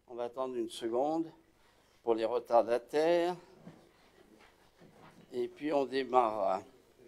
On va attendre une seconde pour les retardataires. Et puis on démarrera.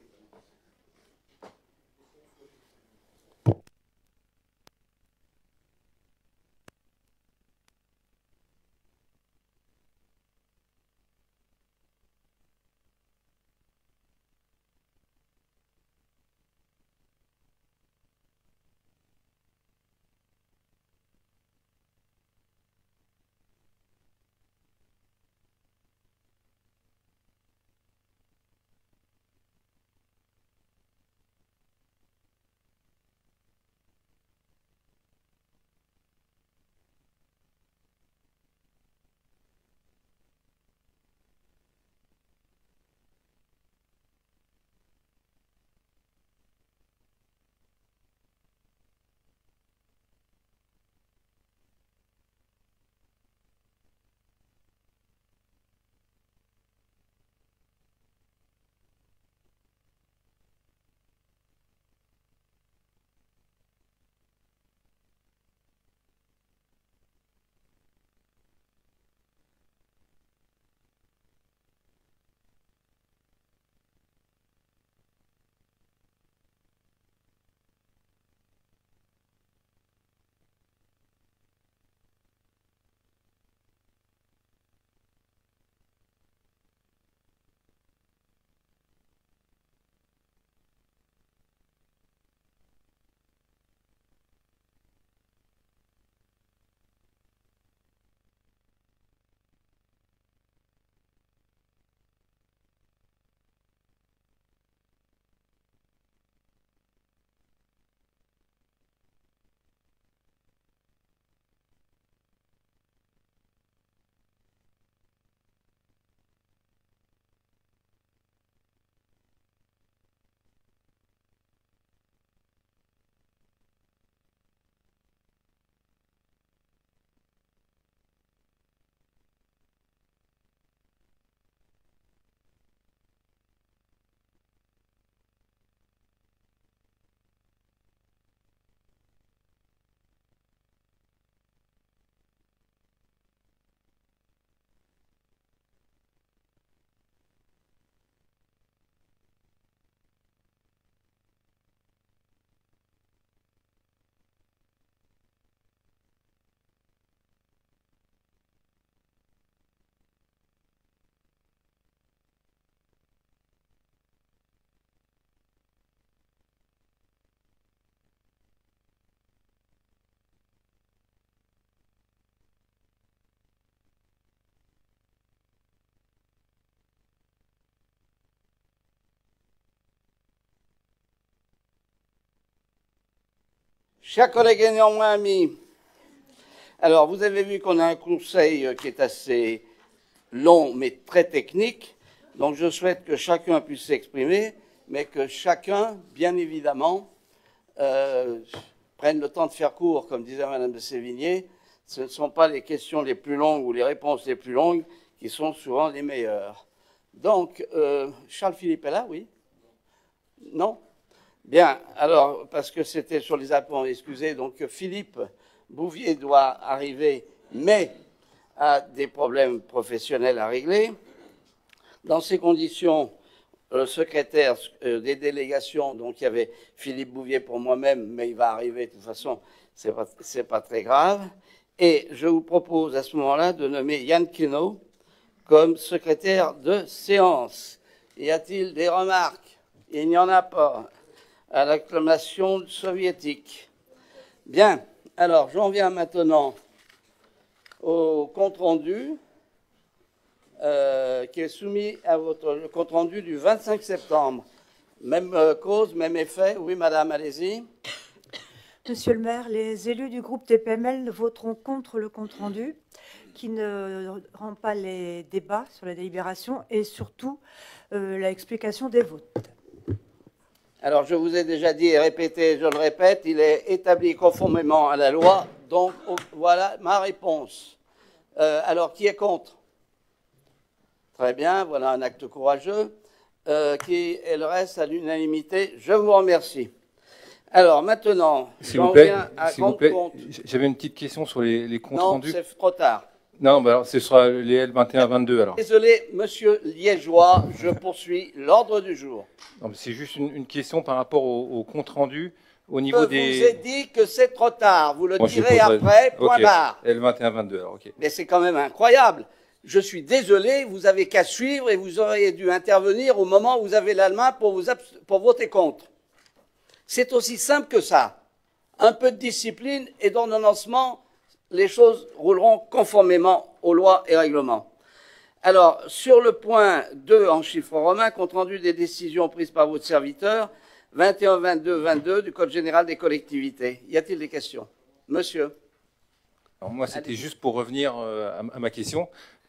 Chers collègues et néanmoins amis, alors vous avez vu qu'on a un conseil qui est assez long mais très technique, donc je souhaite que chacun puisse s'exprimer, mais que chacun, bien évidemment, prenne le temps de faire court, comme disait Madame de Sévigné. Ce ne sont pas les questions les plus longues ou les réponses les plus longues qui sont souvent les meilleures. Donc, Charles-Philippe est là, oui? Non? Bien, alors, parce que c'était sur les apports, excusez, donc Philippe Bouvier doit arriver, mais a des problèmes professionnels à régler. Dans ces conditions, le secrétaire des délégations, donc il y avait Philippe Bouvier pour moi-même, mais il va arriver de toute façon, c'est pas très grave. Et je vous propose à ce moment-là de nommer Yann Quinault comme secrétaire de séance. Y a-t-il des remarques? Il n'y en a pas. À l'acclamation soviétique. Bien, alors j'en viens maintenant au compte-rendu qui est soumis à le compte-rendu du 25 septembre. Même cause, même effet. Oui, madame, allez-y. Monsieur le maire, les élus du groupe TPML voteront contre le compte-rendu qui ne rend pas les débats sur la délibération et surtout l'explication des votes. Alors, je vous ai déjà dit et répété, je le répète, il est établi conformément à la loi, donc voilà ma réponse. Alors, qui est contre? Très bien, voilà un acte courageux. Qui est le reste à l'unanimité? Je vous remercie. Alors maintenant, S'il vous plaît, viens à s'il vous rendre plaît, compte. j'avais une petite question sur les comptes Non, rendus. c'est trop tard. Non, bah alors, ce sera les L21-22 alors. Désolé, monsieur Liégeois, je poursuis l'ordre du jour. Non, mais c'est juste une question par rapport au compte rendu au Je niveau vous ai des. dit que c'est trop tard. Vous le Moi, je direz poserai- après, point Ok, barre. L21-22 alors, ok. Mais c'est quand même incroyable. Je suis désolé, vous avez qu'à suivre et vous auriez dû intervenir au moment où vous avez la main pour voter contre. C'est aussi simple que ça. Un peu de discipline et d'ordonnancement, les choses rouleront conformément aux lois et règlements. Alors, sur le point 2 en chiffres romains, compte rendu des décisions prises par votre serviteur, 21-22-22 du Code général des collectivités. Y a-t-il des questions? Monsieur. Alors moi, c'était juste pour revenir à ma question.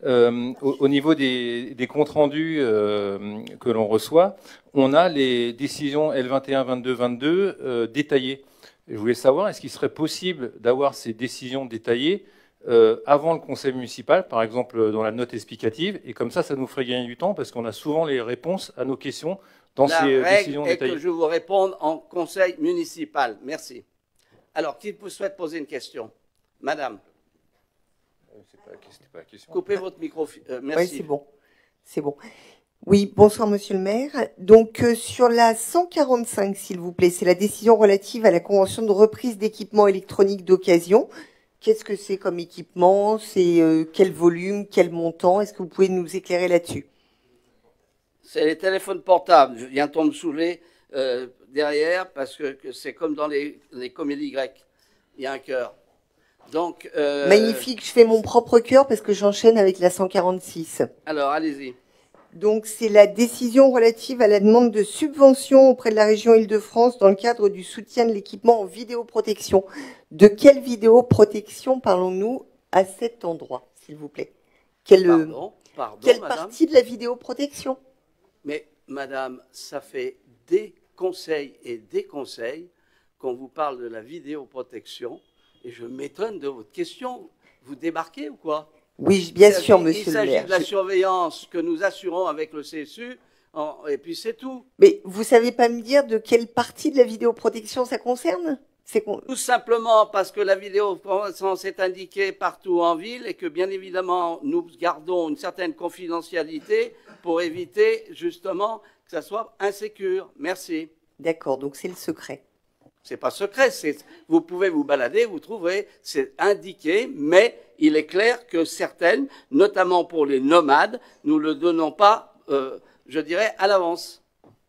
Au niveau des comptes rendus que l'on reçoit, on a les décisions L21, 22, 22 détaillées. Et je voulais savoir, est-ce qu'il serait possible d'avoir ces décisions détaillées avant le conseil municipal, par exemple dans la note explicative, et comme ça nous ferait gagner du temps, parce qu'on a souvent les réponses à nos questions dans ces décisions La règle est détaillées. que je vous réponde en conseil municipal. Merci. Alors, qui souhaite poser une question? Madame. C'était pas la question. Coupez votre micro. Merci. Oui, c'est bon. C'est bon. Oui, bonsoir, monsieur le maire. Donc, sur la 145, s'il vous plaît, c'est la décision relative à la convention de reprise d'équipements électroniques d'occasion. Qu'est-ce que c'est comme équipement? C'est quel volume, quel montant? Est-ce que vous pouvez nous éclairer là-dessus? C'est les téléphones portables. Je viens de me saouler derrière parce que c'est comme dans les comédies grecques. Il y a un cœur. Donc, Magnifique, je fais mon propre cœur parce que j'enchaîne avec la 146. Alors, allez-y. Donc, c'est la décision relative à la demande de subvention auprès de la région Île-de-France dans le cadre du soutien de l'équipement en vidéoprotection. De quelle vidéoprotection parlons-nous à cet endroit, s'il vous plaît? Quelle Pardon, madame. partie de la vidéoprotection? Mais, madame, ça fait des conseils et des conseils qu'on vous parle de la vidéoprotection. Et je m'étonne de votre question. Vous débarquez ou quoi? Oui, bien sûr, monsieur le maire. Il s'agit de la surveillance que nous assurons avec le CSU, et puis c'est tout. Mais vous savez pas me dire de quelle partie de la vidéoprotection ça concerne? Tout simplement parce que la vidéoprotection est indiquée partout en ville et que, bien évidemment, nous gardons une certaine confidentialité pour éviter, justement, que ça soit insécure. Merci. D'accord, donc c'est le secret. C'est pas secret, vous pouvez vous balader, vous trouverez, c'est indiqué, mais il est clair que certaines, notamment pour les nomades, nous ne le donnons pas, je dirais, à l'avance.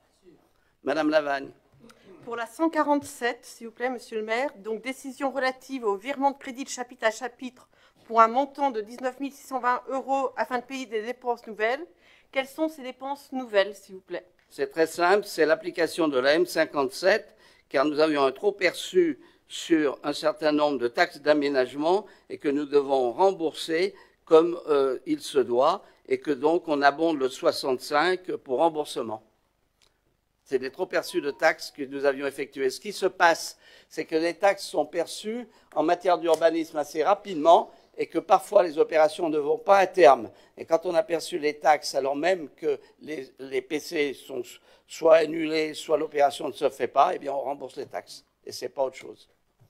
Madame Lavagne. Pour la 147, s'il vous plaît, monsieur le maire, donc décision relative au virement de crédit de chapitre à chapitre pour un montant de 19 620 € afin de payer des dépenses nouvelles. Quelles sont ces dépenses nouvelles, s'il vous plaît? C'est très simple, c'est l'application de la M57, car nous avions un trop perçu sur un certain nombre de taxes d'aménagement et que nous devons rembourser comme il se doit, et que donc on abonde le 65 pour remboursement. C'est des trop perçus de taxes que nous avions effectués. Ce qui se passe, c'est que les taxes sont perçues en matière d'urbanisme assez rapidement et que parfois les opérations ne vont pas à terme. Et quand on a perçu les taxes, alors même que les PC sont soit annulés, soit l'opération ne se fait pas, eh bien on rembourse les taxes. Et ce n'est pas autre chose.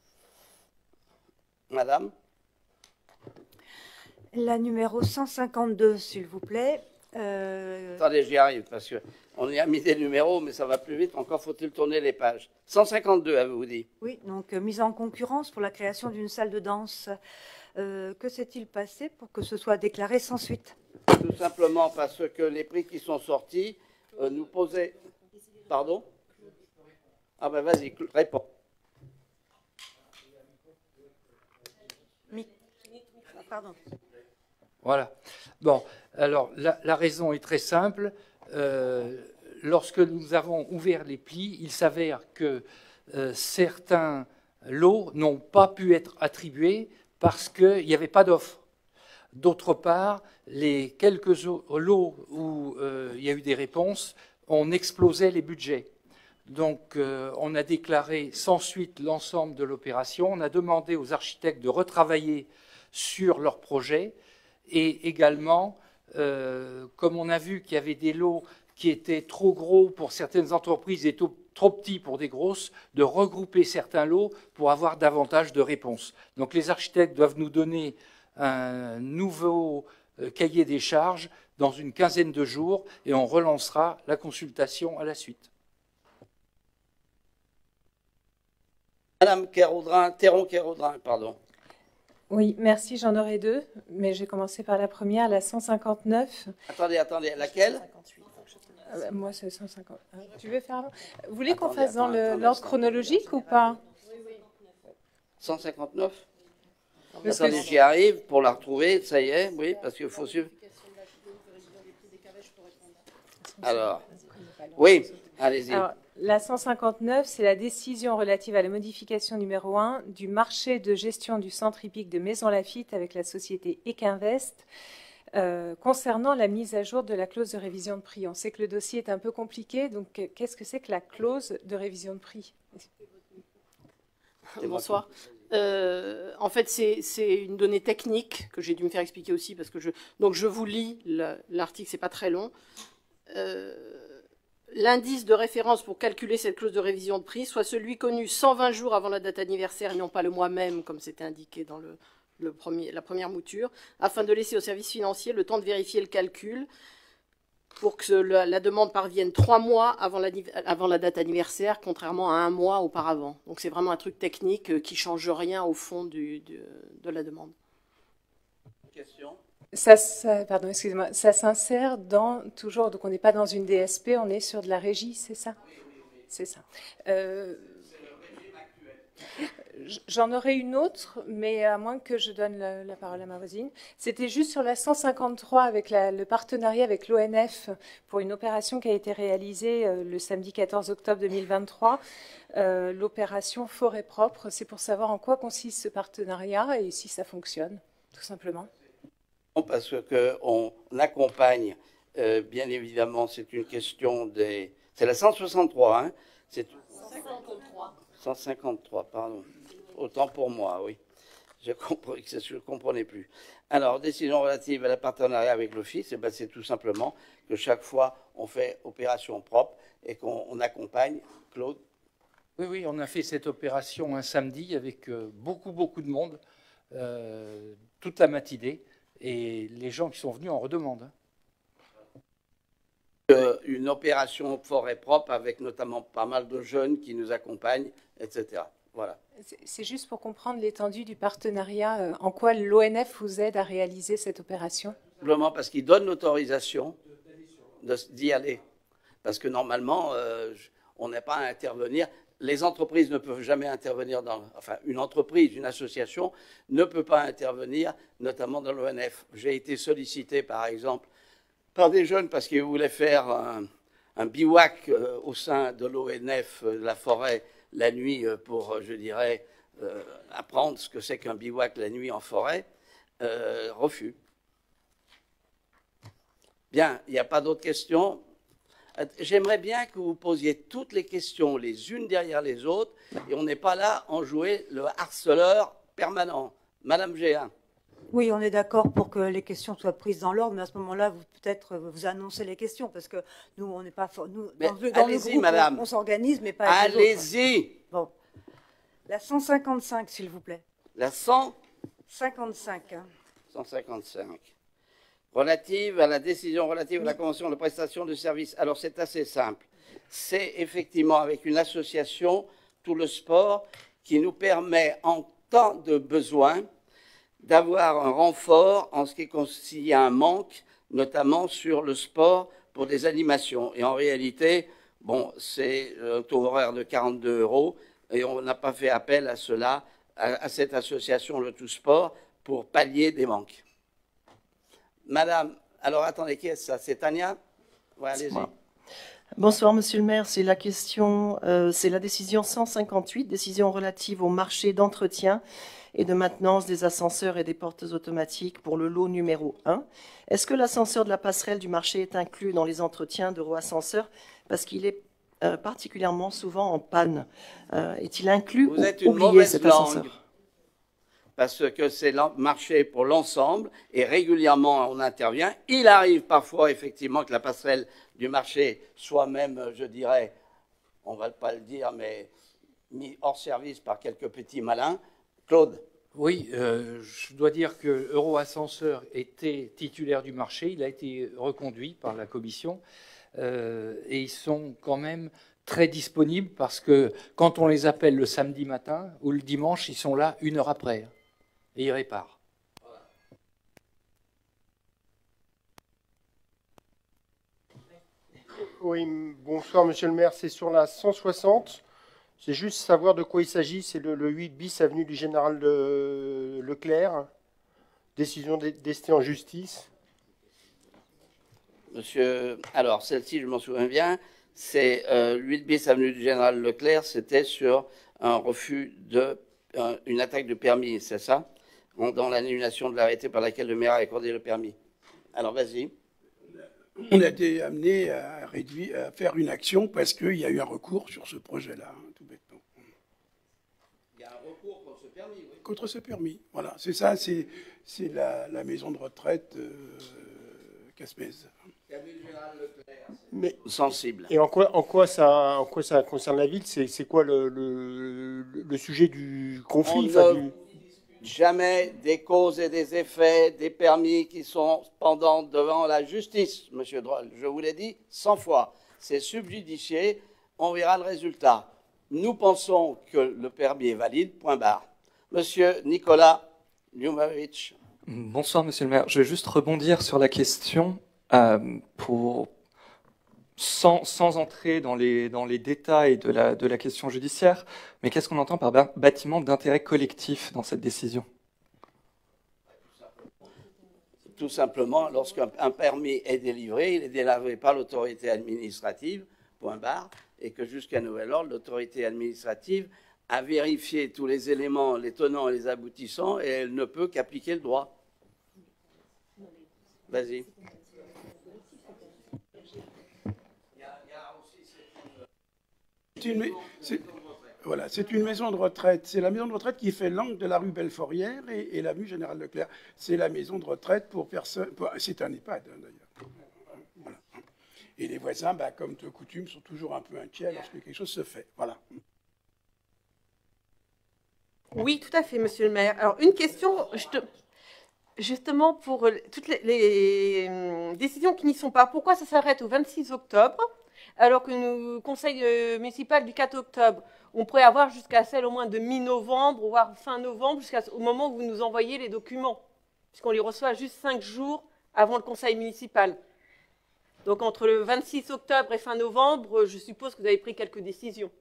Madame? La numéro 152, s'il vous plaît. Attendez, j'y arrive, parce qu'on y a mis des numéros, mais ça va plus vite. Encore faut-il tourner les pages. 152, avez-vous dit? Oui, donc mise en concurrence pour la création d'une salle de danse. Que s'est-il passé pour que ce soit déclaré sans suite? Tout simplement parce que les prix qui sont sortis nous posaient... Pardon? Ah ben vas-y, réponds. Pardon. Voilà. Bon, alors la raison est très simple. Lorsque nous avons ouvert les plis, il s'avère que certains lots n'ont pas pu être attribués parce qu'il n'y avait pas d'offre. D'autre part, les quelques lots où il y a eu des réponses, on explosait les budgets. Donc, on a déclaré sans suite l'ensemble de l'opération. On a demandé aux architectes de retravailler sur leur projet. Et également, comme on a vu qu'il y avait des lots qui étaient trop gros pour certaines entreprises et trop petit pour des grosses, de regrouper certains lots pour avoir davantage de réponses. Donc les architectes doivent nous donner un nouveau cahier des charges dans une quinzaine de jours et on relancera la consultation à la suite. Madame Théron-Kéraudrin, pardon. Oui, merci, j'en aurai deux, mais j'ai commencé par la première, la 159. Attendez, laquelle? Moi, c'est 150. Tu veux faire avant? Vous voulez qu'on fasse dans l'ordre chronologique ou pas? 159? Attendez, j'y arrive pour la retrouver, ça y est, oui, parce qu'il faut suivre. Alors, oui, allez-y. La 159, c'est la décision relative à la modification numéro 1 du marché de gestion du centre hippique de Maisons-Laffitte avec la société Equinvest concernant la mise à jour de la clause de révision de prix. On sait que le dossier est un peu compliqué, donc qu'est-ce que c'est que la clause de révision de prix? Bonsoir. En fait, c'est une donnée technique que j'ai dû me faire expliquer aussi parce que donc je vous lis l'article, c'est pas très long. L'indice de référence pour calculer cette clause de révision de prix soit celui connu 120 jours avant la date anniversaire et non pas le mois même, comme c'était indiqué dans la première mouture, afin de laisser au service financier le temps de vérifier le calcul pour que la demande parvienne 3 mois avant la date anniversaire, contrairement à 1 mois auparavant. Donc c'est vraiment un truc technique qui ne change rien au fond de la demande. Question? Pardon, excusez-moi, ça s'insère dans, toujours, donc on n'est pas dans une DSP, on est sur de la régie, c'est ça? Oui. C'est ça. J'en aurai une autre, mais à moins que je donne la parole à ma voisine. C'était juste sur la 153 avec le partenariat avec l'ONF pour une opération qui a été réalisée le samedi 14 octobre 2023, l'opération Forêt propre. C'est pour savoir en quoi consiste ce partenariat et si ça fonctionne, tout simplement. Parce qu'on accompagne, bien évidemment, c'est une question des... C'est la 163, hein? 153, pardon. Autant pour moi, oui. Je ne comprenais plus. Alors, décision relative à la partenariat avec l'Office, c'est tout simplement que chaque fois, on fait opération propre et qu'on accompagne. Claude? Oui, on a fait cette opération un samedi avec beaucoup de monde, toute la matinée. Et les gens qui sont venus en redemandent. Une opération forêt propre avec notamment pas mal de jeunes qui nous accompagnent, etc. Voilà. C'est juste pour comprendre l'étendue du partenariat. En quoi l'ONF vous aide à réaliser cette opération? Simplement parce qu'ils donnent l'autorisation d'y aller. Parce que normalement, on n'est pas à intervenir. Les entreprises ne peuvent jamais intervenir une entreprise, une association ne peut pas intervenir, notamment dans l'ONF. J'ai été sollicité, par exemple, par des jeunes parce qu'ils voulaient faire un bivouac au sein de l'ONF, la forêt, la nuit, pour, je dirais, apprendre ce que c'est qu'un bivouac la nuit en forêt. Refus. Bien, il n'y a pas d'autres questions. J'aimerais bien que vous posiez toutes les questions les unes derrière les autres et on n'est pas là en jouer le harceleur permanent. Madame Géin. Oui, on est d'accord pour que les questions soient prises dans l'ordre, mais à ce moment-là, peut-être vous annoncez les questions parce que nous, on n'est pas... dans le groupe, madame. On s'organise, mais pas... Allez-y. Bon. La 155, s'il vous plaît. La 155. 155. Relative à la décision relative à la convention de prestation de services. Alors, c'est assez simple. C'est effectivement avec une association, tout le sport, qui nous permet, en temps de besoin, d'avoir un renfort en ce qui s'il y a un manque, notamment sur le sport pour des animations. Et en réalité, bon, c'est un taux horaire de 42 € et on n'a pas fait appel à cela, à cette association, le Tout Sport, pour pallier des manques. Madame, alors attendez, qui est ça? C'est Tania? Ouais, allez-y. Bonsoir, monsieur le maire. C'est la question, c'est la décision 158, décision relative au marché d'entretien et de maintenance des ascenseurs et des portes automatiques pour le lot numéro 1. Est-ce que l'ascenseur de la passerelle du marché est inclus dans les entretiens d'Euroascenseur parce qu'il est particulièrement souvent en panne? Est-il inclus Vous êtes ou une oublié cet mauvaise ascenseur? langue, parce que c'est marché pour l'ensemble et régulièrement on intervient. Il arrive parfois effectivement que la passerelle du marché soit même, je dirais, on ne va pas le dire, mais mis hors service par quelques petits malins. Claude? Oui, je dois dire que Euro-Ascenseur était titulaire du marché. Il a été reconduit par la commission. Et ils sont quand même très disponibles parce que quand on les appelle le samedi matin ou le dimanche, ils sont là 1 heure après. Et ils réparent. Oui, bonsoir Monsieur le maire, c'est sur la 160. C'est juste savoir de quoi il s'agit. C'est le 8 bis avenue du Général Leclerc. Décision d'ester en justice. Monsieur, alors celle-ci, je m'en souviens bien, c'est 8 bis avenue du Général Leclerc, c'était sur un refus une attaque de permis, c'est ça? Dans l'annulation de l'arrêté par laquelle le maire a accordé le permis. Alors vas-y. On a été amené à faire une action parce qu'il y a eu un recours sur ce projet-là, hein, tout bêtement. Il y a un recours contre ce permis, oui. Contre ce permis, voilà. C'est ça, c'est la maison de retraite Caspez. Mais sensible. Et en quoi ça concerne la ville? C'est quoi le sujet du conflit? Jamais des causes et des effets des permis qui sont pendant devant la justice, Monsieur Droll. Je vous l'ai dit 100 fois. C'est subjudicié. On verra le résultat. Nous pensons que le permis est valide. Point barre. Monsieur Nicolas Ljubavitch. Bonsoir, Monsieur le maire. Je vais juste rebondir sur la question sans entrer dans les détails de la question judiciaire, mais qu'est-ce qu'on entend par bâtiment d'intérêt collectif dans cette décision? Tout simplement, lorsqu'un permis est délivré, il est délivré par l'autorité administrative, point barre, et que jusqu'à nouvel ordre, l'autorité administrative a vérifié tous les éléments, les tenants et les aboutissants, et elle ne peut qu'appliquer le droit. Vas-y. C'est une maison de retraite. C'est la maison de retraite qui fait l'angle de la rue Belforière et l'avenue Général Leclerc. C'est la maison de retraite pour personne. C'est un EHPAD, hein, d'ailleurs. Voilà. Et les voisins, comme de coutume, sont toujours un peu inquiets lorsque quelque chose se fait. Voilà. Oui, tout à fait, Monsieur le maire. Alors, une question, justement, pour toutes les décisions qui n'y sont pas. Pourquoi ça s'arrête au 26 octobre alors que le conseil municipal du 4 octobre, on pourrait avoir jusqu'à celle au moins de mi-novembre, voire fin novembre, jusqu'au moment où vous nous envoyez les documents, puisqu'on les reçoit juste 5 jours avant le conseil municipal. Donc entre le 26 octobre et fin novembre, je suppose que vous avez pris quelques décisions.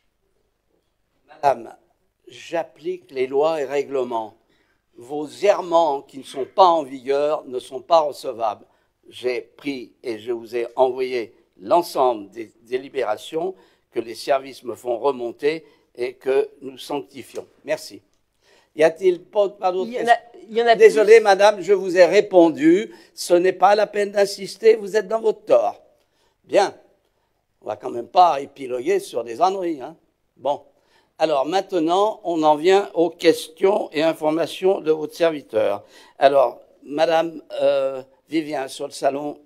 Madame, j'applique les lois et règlements. Vos errements qui ne sont pas en vigueur ne sont pas recevables. J'ai pris et je vous ai envoyé l'ensemble des délibérations que les services me font remonter et que nous sanctifions. Merci. Y a-t-il pas d'autres questions? Désolé, madame, je vous ai répondu. Ce n'est pas la peine d'insister, vous êtes dans votre tort. Bien. On va quand même pas épiloguer sur des âneries, hein. Bon. Alors, maintenant, on en vient aux questions et informations de votre serviteur. Alors, madame Vivien, sur le salon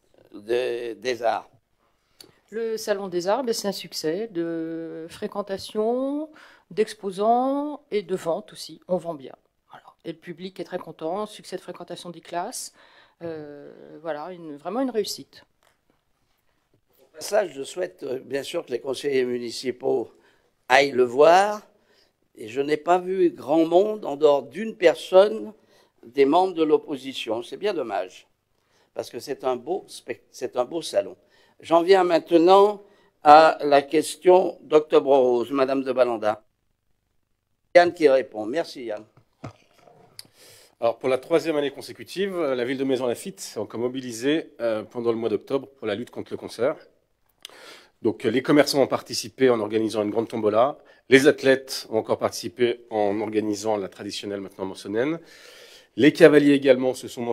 des arts. Le Salon des Arts, c'est un succès de fréquentation, d'exposants et de vente aussi. On vend bien. Voilà. Et le public est très content. Succès de fréquentation des classes. Voilà, vraiment une réussite. Au passage, je souhaite bien sûr que les conseillers municipaux aillent le voir. Et je n'ai pas vu grand monde en dehors d'une personne des membres de l'opposition. C'est bien dommage. Parce que c'est un beau salon. J'en viens maintenant à la question d'Octobre Rose, Madame de Balanda. Yann qui répond. Merci Yann. Alors pour la 3e année consécutive, la ville de Maisons-Laffitte s'est encore mobilisée pendant le mois d'octobre pour la lutte contre le cancer. Donc les commerçants ont participé en organisant une grande tombola. Les athlètes ont encore participé en organisant la traditionnelle maintenant Mansonnaine. Les cavaliers également se sont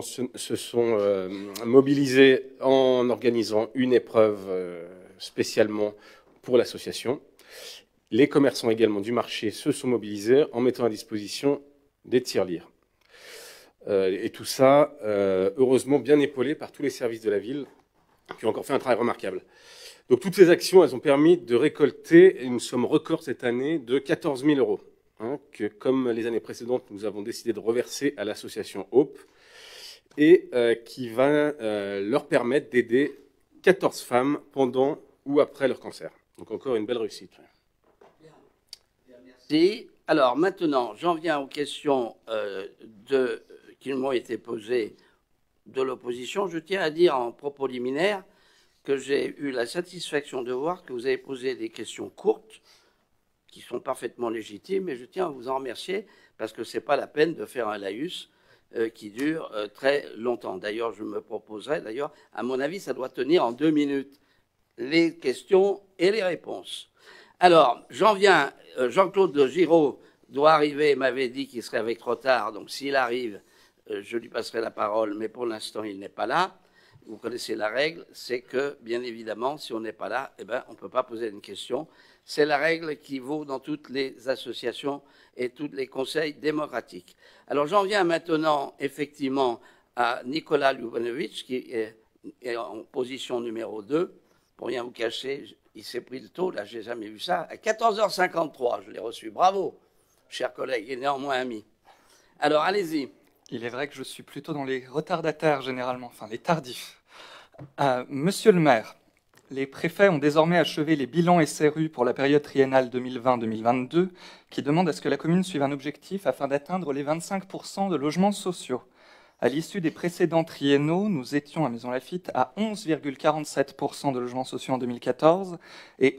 mobilisés en organisant une épreuve spécialement pour l'association. Les commerçants également du marché se sont mobilisés en mettant à disposition des tirelires. Et tout ça, heureusement, bien épaulé par tous les services de la ville qui ont encore fait un travail remarquable. Donc toutes ces actions, elles ont permis de récolter une somme record cette année de 14 000 €, hein, que comme les années précédentes, nous avons décidé de reverser à l'association Hope, et qui va leur permettre d'aider 14 femmes pendant ou après leur cancer. Donc encore une belle réussite. Merci. Alors maintenant, j'en viens aux questions qui m'ont été posées de l'opposition. Je tiens à dire en propos liminaire que j'ai eu la satisfaction de voir que vous avez posé des questions courtes, qui sont parfaitement légitimes, et je tiens à vous en remercier, parce que ce n'est pas la peine de faire un laïus qui dure très longtemps. D'ailleurs, je me proposerai, à mon avis, ça doit tenir en 2 minutes, les questions et les réponses. Alors, j'en viens, Jean-Claude Giraud doit arriver, m'avait dit qu'il serait avec trop tard, donc s'il arrive, je lui passerai la parole, mais pour l'instant, il n'est pas là. Vous connaissez la règle, c'est que, bien évidemment, si on n'est pas là, eh ben, on ne peut pas poser une question. C'est la règle qui vaut dans toutes les associations et tous les conseils démocratiques. Alors, j'en viens maintenant, effectivement, à Nicolas Ljubanovic, qui est en position numéro 2. Pour rien vous cacher, il s'est pris le taux, là, j'ai jamais vu ça. À 14h53, je l'ai reçu. Bravo, cher collègue, et néanmoins ami. Alors, allez-y. Il est vrai que je suis plutôt dans les retardataires, généralement, enfin, les tardifs. Monsieur le maire, les préfets ont désormais achevé les bilans SRU pour la période triennale 2020-2022, qui demandent à ce que la commune suive un objectif afin d'atteindre les 25% de logements sociaux. À l'issue des précédents triennaux, nous étions à Maisons Laffitte à 11,47% de logements sociaux en 2014 et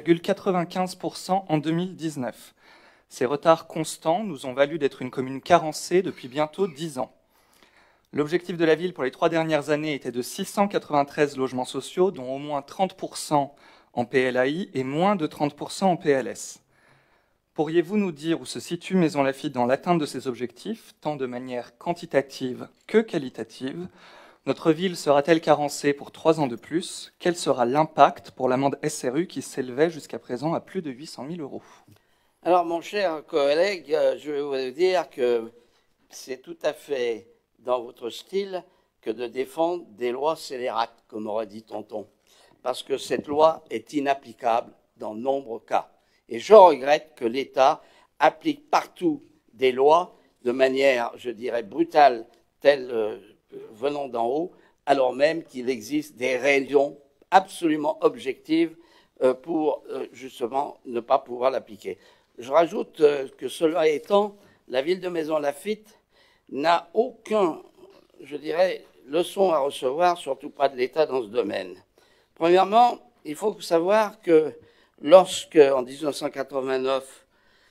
11,95% en 2019. Ces retards constants nous ont valu d'être une commune carencée depuis bientôt 10 ans. L'objectif de la ville pour les 3 dernières années était de 693 logements sociaux, dont au moins 30% en PLAI et moins de 30% en PLS. Pourriez-vous nous dire où se situe Maisons Laffitte dans l'atteinte de ces objectifs, tant de manière quantitative que qualitative? Notre ville sera-t-elle carencée pour 3 ans de plus? Quel sera l'impact pour l'amende SRU qui s'élevait jusqu'à présent à plus de 800 000 €? Alors, mon cher collègue, je vais vous dire que c'est tout à fait dans votre style que de défendre des lois scélérates, comme aurait dit tonton, parce que cette loi est inapplicable dans de nombreux cas. Et je regrette que l'État applique partout des lois de manière, je dirais, brutale, telle venant d'en haut, alors même qu'il existe des raisons absolument objectives pour justement ne pas pouvoir l'appliquer. Je rajoute que cela étant, la ville de Maisons Laffitte n'a aucun, je dirais, leçon à recevoir, surtout pas de l'État dans ce domaine. Premièrement, il faut savoir que lorsque, en 1989,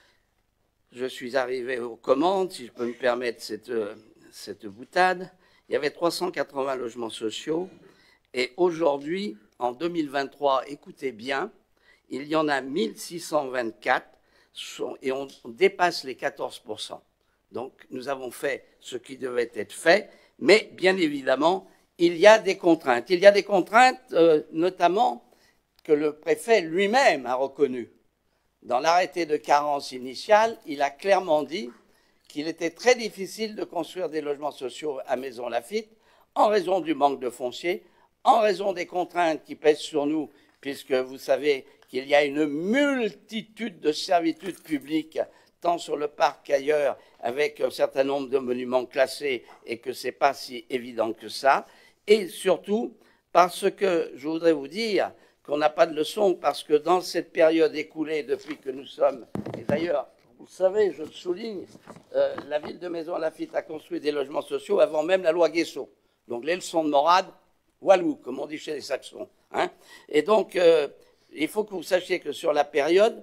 je suis arrivé aux commandes, si je peux me permettre cette boutade, il y avait 380 logements sociaux, et aujourd'hui, en 2023, écoutez bien, il y en a 1624, et on dépasse les 14%. Donc, nous avons fait ce qui devait être fait, mais bien évidemment, il y a des contraintes. Il y a des contraintes, notamment, que le préfet lui-même a reconnues. Dans l'arrêté de carence initial, il a clairement dit qu'il était très difficile de construire des logements sociaux à Maisons Laffitte en raison du manque de foncier, en raison des contraintes qui pèsent sur nous, puisque vous savez qu'il y a une multitude de servitudes publiques tant sur le parc qu'ailleurs, avec un certain nombre de monuments classés, et que ce n'est pas si évident que ça. Et surtout, parce que je voudrais vous dire qu'on n'a pas de leçon, parce que dans cette période écoulée depuis que nous sommes, et d'ailleurs, vous savez, je le souligne, la ville de Maisons Laffitte a construit des logements sociaux avant même la loi Guessot. Donc les leçons de morale, walou, comme on dit chez les Saxons. Hein. Et donc, il faut que vous sachiez que sur la période,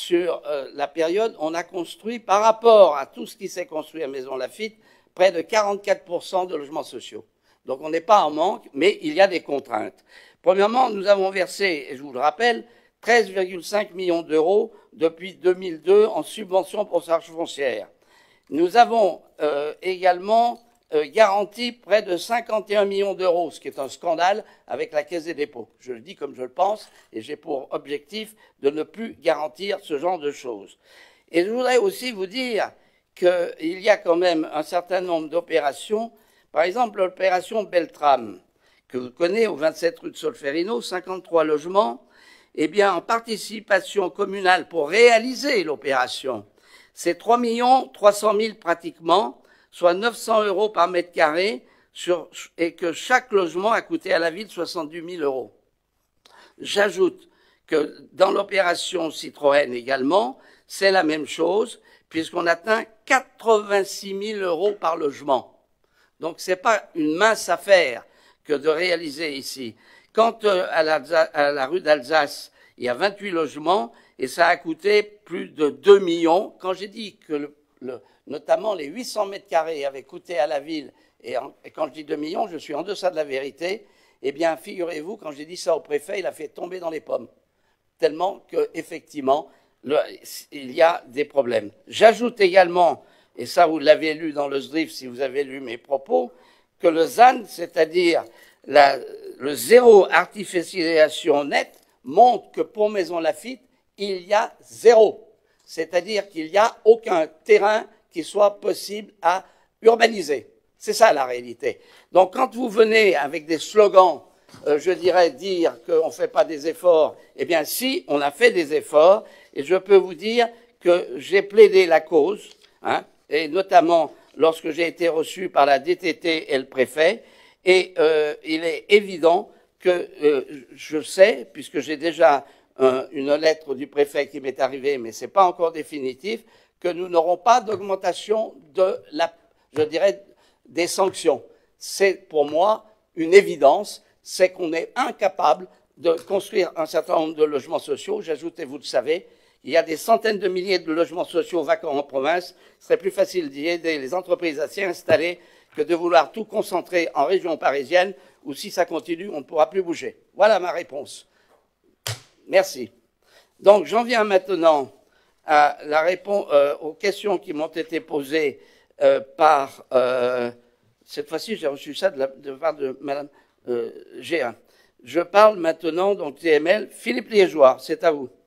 on a construit, par rapport à tout ce qui s'est construit à Maisons Laffitte, près de 44% de logements sociaux. Donc on n'est pas en manque, mais il y a des contraintes. Premièrement, nous avons versé, et je vous le rappelle, 13,5 millions d'euros depuis 2002 en subvention pour charges foncières. Nous avons également garanti près de 51 millions d'euros, ce qui est un scandale avec la Caisse des dépôts. Je le dis comme je le pense, et j'ai pour objectif de ne plus garantir ce genre de choses. Et je voudrais aussi vous dire qu'il y a quand même un certain nombre d'opérations, par exemple l'opération Beltrame, que vous connaissez, au 27 rue de Solferino, 53 logements, eh bien, en participation communale pour réaliser l'opération, c'est 3 300 000 pratiquement, soit 900 € par mètre carré, et que chaque logement a coûté à la ville 70 000 €. J'ajoute que dans l'opération Citroën également, c'est la même chose, puisqu'on atteint 86 000 € par logement. Donc c'est pas une mince affaire que de réaliser ici. Quant à la rue d'Alsace, il y a 28 logements et ça a coûté plus de 2 millions. Quand j'ai dit que notamment les 800 mètres carrés avaient coûté à la ville, et quand je dis 2 millions, je suis en deçà de la vérité, eh bien, figurez-vous, quand j'ai dit ça au préfet, il a fait tomber dans les pommes. Tellement qu'effectivement, il y a des problèmes. J'ajoute également, et ça vous l'avez lu dans le SDRIF si vous avez lu mes propos, que le ZAN, c'est-à-dire le zéro artificialisation nette, montre que pour Maison Lafitte, il y a zéro. C'est-à-dire qu'il n'y a aucun terrain qui soit possible à urbaniser. C'est ça la réalité. Donc quand vous venez avec des slogans, je dirais dire qu'on ne fait pas des efforts, eh bien si, on a fait des efforts, et je peux vous dire que j'ai plaidé la cause, et notamment lorsque j'ai été reçu par la DTT et le préfet, et il est évident que je sais, puisque j'ai déjà une lettre du préfet qui m'est arrivée, mais ce n'est pas encore définitif, que nous n'aurons pas d'augmentation je dirais, des sanctions. C'est pour moi une évidence, c'est qu'on est incapable de construire un certain nombre de logements sociaux. J'ajoute, et vous le savez, il y a des centaines de milliers de logements sociaux vacants en province. Ce serait plus facile d'y aider les entreprises à s'y installer que de vouloir tout concentrer en région parisienne, où si ça continue, on ne pourra plus bouger. Voilà ma réponse. Merci. Donc j'en viens maintenant à la réponse aux questions qui m'ont été posées par... cette fois-ci, j'ai reçu ça de part de Madame G1. Je parle maintenant, donc TML, Philippe Liégeois, c'est à vous.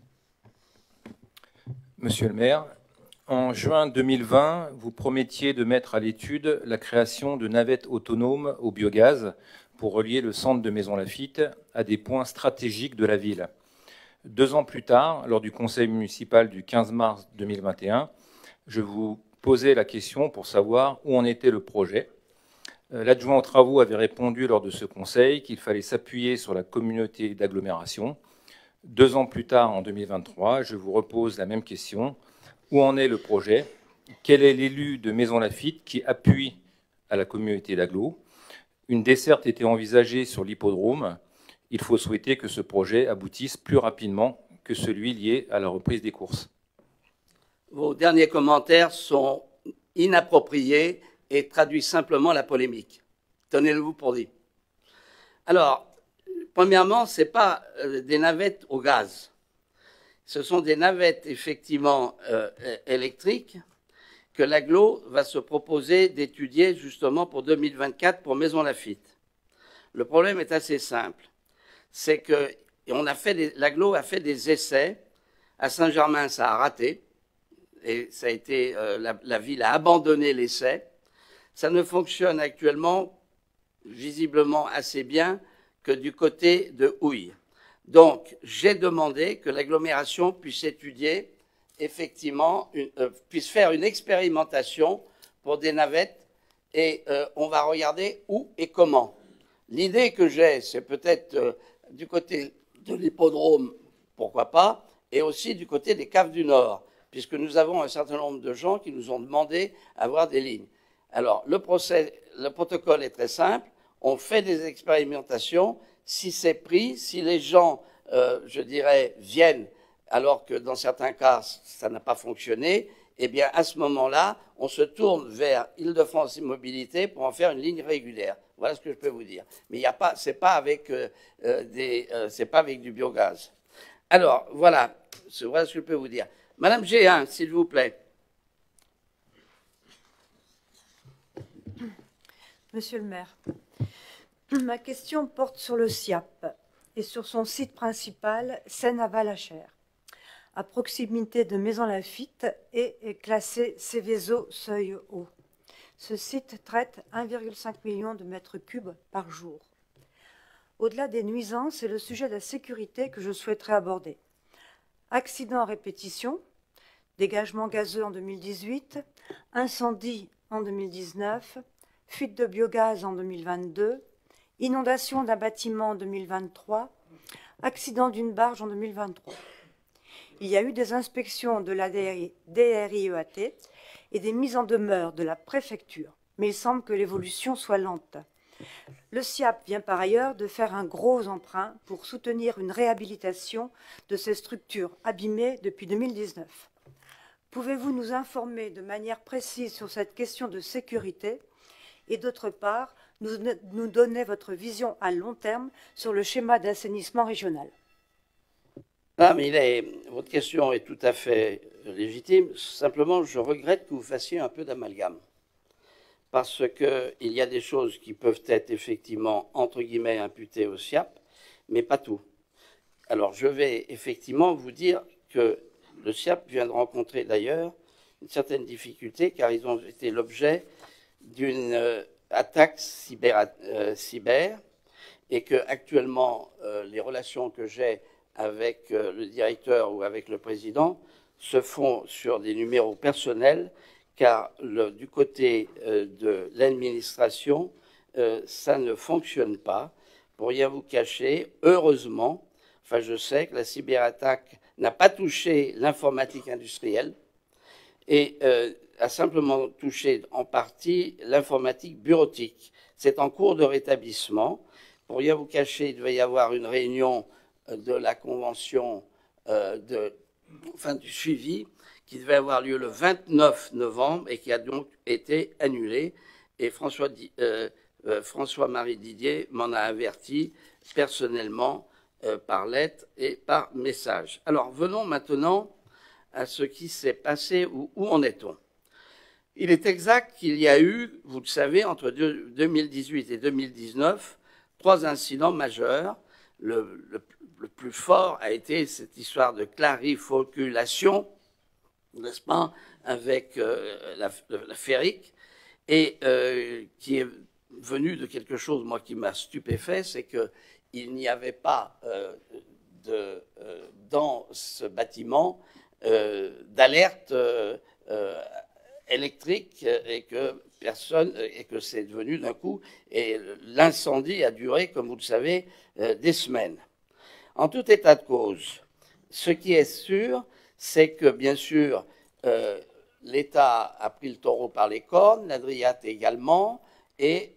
Monsieur le maire, en juin 2020, vous promettiez de mettre à l'étude la création de navettes autonomes au biogaz pour relier le centre de Maison Lafitte à des points stratégiques de la ville. 2 ans plus tard, lors du conseil municipal du 15 mars 2021, je vous posais la question pour savoir où en était le projet. L'adjoint aux travaux avait répondu lors de ce conseil qu'il fallait s'appuyer sur la communauté d'agglomération. 2 ans plus tard, en 2023, je vous repose la même question. Où en est le projet? Quel est l'élu de Maison Lafitte qui appuie à la communauté d'agglo? Une desserte était envisagée sur l'hippodrome. Il faut souhaiter que ce projet aboutisse plus rapidement que celui lié à la reprise des courses. Vos derniers commentaires sont inappropriés et traduisent simplement la polémique. Tenez-le-vous pour dit. Alors, premièrement, ce n'est pas des navettes au gaz. Ce sont des navettes, effectivement, électriques que l'agglo va se proposer d'étudier justement pour 2024 pour Maison Lafitte. Le problème est assez simple. C'est que l'agglo a fait des essais. À Saint-Germain, ça a raté. Et ça a été, la ville a abandonné l'essai. Ça ne fonctionne actuellement, visiblement, assez bien que du côté de Houille. Donc, j'ai demandé que l'agglomération puisse étudier, effectivement, puisse faire une expérimentation pour des navettes et on va regarder où et comment. L'idée que j'ai, c'est peut-être du côté de l'hippodrome, pourquoi pas, et aussi du côté des caves du Nord, puisque nous avons un certain nombre de gens qui nous ont demandé d'avoir des lignes. Alors, le protocole est très simple. On fait des expérimentations. Si c'est pris, si les gens, je dirais, viennent, alors que dans certains cas, ça n'a pas fonctionné, eh bien, à ce moment-là, on se tourne vers Île-de-France Immobilité pour en faire une ligne régulière. Voilà ce que je peux vous dire. Mais c'est pas avec du biogaz. Alors, voilà ce que je peux vous dire. Madame G1, s'il vous plaît. Monsieur le maire, ma question porte sur le SIAP et sur son site principal, Seine-à-Valachère, à proximité de Maison Lafitte et est classé Céveso seuil haut. Ce site traite 1,5 million de mètres cubes par jour. Au-delà des nuisances, c'est le sujet de la sécurité que je souhaiterais aborder. Accidents à répétition, dégagement gazeux en 2018, incendie en 2019, fuite de biogaz en 2022, inondation d'un bâtiment en 2023, accident d'une barge en 2023. Il y a eu des inspections de la DRIEAT et des mises en demeure de la préfecture, mais il semble que l'évolution soit lente. Le SIAP vient par ailleurs de faire un gros emprunt pour soutenir une réhabilitation de ces structures abîmées depuis 2019. Pouvez-vous nous informer de manière précise sur cette question de sécurité et d'autre part, nous donner votre vision à long terme sur le schéma d'assainissement régional? Ah, mais votre question est tout à fait légitime. Simplement, je regrette que vous fassiez un peu d'amalgame. Parce qu'il y a des choses qui peuvent être effectivement, entre guillemets, imputées au SIAP, mais pas tout. Alors, je vais effectivement vous dire que le SIAP vient de rencontrer d'ailleurs une certaine difficulté, car ils ont été l'objet d'une attaque cyber, et que actuellement, les relations que j'ai avec le directeur ou avec le président se font sur des numéros personnels, car du côté de l'administration, ça ne fonctionne pas. Pour rien vous cacher, heureusement, enfin je sais que la cyberattaque n'a pas touché l'informatique industrielle et a simplement touché en partie l'informatique bureautique. C'est en cours de rétablissement. Pour rien vous cacher, il devait y avoir une réunion de la convention du suivi qui devait avoir lieu le 29 novembre et qui a donc été annulée. Et François-Marie Didier m'en a averti personnellement par lettre et par message. Alors venons maintenant à ce qui s'est passé, où en est-on? Il est exact qu'il y a eu, vous le savez, entre 2018 et 2019, 3 incidents majeurs. Le plus fort a été cette histoire de clarifoculation, n'est-ce pas, avec la ferrique, et qui est venu de quelque chose, moi, qui m'a stupéfait, c'est qu'il n'y avait pas dans ce bâtiment d'alerte électrique et que c'est devenu d'un coup, et l'incendie a duré, comme vous le savez, des semaines. En tout état de cause, ce qui est sûr, c'est que, bien sûr, l'État a pris le taureau par les cornes, l'Adriat également, et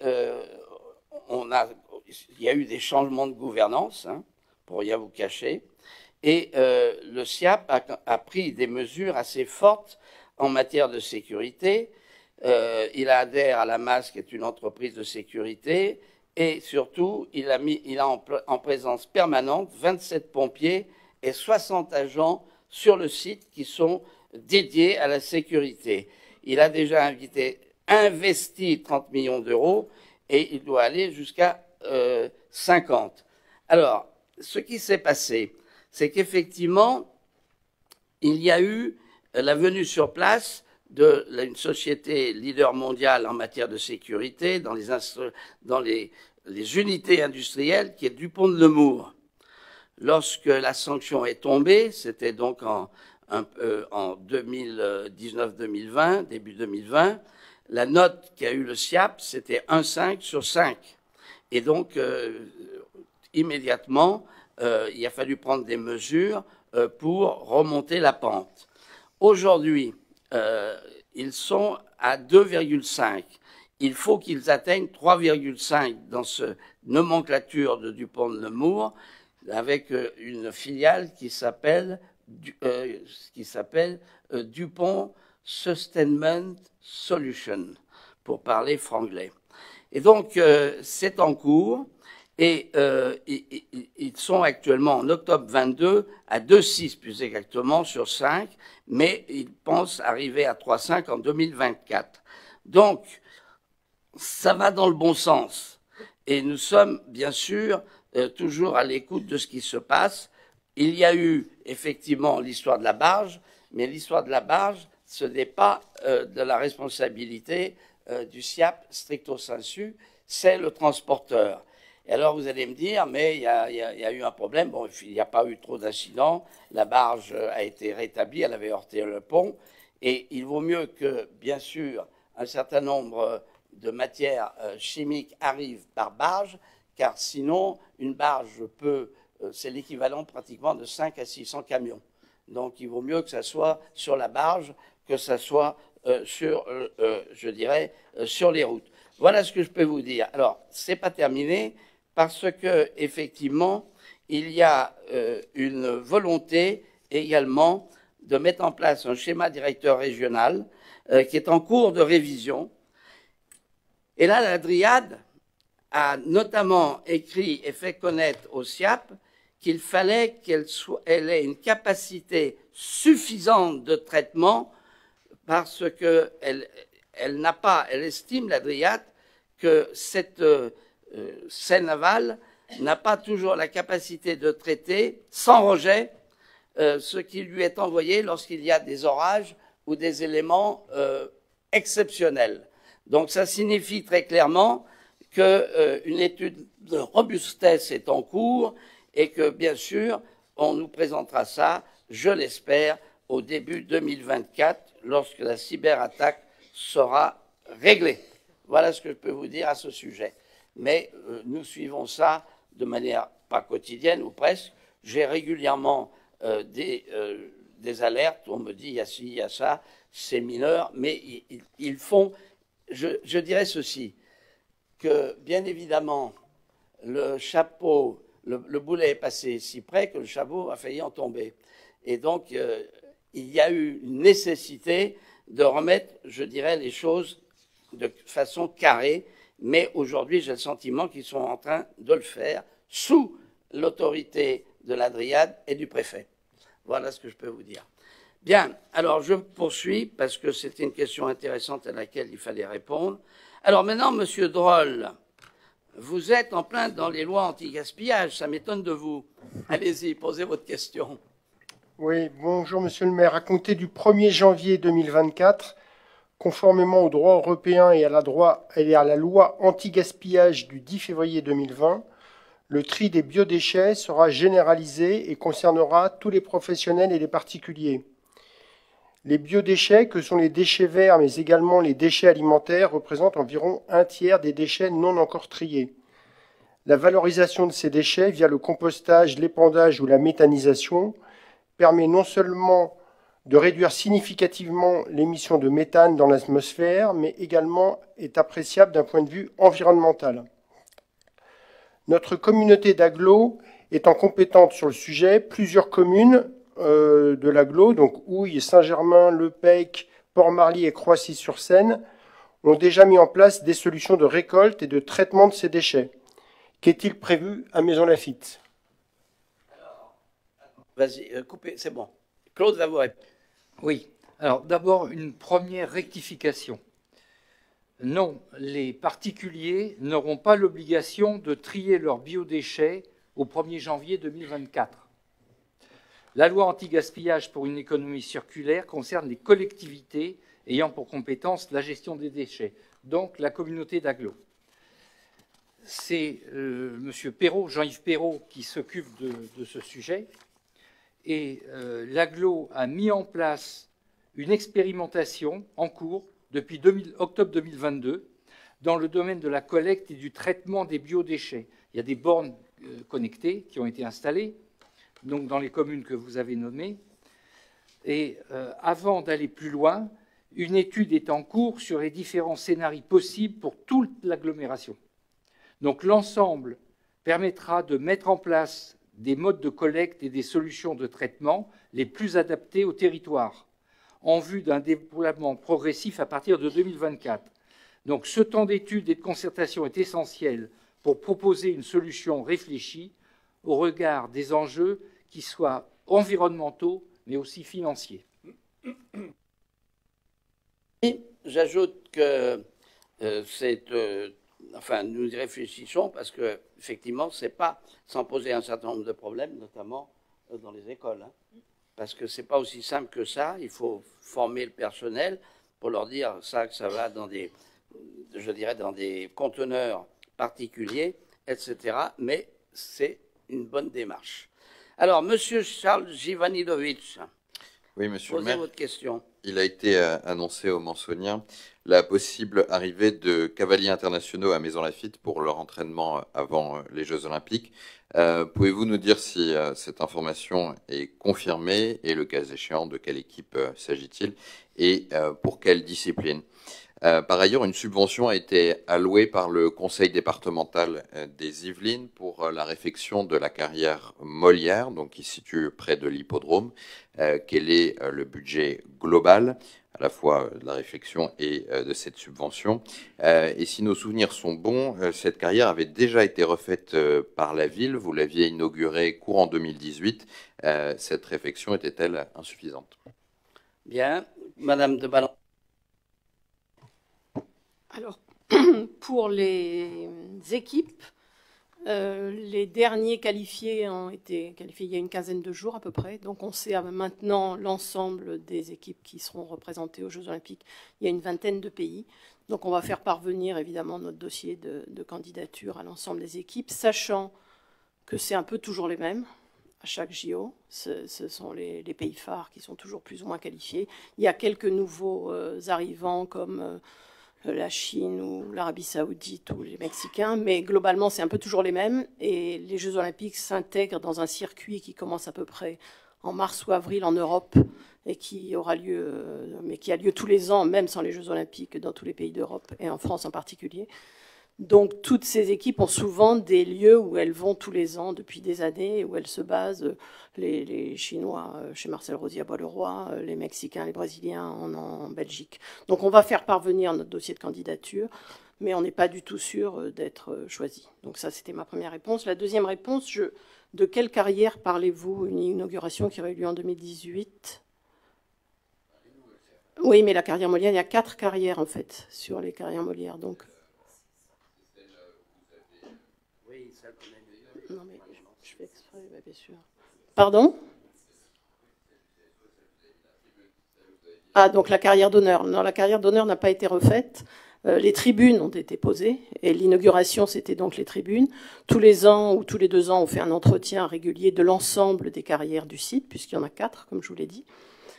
il y a eu des changements de gouvernance, hein, pour rien vous cacher, et le SIAP a pris des mesures assez fortes en matière de sécurité. Il adhère à la MAS, qui est une entreprise de sécurité, et surtout, il a en présence permanente 27 pompiers et 60 agents sur le site qui sont dédiés à la sécurité. Il a déjà investi 30 millions d'euros et il doit aller jusqu'à 50. Alors, ce qui s'est passé, c'est qu'effectivement, il y a eu la venue sur place d'une société leader mondiale en matière de sécurité dans les unités industrielles, qui est Dupont de Nemours. Lorsque la sanction est tombée, c'était donc en 2019-2020, début 2020, la note qu'a eu le SIAP, c'était 1,5 sur 5. Et donc, immédiatement, il a fallu prendre des mesures pour remonter la pente. Aujourd'hui, ils sont à 2,5. Il faut qu'ils atteignent 3,5 dans cette nomenclature de Dupont de Nemours, avec une filiale qui s'appelle Dupont Sustainment Solutions, pour parler franglais. Et donc, c'est en cours, et ils sont actuellement en octobre 22 à 2,6 plus exactement sur 5, mais ils pensent arriver à 3,5 en 2024. Donc, ça va dans le bon sens. Et nous sommes, bien sûr, toujours à l'écoute de ce qui se passe. Il y a eu, effectivement, l'histoire de la barge, mais l'histoire de la barge, ce n'est pas de la responsabilité du SIAP stricto sensu, c'est le transporteur. Et alors vous allez me dire, mais il y a eu un problème. Bon, il n'y a pas eu trop d'incidents. La barge a été rétablie, elle avait heurté le pont. Et il vaut mieux que, bien sûr, un certain nombre de matières chimiques arrivent par barge, car sinon, une barge peut, c'est l'équivalent pratiquement de 5 à 600 camions. Donc il vaut mieux que ça soit sur la barge que ça soit sur, je dirais, sur les routes. Voilà ce que je peux vous dire. Alors, c'est pas terminé, parce que effectivement, il y a une volonté également de mettre en place un schéma directeur régional qui est en cours de révision. Et là, la Dryade a notamment écrit et fait connaître au SIAP qu'il fallait qu'elle ait une capacité suffisante de traitement, parce qu'elle estime, la Dryade, que cette Seine-Aval n'a pas toujours la capacité de traiter sans rejet ce qui lui est envoyé lorsqu'il y a des orages ou des éléments exceptionnels. Donc ça signifie très clairement qu'une étude de robustesse est en cours et que, bien sûr, on nous présentera ça, je l'espère, au début 2024, lorsque la cyberattaque sera réglée. Voilà ce que je peux vous dire à ce sujet. Mais nous suivons ça de manière pas quotidienne ou presque. J'ai régulièrement des alertes, on me dit il y a ci, il y a ça, c'est mineur, mais ils font, je dirais ceci, que bien évidemment le chapeau, le boulet est passé si près que le chapeau a failli en tomber. Et donc il y a eu une nécessité de remettre, je dirais, les choses de façon carrée, mais aujourd'hui j'ai le sentiment qu'ils sont en train de le faire sous l'autorité de la Dryade et du préfet. Voilà ce que je peux vous dire. Bien, alors je poursuis parce que c'était une question intéressante à laquelle il fallait répondre. Alors maintenant, Monsieur Droll, vous êtes en plein dans les lois anti-gaspillage, ça m'étonne de vous. Allez-y, posez votre question. Oui, bonjour Monsieur le maire. À compter du 1er janvier 2024, conformément au droit européen et à la loi anti-gaspillage du 10 février 2020, le tri des biodéchets sera généralisé et concernera tous les professionnels et les particuliers. Les biodéchets, que sont les déchets verts, mais également les déchets alimentaires, représentent environ un tiers des déchets non encore triés. La valorisation de ces déchets via le compostage, l'épandage ou la méthanisation permet non seulement de réduire significativement l'émission de méthane dans l'atmosphère, mais également est appréciable d'un point de vue environnemental. Notre communauté d'agglos étant compétente sur le sujet, plusieurs communes de l'agglo, donc Houilles, Saint-Germain, Le Pec, Port-Marly et Croissy-sur-Seine, ont déjà mis en place des solutions de récolte et de traitement de ces déchets. Qu'est-il prévu à Maisons-Laffitte? Vas-y, coupez, c'est bon. Claude va vous répondre. Oui. Alors d'abord, une première rectification. Non, les particuliers n'auront pas l'obligation de trier leurs biodéchets au 1er janvier 2024. La loi anti-gaspillage pour une économie circulaire concerne les collectivités ayant pour compétence la gestion des déchets, donc la communauté d'agglos. C'est M. Perrault, Jean-Yves Perrault, qui s'occupe de ce sujet. Et l'agglo a mis en place une expérimentation en cours depuis octobre 2022 dans le domaine de la collecte et du traitement des biodéchets. Il y a des bornes connectées qui ont été installées donc dans les communes que vous avez nommées. Et avant d'aller plus loin, une étude est en cours sur les différents scénarios possibles pour toute l'agglomération. Donc l'ensemble permettra de mettre en place des modes de collecte et des solutions de traitement les plus adaptés au territoire, en vue d'un déploiement progressif à partir de 2024. Donc ce temps d'étude et de concertation est essentiel pour proposer une solution réfléchie au regard des enjeux qui soient environnementaux, mais aussi financiers. J'ajoute que enfin, nous y réfléchissons parce que effectivement, c'est pas sans poser un certain nombre de problèmes, notamment dans les écoles, hein, parce que c'est pas aussi simple que ça. Il faut former le personnel pour leur dire ça que ça va dans des, je dirais, dans des conteneurs particuliers etc. Mais c'est une bonne démarche. Alors, Monsieur Charles Givanilovic, oui, Monsieur le posez maire, votre question. il a été annoncé aux Mansoniens la possible arrivée de cavaliers internationaux à Maison Lafitte pour leur entraînement avant les Jeux Olympiques. Pouvez-vous nous dire si cette information est confirmée et le cas échéant de quelle équipe s'agit-il et pour quelle discipline? Par ailleurs, une subvention a été allouée par le conseil départemental des Yvelines pour la réfection de la carrière Molière, donc qui se situe près de l'hippodrome. Quel est le budget global, à la fois de la réfection et de cette subvention? Et si nos souvenirs sont bons, cette carrière avait déjà été refaite par la ville. Vous l'aviez inaugurée courant 2018. Cette réfection était-elle insuffisante? Bien. Madame de Ballon. Alors, pour les équipes, les derniers qualifiés ont été qualifiés il y a une quinzaine de jours à peu près. Donc on sait maintenant l'ensemble des équipes qui seront représentées aux Jeux Olympiques. Il y a une vingtaine de pays. Donc on va faire parvenir évidemment notre dossier de candidature à l'ensemble des équipes, sachant que c'est un peu toujours les mêmes à chaque JO. Ce sont les pays phares qui sont toujours plus ou moins qualifiés. Il y a quelques nouveaux arrivants comme la Chine ou l'Arabie Saoudite ou les Mexicains, mais globalement c'est un peu toujours les mêmes, et les Jeux Olympiques s'intègrent dans un circuit qui commence à peu près en mars ou avril en Europe et qui aura lieu, mais qui a lieu tous les ans, même sans les Jeux Olympiques, dans tous les pays d'Europe et en France en particulier. Donc toutes ces équipes ont souvent des lieux où elles vont tous les ans depuis des années, où elles se basent, les Chinois chez Marcel Rosier à Bois-le-Roi, les Mexicains, les Brésiliens en Belgique. Donc on va faire parvenir notre dossier de candidature, mais on n'est pas du tout sûr d'être choisi. Donc ça, c'était ma première réponse. La deuxième réponse, de quelle carrière parlez-vous? Une inauguration qui aurait eu lieu en 2018? Oui, mais la carrière Molière, il y a 4 carrières en fait sur les carrières Molière, donc... Non, mais je fais exprès, bien sûr. Pardon? Ah, donc la carrière d'honneur. Non, la carrière d'honneur n'a pas été refaite. Les tribunes ont été posées, et l'inauguration, c'était donc les tribunes. Tous les ans ou tous les 2 ans, on fait un entretien régulier de l'ensemble des carrières du site, puisqu'il y en a 4, comme je vous l'ai dit.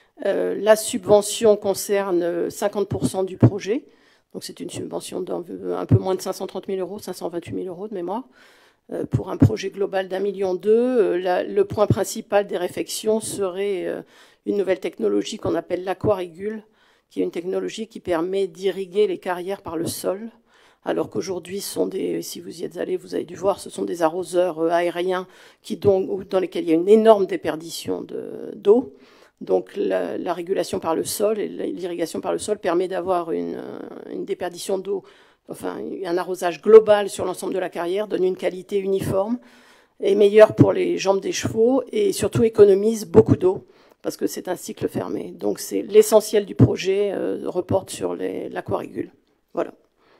La subvention concerne 50% du projet. Donc c'est une subvention d'un peu moins de 530 000 euros, 528 000 euros de mémoire, pour un projet global d'1,2 million. Le point principal des réfections serait une nouvelle technologie qu'on appelle l'aquarigule, qui est une technologie qui permet d'irriguer les carrières par le sol, alors qu'aujourd'hui, si vous y êtes allé, vous avez dû voir, ce sont des arroseurs aériens dans lesquels il y a une énorme déperdition d'eau. Donc la régulation par le sol et l'irrigation par le sol permet d'avoir une déperdition d'eau, enfin un arrosage global sur l'ensemble de la carrière, donne une qualité uniforme, est meilleure pour les jambes des chevaux et surtout économise beaucoup d'eau parce que c'est un cycle fermé. Donc c'est l'essentiel du projet reporte sur l'aquarigule. Voilà.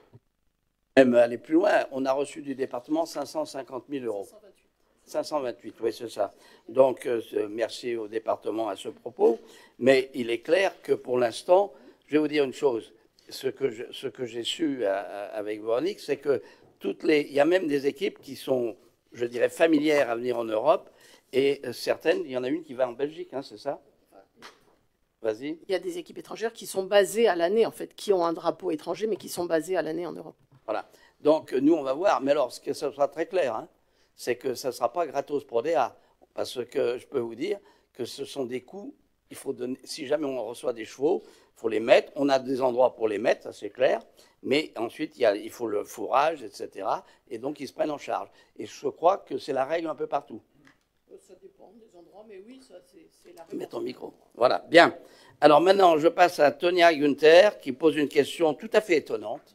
Même aller plus loin, on a reçu du département 550 000 euros. 528, oui, c'est ça. Donc, merci au département à ce propos. Mais il est clair que pour l'instant, je vais vous dire une chose. Ce que j'ai su avec Véronique, c'est que il y a même des équipes qui sont, je dirais, familières à venir en Europe. Et certaines, il y en a une qui va en Belgique, hein, c'est ça? Vas-y. Il y a des équipes étrangères qui sont basées à l'année, en fait, qui ont un drapeau étranger, mais qui sont basées à l'année en Europe. Voilà. Donc, nous, on va voir. Mais alors, ce sera très clair, hein, c'est que ça ne sera pas gratos pro DA, parce que je peux vous dire que ce sont des coûts, il faut donner, si jamais on reçoit des chevaux, il faut les mettre, on a des endroits pour les mettre, ça c'est clair, mais ensuite il faut le fourrage, etc., et donc ils se prennent en charge. Et je crois que c'est la règle un peu partout. Ça dépend des endroits, mais oui, ça c'est la règle. Mets ton micro. Voilà, bien. Alors maintenant, je passe à Tonia Günther, qui pose une question tout à fait étonnante.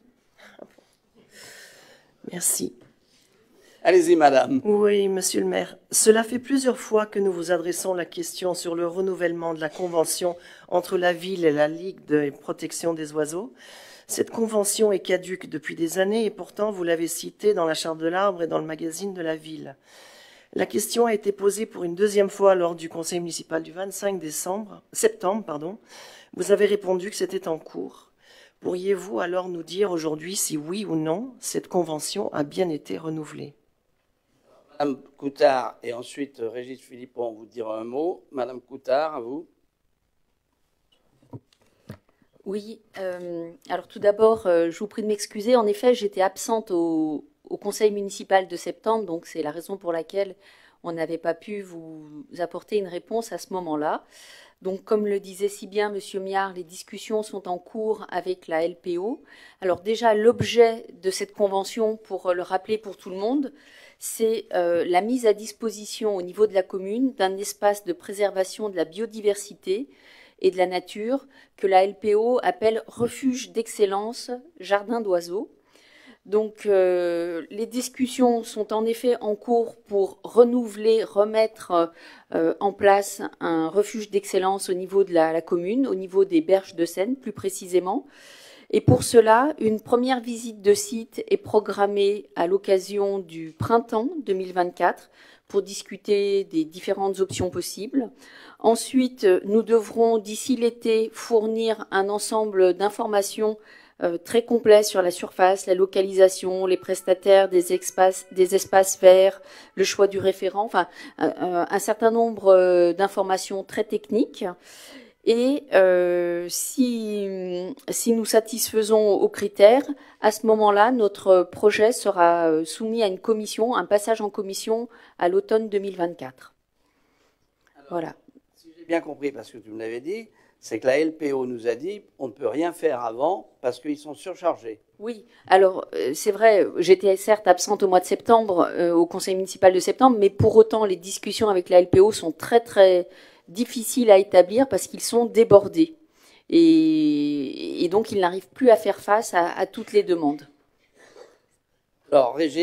Merci. Allez-y, madame. Oui, monsieur le maire. Cela fait plusieurs fois que nous vous adressons la question sur le renouvellement de la convention entre la ville et la Ligue de protection des oiseaux. Cette convention est caduque depuis des années et pourtant vous l'avez citée dans la Charte de l'Arbre et dans le magazine de la ville. La question a été posée pour une 2e fois lors du conseil municipal du 25 septembre. Vous avez répondu que c'était en cours. Pourriez-vous alors nous dire aujourd'hui si oui ou non cette convention a bien été renouvelée? Madame Coutard et ensuite Régis Philippon vous dira un mot. Madame Coutard, à vous. Oui, alors tout d'abord, je vous prie de m'excuser. En effet, j'étais absente au conseil municipal de septembre, donc c'est la raison pour laquelle on n'avait pas pu vous apporter une réponse à ce moment-là. Donc, comme le disait si bien Monsieur Miard, les discussions sont en cours avec la LPO. Alors déjà, l'objet de cette convention, pour le rappeler pour tout le monde, c'est la mise à disposition au niveau de la commune d'un espace de préservation de la biodiversité et de la nature que la LPO appelle refuge d'excellence, jardin d'oiseaux. Donc les discussions sont en effet en cours pour renouveler, remettre en place un refuge d'excellence au niveau de la commune, au niveau des berges de Seine plus précisément. Et pour cela, une première visite de site est programmée à l'occasion du printemps 2024 pour discuter des différentes options possibles. Ensuite, nous devrons d'ici l'été fournir un ensemble d'informations très complet sur la surface, la localisation, les prestataires des espaces verts, le choix du référent, enfin un certain nombre d'informations très techniques. Et si nous satisfaisons aux critères, à ce moment-là, notre projet sera soumis à une commission, un passage en commission à l'automne 2024. Alors, voilà. Si j'ai bien compris, parce que tu me l'avais dit, c'est que la LPO nous a dit on ne peut rien faire avant parce qu'ils sont surchargés. Oui, alors c'est vrai, j'étais certes absente au mois de septembre, au conseil municipal de septembre, mais pour autant les discussions avec la LPO sont très très difficiles à établir parce qu'ils sont débordés. Et donc ils n'arrivent plus à faire face à toutes les demandes. Alors, Régis ?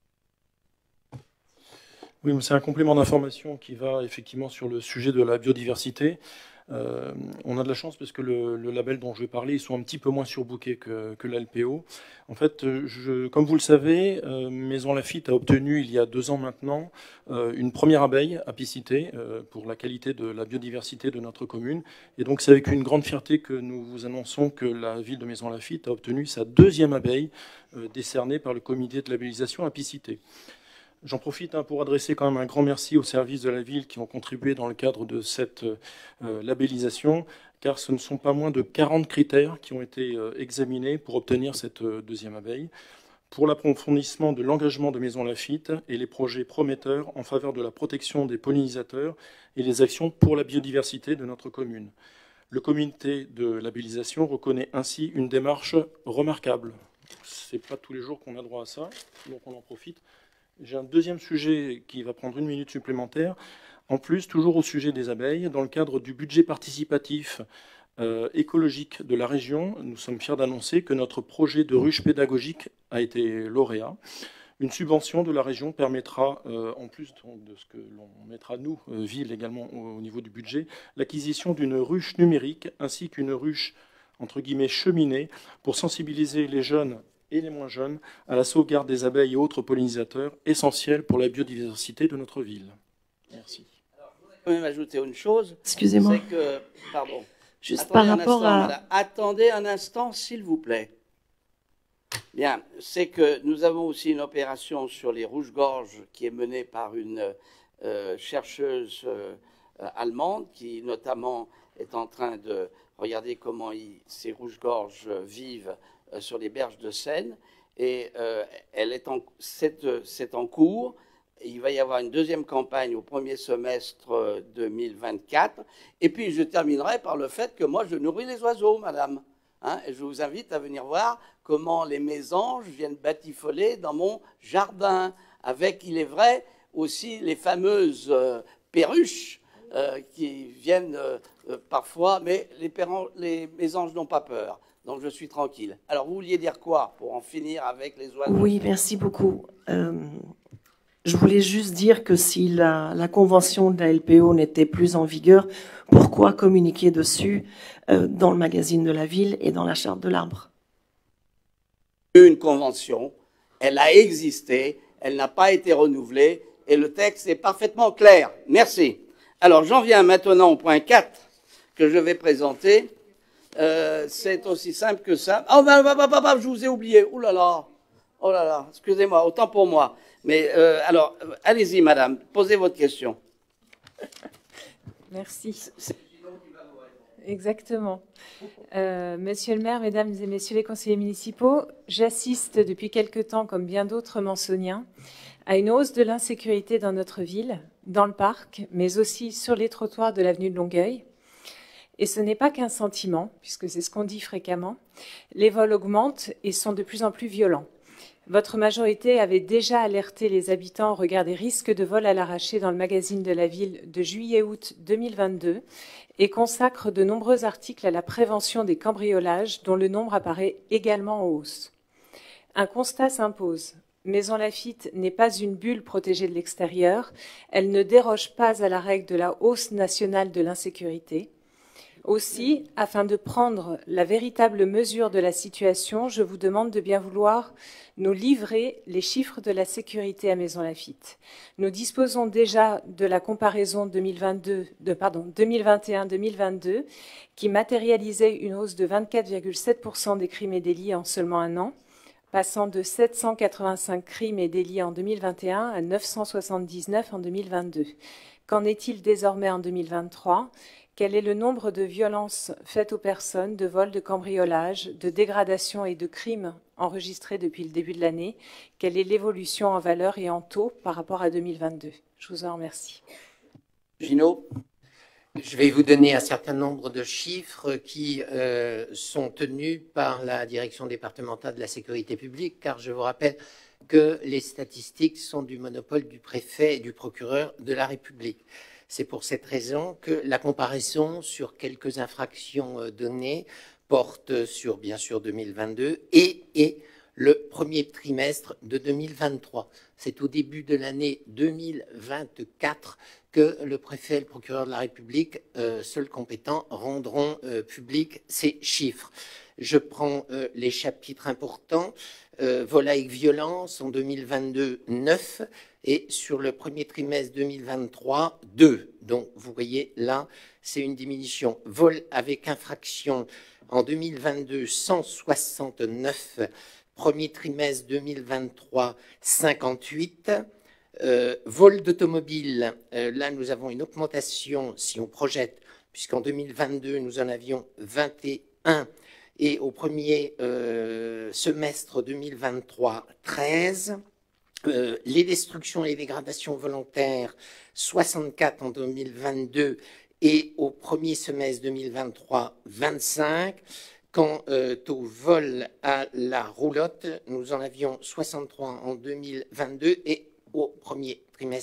Oui, c'est un complément d'information qui va effectivement sur le sujet de la biodiversité. On a de la chance parce que le label dont je vais parler, ils sont un petit peu moins surbookés que la LPO. En fait, comme vous le savez, Maison Lafitte a obtenu il y a 2 ans maintenant une première abeille apicité pour la qualité de la biodiversité de notre commune. Et donc c'est avec une grande fierté que nous vous annonçons que la ville de Maison Lafitte a obtenu sa 2e abeille décernée par le comité de labellisation apicité. J'en profite pour adresser quand même un grand merci aux services de la ville qui ont contribué dans le cadre de cette labellisation, car ce ne sont pas moins de 40 critères qui ont été examinés pour obtenir cette 2e abeille, pour l'approfondissement de l'engagement de Maison Lafitte et les projets prometteurs en faveur de la protection des pollinisateurs et les actions pour la biodiversité de notre commune. Le comité de labellisation reconnaît ainsi une démarche remarquable. Ce n'est pas tous les jours qu'on a droit à ça, donc on en profite. J'ai un 2e sujet qui va prendre 1 minute supplémentaire. En plus, toujours au sujet des abeilles, dans le cadre du budget participatif écologique de la région, nous sommes fiers d'annoncer que notre projet de ruche pédagogique a été lauréat. Une subvention de la région permettra, en plus de ce que l'on mettra, nous, ville également, au niveau du budget, l'acquisition d'une ruche numérique ainsi qu'une ruche, entre guillemets, cheminée, pour sensibiliser les jeunes et les moins jeunes à la sauvegarde des abeilles et autres pollinisateurs essentiels pour la biodiversité de notre ville. Merci. Alors, je voudrais quand même ajouter une chose. Excusez-moi. C'est que, pardon. Juste Attendez par un rapport instant, à... madame. Attendez un instant, s'il vous plaît. Bien, c'est que nous avons aussi une opération sur les rouges-gorges qui est menée par une chercheuse allemande qui, notamment, est en train de regarder comment ces rouges-gorges vivent sur les berges de Seine, et c'est en cours. Il va y avoir une 2e campagne au 1er semestre 2024. Et puis, je terminerai par le fait que moi, je nourris les oiseaux, madame. Et je vous invite à venir voir comment les mésanges viennent batifoler dans mon jardin, avec, il est vrai, aussi les fameuses perruches qui viennent parfois, mais les mésanges n'ont pas peur. Donc je suis tranquille. Alors vous vouliez dire quoi pour en finir avec les oiseaux? Oui, merci beaucoup. Je voulais juste dire que si la convention de la LPO n'était plus en vigueur, pourquoi communiquer dessus dans le magazine de la ville et dans la charte de l'arbre? Une convention, elle a existé, elle n'a pas été renouvelée et le texte est parfaitement clair. Merci. Alors j'en viens maintenant au point 4 que je vais présenter. C'est aussi simple que ça. Oh, je vous ai oublié. Oh là là, excusez-moi, autant pour moi. Mais alors, allez-y, madame, posez votre question. Merci. Exactement. Monsieur le maire, mesdames et messieurs les conseillers municipaux, j'assiste depuis quelque temps, comme bien d'autres mansoniens, à une hausse de l'insécurité dans notre ville, dans le parc, mais aussi sur les trottoirs de l'avenue de Longueuil. Et ce n'est pas qu'un sentiment, puisque c'est ce qu'on dit fréquemment. Les vols augmentent et sont de plus en plus violents. Votre majorité avait déjà alerté les habitants au regard des risques de vol à l'arraché dans le magazine de la ville de juillet-août 2022 et consacre de nombreux articles à la prévention des cambriolages dont le nombre apparaît également en hausse. Un constat s'impose. Maison Laffitte n'est pas une bulle protégée de l'extérieur. Elle ne déroge pas à la règle de la hausse nationale de l'insécurité. Aussi, afin de prendre la véritable mesure de la situation, je vous demande de bien vouloir nous livrer les chiffres de la sécurité à Maison Laffitte. Nous disposons déjà de la comparaison 2021-2022 qui matérialisait une hausse de 24,7% des crimes et délits en seulement un an, passant de 785 crimes et délits en 2021 à 979 en 2022. Qu'en est-il désormais en 2023 ? Quel est le nombre de violences faites aux personnes, de vols, de cambriolages, de dégradations et de crimes enregistrés depuis le début de l'année? Quelle est l'évolution en valeur et en taux par rapport à 2022? Je vous en remercie. Gino? Je vais vous donner un certain nombre de chiffres qui sont tenus par la direction départementale de la sécurité publique, car je vous rappelle que les statistiques sont du monopole du préfet et du procureur de la République. C'est pour cette raison que la comparaison sur quelques infractions données porte sur, bien sûr, 2022 et le premier trimestre de 2023. C'est au début de l'année 2024 que le préfet et le procureur de la République, seuls compétents, rendront publics ces chiffres. Je prends les chapitres importants. Vol avec violence en 2022, 9. Et sur le premier trimestre 2023, 2. Donc, vous voyez, là, c'est une diminution. Vol avec infraction en 2022, 169. Premier trimestre 2023, 58. Vol d'automobile, là, nous avons une augmentation, si on projette, puisqu'en 2022, nous en avions 21. Et au premier semestre 2023, 13. Les destructions et les dégradations volontaires, 64 en 2022 et au premier semestre 2023, 25. Quant au vol à la roulotte, nous en avions 63 en 2022 et au premier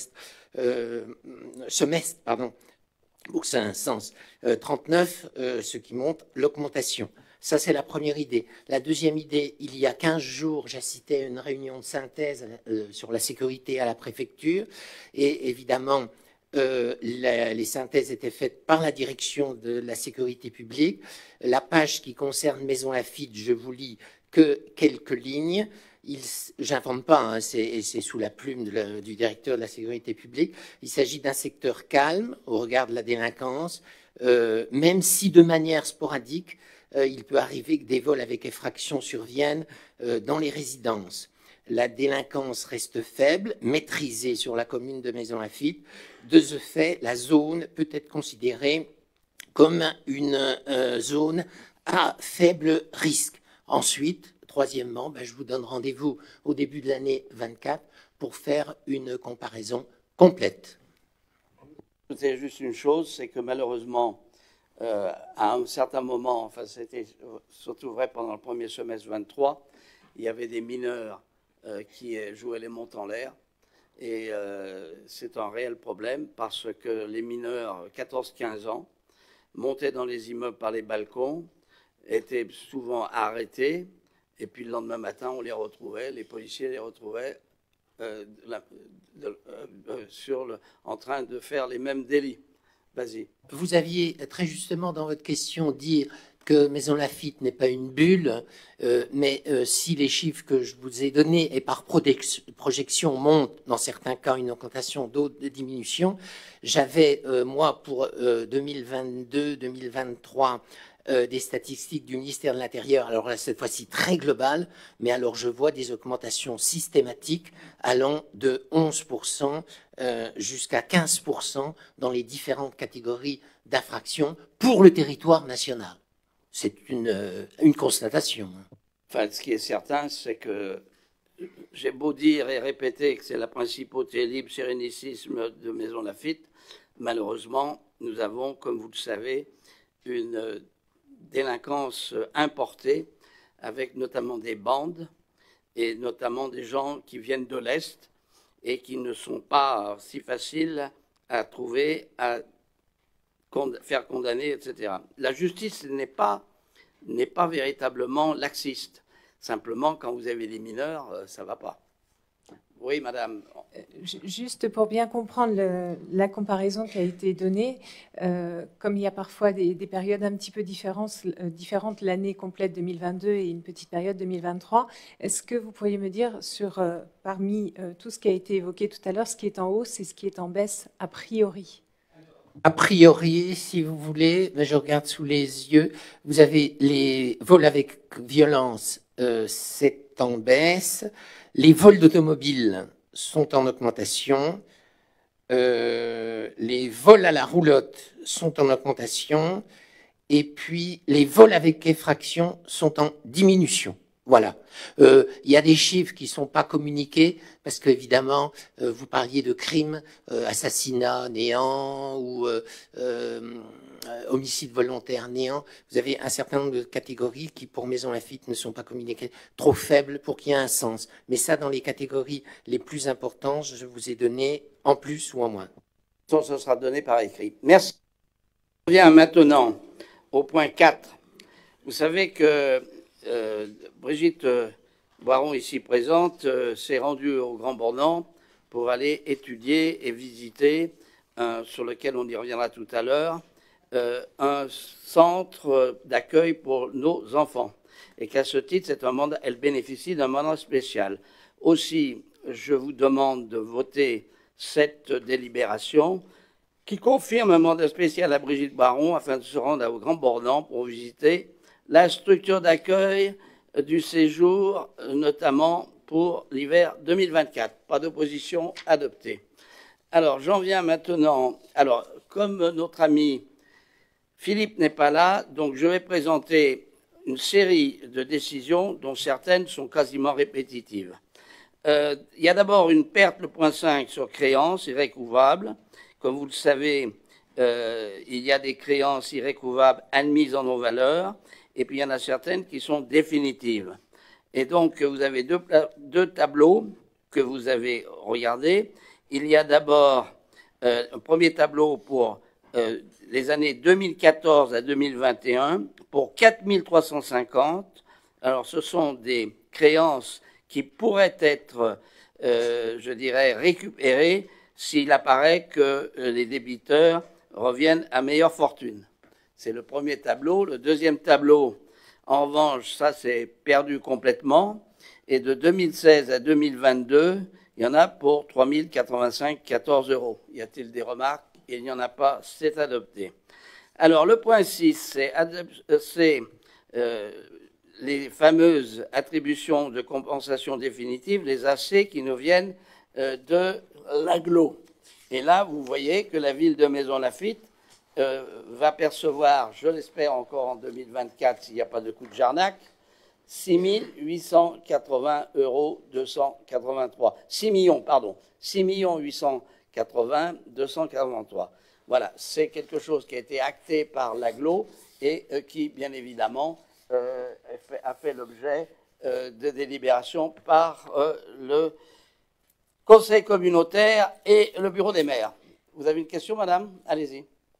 semestre, pour que ça ait un sens, 39, ce qui montre l'augmentation. Ça, c'est la première idée. La deuxième idée, il y a 15 jours, j'assistais à une réunion de synthèse sur la sécurité à la préfecture. Et évidemment, les synthèses étaient faites par la direction de la sécurité publique. La page qui concerne Maison Laffitte, je vous lis que quelques lignes. J'invente pas, hein, c'est sous la plume du directeur de la sécurité publique. Il s'agit d'un secteur calme au regard de la délinquance, même si de manière sporadique, il peut arriver que des vols avec effraction surviennent dans les résidences. La délinquance reste faible, maîtrisée sur la commune de Maison Laffitte. De ce fait, la zone peut être considérée comme une zone à faible risque. Ensuite, troisièmement, je vous donne rendez-vous au début de l'année 24 pour faire une comparaison complète. C'est juste une chose, c'est que malheureusement, à un certain moment, enfin c'était surtout vrai pendant le premier semestre 23, il y avait des mineurs qui jouaient les montes en l'air. Et c'est un réel problème parce que les mineurs, 14-15 ans, montaient dans les immeubles par les balcons, étaient souvent arrêtés, et puis le lendemain matin, on les retrouvait, les policiers les retrouvaient en train de faire les mêmes délits. Vas-y. Vous aviez très justement dans votre question dit que Maison Laffitte n'est pas une bulle, mais si les chiffres que je vous ai donnés et par projection montent, dans certains cas une augmentation, d'autres de diminution, j'avais moi pour 2022-2023 des statistiques du ministère de l'Intérieur, alors là, cette fois-ci très global, mais alors je vois des augmentations systématiques allant de 11% jusqu'à 15% dans les différentes catégories d'infractions pour le territoire national. C'est une constatation. Enfin, ce qui est certain, c'est que j'ai beau dire et répéter que c'est la principauté libre sérénissime de Maison Lafitte, malheureusement, nous avons, comme vous le savez, une délinquance importée, avec notamment des bandes, et notamment des gens qui viennent de l'Est, et qui ne sont pas si faciles à trouver, à faire condamner, etc. La justice n'est pas véritablement laxiste. Simplement, quand vous avez des mineurs, ça ne va pas. Oui, madame. Juste pour bien comprendre la comparaison qui a été donnée, comme il y a parfois des périodes un petit peu différentes, l'année complète 2022 et une petite période 2023, est-ce que vous pourriez me dire parmi tout ce qui a été évoqué tout à l'heure, ce qui est en hausse et ce qui est en baisse a priori? A priori, si vous voulez, je regarde sous les yeux, vous avez les vols avec violence, c'est en baisse. Les vols d'automobiles sont en augmentation. Les vols à la roulotte sont en augmentation. Et puis, les vols avec effraction sont en diminution. Voilà. Il y a des chiffres qui ne sont pas communiqués parce qu'évidemment, vous parliez de crimes, assassinat néant ou homicide volontaire néant. Vous avez un certain nombre de catégories qui, pour Maison Lafitte, ne sont pas communiquées, trop faibles pour qu'il y ait un sens. Mais ça, dans les catégories les plus importantes, je vous ai donné en plus ou en moins. Ça sera donné par écrit. Merci. On vient maintenant au point 4. Vous savez que Brigitte Boiron, ici présente, s'est rendue au Grand Bornand pour aller étudier et visiter, sur lequel on y reviendra tout à l'heure, un centre d'accueil pour nos enfants. Et qu'à ce titre, elle bénéficie d'un mandat spécial. Aussi, je vous demande de voter cette délibération qui confirme un mandat spécial à Brigitte Boiron afin de se rendre au Grand Bornand pour visiter la structure d'accueil du séjour, notamment pour l'hiver 2024. Pas d'opposition, adoptée. Alors, j'en viens maintenant. Alors, comme notre ami Philippe n'est pas là, donc je vais présenter une série de décisions dont certaines sont quasiment répétitives. Il y a d'abord une perte, le point 5, sur créances irrécouvrables. Comme vous le savez, il y a des créances irrécouvrables admises en non-valeur, et puis il y en a certaines qui sont définitives. Et donc, vous avez deux tableaux que vous avez regardés. Il y a d'abord un premier tableau pour les années 2014 à 2021 pour 4 350. Alors, ce sont des créances qui pourraient être, je dirais, récupérées s'il apparaît que les débiteurs reviennent à meilleure fortune. C'est le premier tableau. Le deuxième tableau, en revanche, ça c'est perdu complètement. Et de 2016 à 2022, il y en a pour 3 085,14 €. Y a-t-il des remarques? Il n'y en a pas, c'est adopté. Alors, le point 6, c'est les fameuses attributions de compensation définitive, les AC, qui nous viennent de l'AGLO. Et là, vous voyez que la ville de Maison Lafitte va percevoir, je l'espère encore en 2024, s'il n'y a pas de coup de jarnac, 6 880 283. 6 millions, pardon. 6 880 283. Voilà, c'est quelque chose qui a été acté par l'AGLO et qui, bien évidemment, a fait l'objet de délibérations par le Conseil communautaire et le Bureau des maires. Vous avez une question, madame? Allez-y.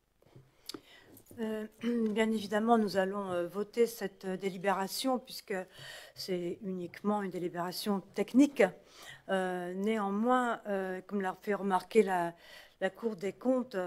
Bien évidemment, nous allons voter cette délibération puisque c'est uniquement une délibération technique. Néanmoins, comme l'a fait remarquer la Cour des comptes,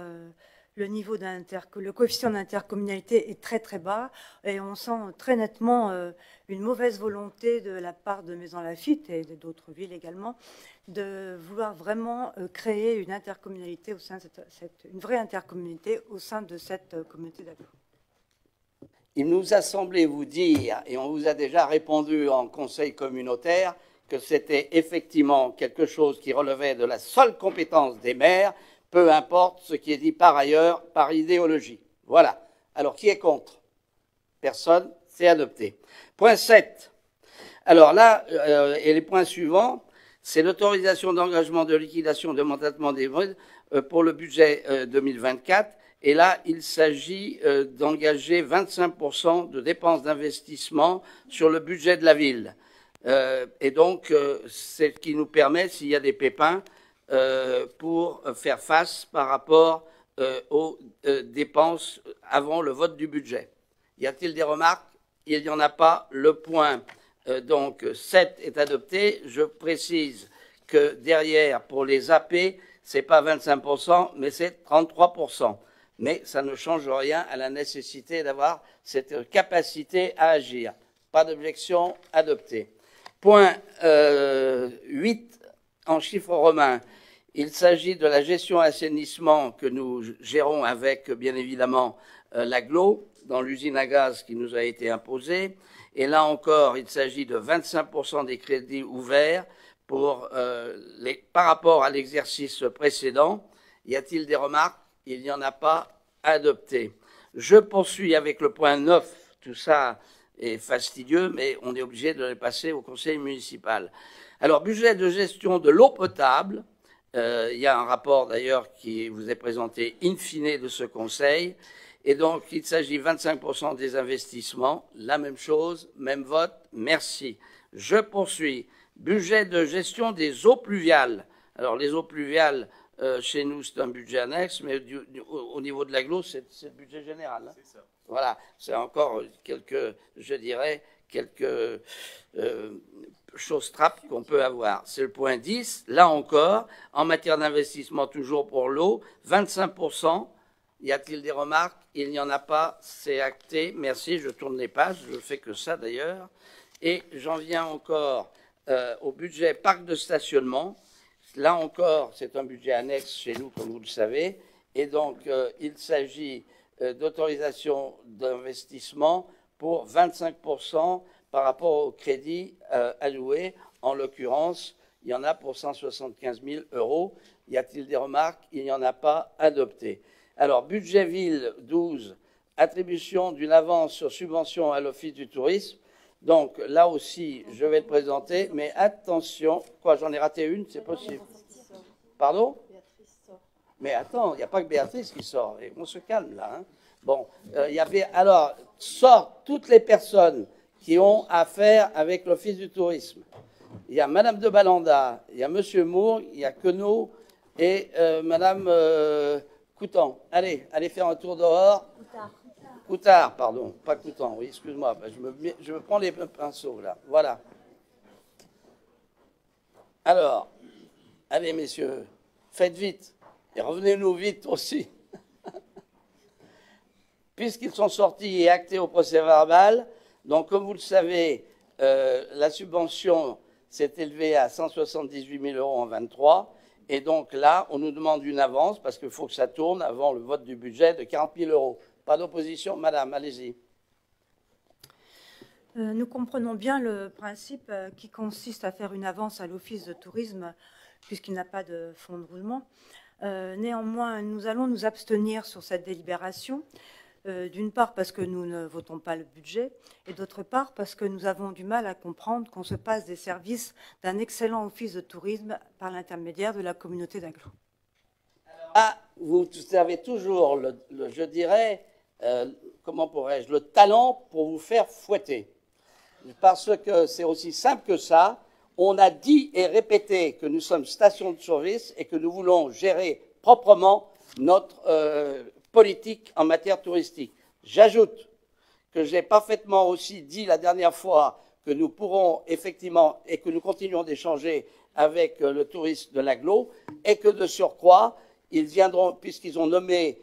le coefficient d'intercommunalité est très très bas et on sent très nettement une mauvaise volonté de la part de Maison Lafitte et d'autres villes également de vouloir vraiment créer une intercommunalité au sein de une vraie intercommunalité au sein de cette communauté d'agglo. il nous a semblé vous dire, et on vous a déjà répondu en conseil communautaire, que c'était effectivement quelque chose qui relevait de la seule compétence des maires, peu importe ce qui est dit par ailleurs, par idéologie. Voilà. Alors, qui est contre? Personne, c'est adopté. Point 7. Alors là, et les points suivants, c'est l'autorisation d'engagement de liquidation de mandatement des votes pour le budget 2024. Et là, il s'agit d'engager 25% de dépenses d'investissement sur le budget de la ville. Et donc, c'est ce qui nous permet, s'il y a des pépins, pour faire face par rapport aux dépenses avant le vote du budget. Y a-t-il des remarques? Il n'y en a pas. Le point donc 7 est adopté. Je précise que derrière, pour les AP, c'est pas 25%, mais c'est 33%. Mais ça ne change rien à la nécessité d'avoir cette capacité à agir. Pas d'objection, adopté. Point 8, en chiffres romains. Il s'agit de la gestion assainissement que nous gérons avec, bien évidemment, l'AGLO, dans l'usine à gaz qui nous a été imposée. Et là encore, il s'agit de 25% des crédits ouverts par rapport à l'exercice précédent. Y a-t-il des remarques? Il n'y en a pas. Adopté. Je poursuis avec le point 9. Tout ça est fastidieux, mais on est obligé de le passer au conseil municipal. Alors, budget de gestion de l'eau potable. Il y a un rapport d'ailleurs qui vous est présenté in fine de ce conseil. Et donc, il s'agit 25% des investissements. La même chose, même vote. Merci. Je poursuis. Budget de gestion des eaux pluviales. Alors, les eaux pluviales, chez nous, c'est un budget annexe, mais au niveau de l'agglo, c'est le budget général. Hein. C'est ça. Voilà, c'est encore quelques, je dirais, quelques choses trappes qu'on peut avoir. C'est le point 10. Là encore, en matière d'investissement, toujours pour l'eau, 25%. Y a-t-il des remarques? Il n'y en a pas. C'est acté. Merci, je tourne les pages. Je ne fais que ça, d'ailleurs. Et j'en viens encore au budget parc de stationnement. Là encore, c'est un budget annexe chez nous, comme vous le savez. Et donc, il s'agit d'autorisation d'investissement pour 25% par rapport au crédit alloué. En l'occurrence, il y en a pour 175 000 €. Y a-t-il des remarques? Il n'y en a pas. Adopté. Alors, budget ville 12, attribution d'une avance sur subvention à l'Office du tourisme. Donc, là aussi, je vais le présenter, mais attention. Quoi, j'en ai raté une? C'est possible. Pardon? Mais attends, il n'y a pas que Béatrice qui sort. Et on se calme, là. Hein. Bon, alors, sortent toutes les personnes qui ont affaire avec l'Office du tourisme. Il y a Madame de Balanda, il y a Monsieur Mourgue, il y a Queneau et Madame Coutan. Allez faire un tour dehors. Coutard, pardon, pas Coutan, oui, excuse-moi, je me prends les pinceaux, là, voilà. Alors, allez, messieurs, faites vite, et revenez-nous vite aussi. Puisqu'ils sont sortis et actés au procès-verbal, donc, comme vous le savez, la subvention s'est élevée à 178 000 € en 23, et donc là, on nous demande une avance, parce qu'il faut que ça tourne avant le vote du budget de 40 000 €. Pas d'opposition, madame, allez-y. Nous comprenons bien le principe qui consiste à faire une avance à l'Office de tourisme puisqu'il n'a pas de fonds de roulement. Néanmoins, nous allons nous abstenir sur cette délibération, d'une part parce que nous ne votons pas le budget et d'autre part parce que nous avons du mal à comprendre qu'on se passe des services d'un excellent Office de tourisme par l'intermédiaire de la communauté d'agglo. Ah, vous avez toujours, je dirais, comment pourrais-je, le talent pour vous faire fouetter. Parce que c'est aussi simple que ça. On a dit et répété que nous sommes station de service et que nous voulons gérer proprement notre politique en matière touristique. J'ajoute que j'ai parfaitement aussi dit la dernière fois que nous pourrons effectivement et que nous continuons d'échanger avec le tourisme de l'agglo et que de surcroît, ils viendront, puisqu'ils ont nommé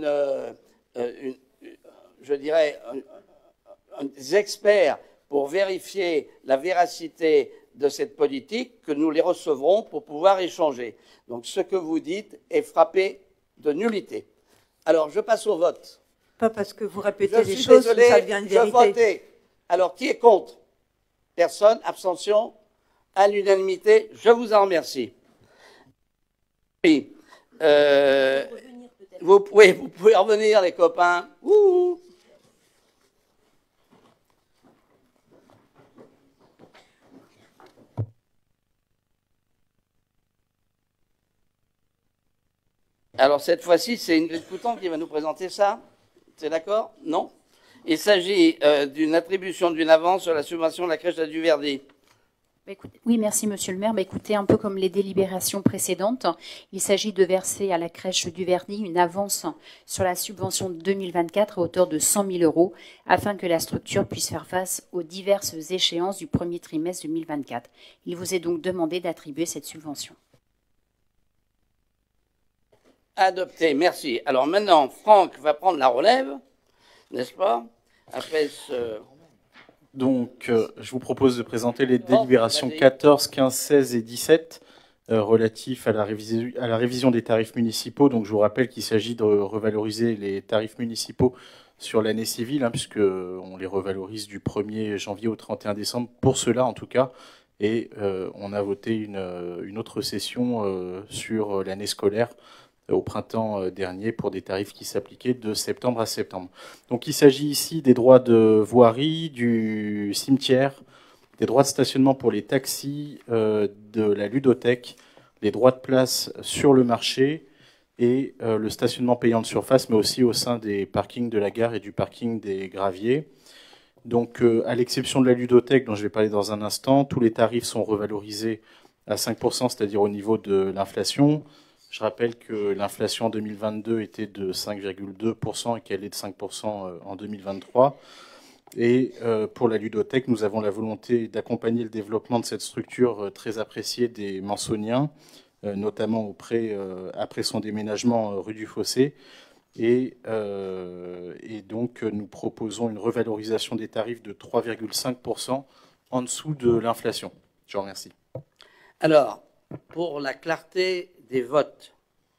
je dirais, des experts pour vérifier la véracité de cette politique, que nous les recevrons pour pouvoir échanger. Donc ce que vous dites est frappé de nullité. Alors je passe au vote. Pas parce que vous répétez Je les suis choses que désolé, ça devient une je vérité. votais. Alors, qui est contre? Personne. Abstention? À l'unanimité. Je vous en remercie. Oui. Vous pouvez revenir, les copains. Ouh. Alors, cette fois-ci, c'est Ingrid Coutan qui va nous présenter ça. C'est d'accord? Non? Il s'agit d'une attribution d'une avance sur la subvention de la crèche de Duverdy. Oui, merci Monsieur le maire. Écoutez, un peu comme les délibérations précédentes, il s'agit de verser à la crèche du Verdy une avance sur la subvention de 2024 à hauteur de 100 000 € afin que la structure puisse faire face aux diverses échéances du premier trimestre 2024. Il vous est donc demandé d'attribuer cette subvention. Adopté, merci. Alors maintenant, Franck va prendre la relève, n'est-ce pas? Après ce... Donc, je vous propose de présenter les délibérations 14, 15, 16 et 17 relatifs à la révision des tarifs municipaux. Donc, je vous rappelle qu'il s'agit de revaloriser les tarifs municipaux sur l'année civile, puisqu'on les revalorise du 1er janvier au 31 décembre, pour cela en tout cas. Et on a voté une autre session sur l'année scolaire au printemps dernier pour des tarifs qui s'appliquaient de septembre à septembre. Donc il s'agit ici des droits de voirie, du cimetière, des droits de stationnement pour les taxis, de la ludothèque, les droits de place sur le marché et le stationnement payant de surface, mais aussi au sein des parkings de la gare et du parking des graviers. Donc à l'exception de la ludothèque dont je vais parler dans un instant, tous les tarifs sont revalorisés à 5%, c'est-à-dire au niveau de l'inflation. Je rappelle que l'inflation en 2022 était de 5,2% et qu'elle est de 5% en 2023. Et pour la ludothèque, nous avons la volonté d'accompagner le développement de cette structure très appréciée des Mansoniens, notamment après son déménagement rue du Fossé. Et donc, nous proposons une revalorisation des tarifs de 3,5% en dessous de l'inflation. Je vous remercie. Alors, pour la clarté des votes,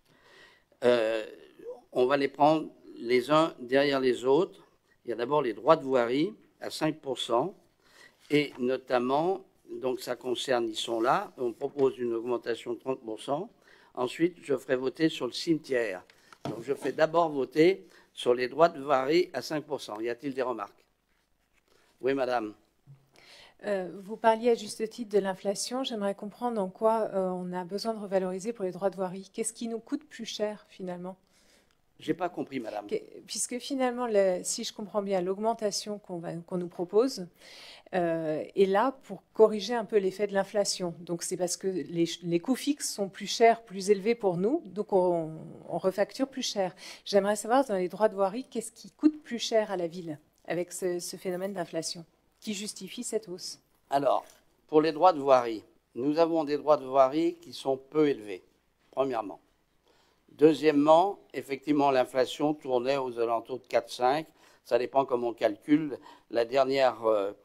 on va les prendre les uns derrière les autres. Il y a d'abord les droits de voirie à 5%, et notamment, donc ça concerne, ils sont là, on propose une augmentation de 30%. Ensuite, je ferai voter sur le cimetière. Donc je fais d'abord voter sur les droits de voirie à 5%. Y a-t-il des remarques? Oui, madame. Vous parliez à juste titre de l'inflation. J'aimerais comprendre en quoi on a besoin de revaloriser pour les droits de voirie. Qu'est-ce qui nous coûte plus cher finalement? Je n'ai pas compris, madame. Puisque finalement, si je comprends bien, l'augmentation qu'on nous propose est là pour corriger un peu l'effet de l'inflation. Donc c'est parce que les coûts fixes sont plus chers, plus élevés pour nous, donc on refacture plus cher. J'aimerais savoir, dans les droits de voirie, qu'est-ce qui coûte plus cher à la ville avec ce phénomène d'inflation qui justifie cette hausse? Alors, pour les droits de voirie, nous avons des droits de voirie qui sont peu élevés, premièrement. Deuxièmement, effectivement, l'inflation tournait aux alentours de 4,5. Ça dépend comment on calcule. La dernière,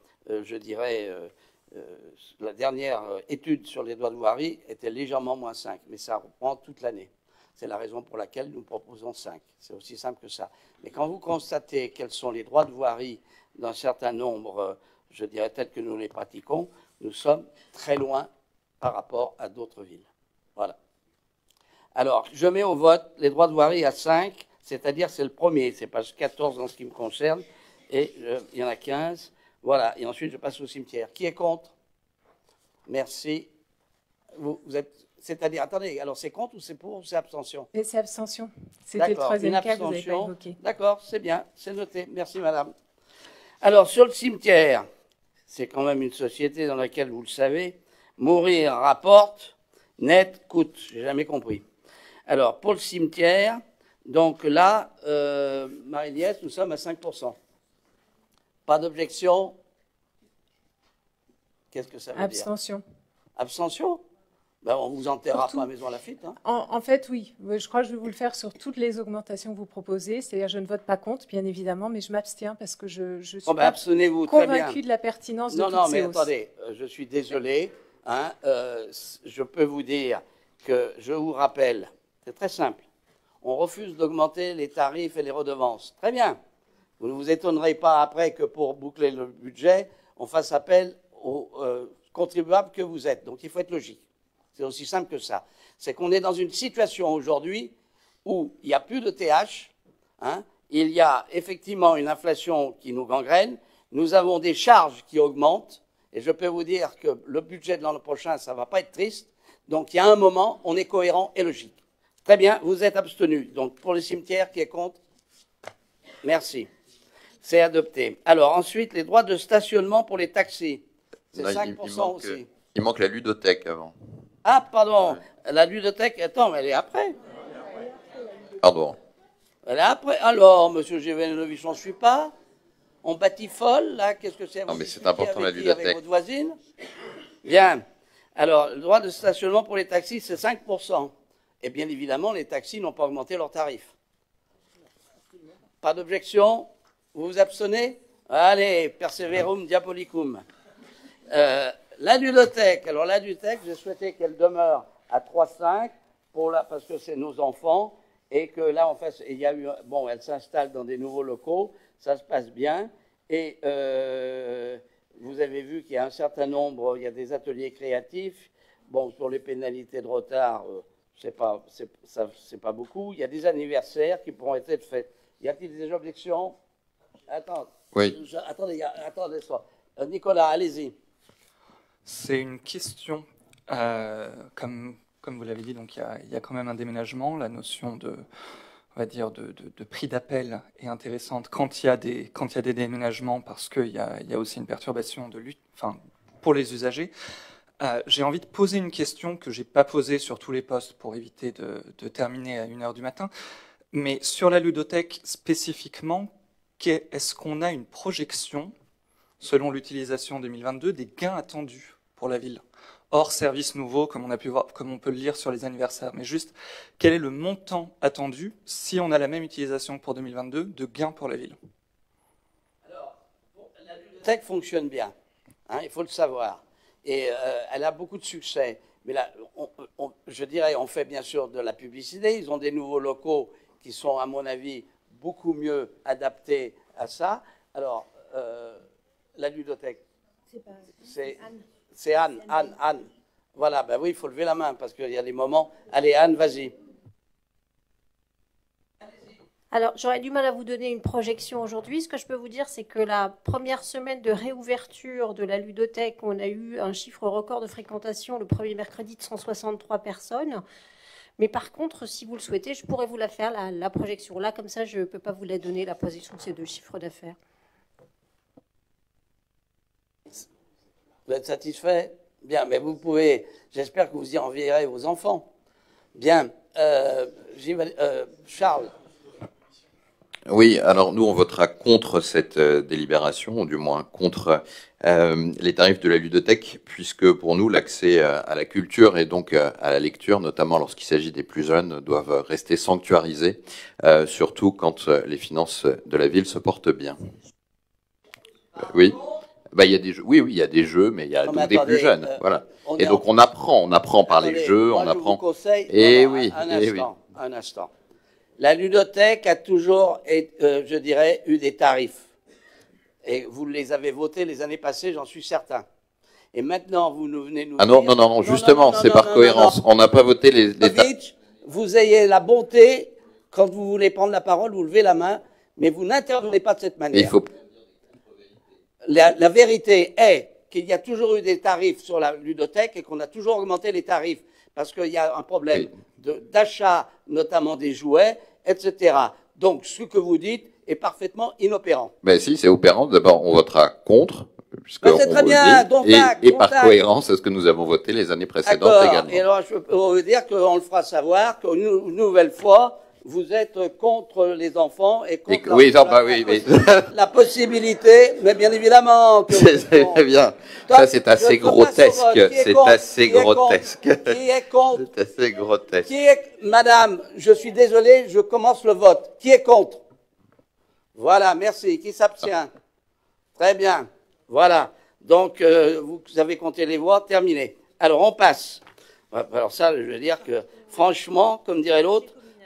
la dernière étude sur les droits de voirie était légèrement moins 5, mais ça reprend toute l'année. C'est la raison pour laquelle nous proposons 5. C'est aussi simple que ça. Mais quand vous constatez quels sont les droits de voirie d'un certain nombre, je dirais tels que nous les pratiquons, nous sommes très loin par rapport à d'autres villes. Voilà. Alors, je mets au vote les droits de voirie à 5, c'est-à-dire c'est le premier, c'est page 14 en ce qui me concerne, et il y en a 15. Voilà, et ensuite je passe au cimetière. Qui est contre? Merci. Vous êtes, c'est-à-dire, attendez, alors c'est contre ou c'est pour ou c'est abstention? Et c'est abstention. C'était le troisième cas que vous n'avez pas évoqué. D'accord, c'est bien, c'est noté. Merci, madame. Alors, sur le cimetière, c'est quand même une société dans laquelle, vous le savez, mourir rapporte, net coûte. J'ai jamais compris. Alors, pour le cimetière, donc là, Marie-Liesse, nous sommes à 5%. Pas d'objection? Qu'est-ce que ça veut dire? Abstention. Abstention? Ben, on ne vous enterrera pas à Maison Lafitte. Hein. En fait, oui. Je crois que je vais vous le faire sur toutes les augmentations que vous proposez. C'est-à-dire, je ne vote pas contre, bien évidemment, mais je m'abstiens parce que je suis pas convaincue de la pertinence de toutes ces hausses. Non, mais attendez, je suis désolé. Hein, je peux vous dire que je vous rappelle, c'est très simple, on refuse d'augmenter les tarifs et les redevances. Très bien. Vous ne vous étonnerez pas après que pour boucler le budget, on fasse appel aux contribuables que vous êtes. Donc il faut être logique. C'est aussi simple que ça. C'est qu'on est dans une situation aujourd'hui où il n'y a plus de TH, hein, il y a effectivement une inflation qui nous gangrène, nous avons des charges qui augmentent, et je peux vous dire que le budget de l'an prochain, ça ne va pas être triste. Donc il y a un moment, on est cohérent et logique. Très bien, vous êtes abstenu. Donc pour les cimetières, qui est contre? Merci. C'est adopté. Alors ensuite, les droits de stationnement pour les taxis. C'est 5% aussi. Il manque la ludothèque avant. Ah, pardon, la ludothèque, attends, mais elle est après. Pardon. Elle est après. Alors, monsieur Gévenovich, on ne suit pas. On batifole, là, qu'est-ce que c'est? Non, mais c'est important, la ludothèque. Avec votre voisine. Bien. Alors, le droit de stationnement pour les taxis, c'est 5%. Et bien évidemment, les taxis n'ont pas augmenté leurs tarifs. Pas d'objection? Vous vous abstenez? Allez, perseverum diabolicum. La ludothèque. Alors, la ludothèque, j'ai souhaité qu'elle demeure à 3,5 parce que c'est nos enfants. Et que là, en fait, il y a eu, bon, elle s'installe dans des nouveaux locaux, ça se passe bien. Et vous avez vu qu'il y a un certain nombre, il y a des ateliers créatifs. Bon, pour les pénalités de retard, c'est pas beaucoup. Il y a des anniversaires qui pourront être faits. Y a-t-il des objections? Attends. Oui. Attendez, Nicolas, allez-y. C'est une question, comme vous l'avez dit, donc il y a quand même un déménagement. La notion de, on va dire, de prix d'appel est intéressante quand il y a des déménagements, parce qu'il y a aussi une perturbation de lutte, enfin, pour les usagers. J'ai envie de poser une question que j'ai pas posée sur tous les postes pour éviter de terminer à 1h du matin. Mais sur la ludothèque spécifiquement, est-ce qu'on a une projection, selon l'utilisation 2022, des gains attendus pour la ville? Hors service nouveau, comme on a pu voir, comme on peut le lire sur les anniversaires. Mais juste, quel est le montant attendu, si on a la même utilisation que pour 2022, de gains pour la ville? Alors, la ludothèque fonctionne bien, hein, il faut le savoir. Et elle a beaucoup de succès. Mais là, je dirais, on fait bien sûr de la publicité. Ils ont des nouveaux locaux qui sont, à mon avis, beaucoup mieux adaptés à ça. Alors, la ludothèque, c'est Anne. Voilà, ben oui, il faut lever la main parce qu'il y a des moments. Allez, Anne, vas-y. Alors, j'aurais du mal à vous donner une projection aujourd'hui. Ce que je peux vous dire, c'est que la première semaine de réouverture de la ludothèque, on a eu un chiffre record de fréquentation le premier mercredi de 163 personnes. Mais par contre, si vous le souhaitez, je pourrais vous la faire, la projection. Là, comme ça, je ne peux pas vous la donner, la projection de ces deux chiffres d'affaires. Vous êtes satisfait? Bien, mais vous pouvez, j'espère que vous y enverrez vos enfants. Bien, Charles. Oui, alors nous, on votera contre cette délibération, ou du moins contre les tarifs de la ludothèque, puisque pour nous, l'accès à la culture et donc à la lecture, notamment lorsqu'il s'agit des plus jeunes, doivent rester sanctuarisés, surtout quand les finances de la ville se portent bien. Oui. Bah, il y a des jeux. Oui, il y a des jeux, mais il y a donc des plus jeunes. Voilà. Et donc on apprend par les jeux, on apprend. Et oui, un instant. La ludothèque a toujours, je dirais, eu des tarifs. Et vous les avez votés les années passées, j'en suis certain. Et maintenant, vous nous venez nous dire... Non, justement, c'est par cohérence. On n'a pas voté les tarifs. Vous ayez la bonté, quand vous voulez prendre la parole, vous levez la main, mais vous n'intervenez pas de cette manière. Il faut... La vérité est qu'il y a toujours eu des tarifs sur la ludothèque et qu'on a toujours augmenté les tarifs parce qu'il y a un problème d'achat, notamment des jouets, etc. Donc, ce que vous dites est parfaitement inopérant. Ben si, c'est opérant. D'abord, on votera contre, puisqu'on c'est très bien, et par cohérence, c'est ce que nous avons voté les années précédentes également. Et alors, je peux vous dire qu'on le fera savoir qu'une nouvelle fois, vous êtes contre les enfants et contre la possibilité, mais bien évidemment que c'est bien. Ça, c'est assez grotesque. C'est assez grotesque. Qui est contre? C'est assez grotesque. Madame, je suis désolé, je commence le vote. Qui est contre? Voilà, merci. Qui s'abstient? Très bien. Voilà. Donc, vous avez compté les voix, terminé. Alors, on passe. Alors ça, je veux dire que, franchement, comme dirait l'autre,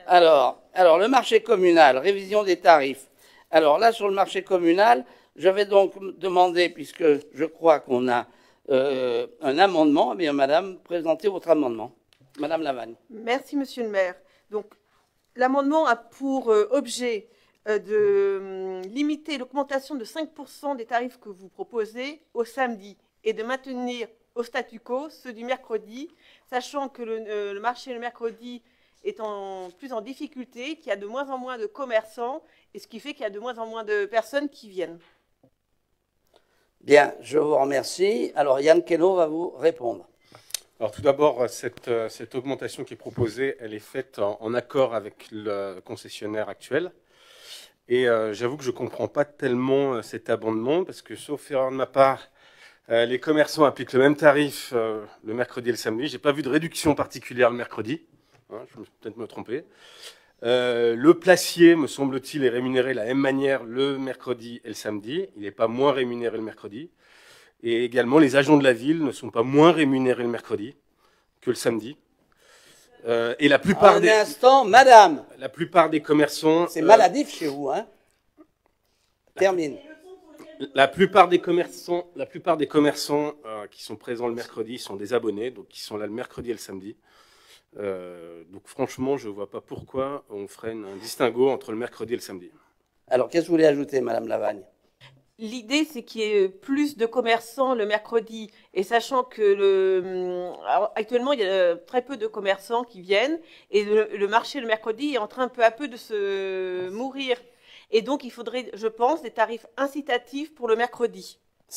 Alors, le marché communal, révision des tarifs. Alors là, sur le marché communal, je vais donc demander, puisque je crois qu'on a un amendement, eh bien, madame, présentez votre amendement. Madame Lavagne. Merci, monsieur le maire. Donc, l'amendement a pour objet de limiter l'augmentation de 5% des tarifs que vous proposez au samedi et de maintenir au statu quo ceux du mercredi, sachant que le marché le mercredi est plus en difficulté, qu'il y a de moins en moins de commerçants, et ce qui fait qu'il y a de moins en moins de personnes qui viennent. Bien, je vous remercie. Alors, Yann Queneau va vous répondre. Alors, tout d'abord, cette augmentation qui est proposée, elle est faite en accord avec le concessionnaire actuel. Et j'avoue que je ne comprends pas tellement cet abondement, parce que, sauf erreur de ma part, les commerçants appliquent le même tarif le mercredi et le samedi. Je n'ai pas vu de réduction particulière le mercredi. Hein, je vais peut-être me tromper. Le placier, me semble-t-il, est rémunéré de la même manière le mercredi et le samedi. Il n'est pas moins rémunéré le mercredi. Et également, les agents de la ville ne sont pas moins rémunérés le mercredi que le samedi. Et la plupart Un instant, madame. La plupart des commerçants... C'est maladif chez vous, hein. Termine. La plupart des commerçants qui sont présents le mercredi sont des abonnés, donc qui sont là le mercredi et le samedi. Donc franchement, je ne vois pas pourquoi on ferait un distinguo entre le mercredi et le samedi. Alors, qu'est-ce que vous voulez ajouter, madame Lavagne? L'idée, c'est qu'il y ait plus de commerçants le mercredi, et sachant que actuellement, il y a très peu de commerçants qui viennent, et le marché le mercredi est en train peu à peu de se mourir. Et donc, il faudrait, je pense, des tarifs incitatifs pour le mercredi.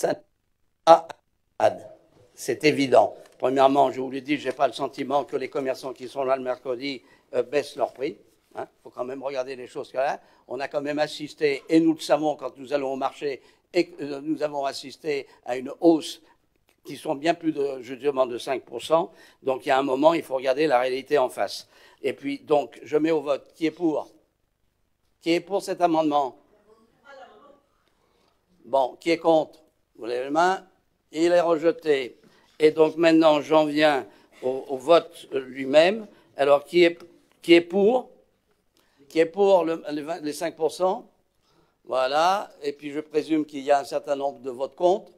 C'est évident. Premièrement, je vous l'ai dit, je n'ai pas le sentiment que les commerçants qui sont là le mercredi baissent leur prix. Il faut quand même regarder les choses là. On a quand même assisté, et nous le savons quand nous allons au marché, et que nous avons assisté à une hausse qui sont bien plus de, je demande, de 5%. Donc il y a un moment, il faut regarder la réalité en face. Et puis, donc, je mets au vote. Qui est pour? Qui est pour cet amendement? Bon, qui est contre? Vous levez la main. Il est rejeté. Et donc maintenant, j'en viens au vote lui-même. Alors, qui est pour? Qui est pour les 5%? Voilà. Et puis, je présume qu'il y a un certain nombre de votes contre.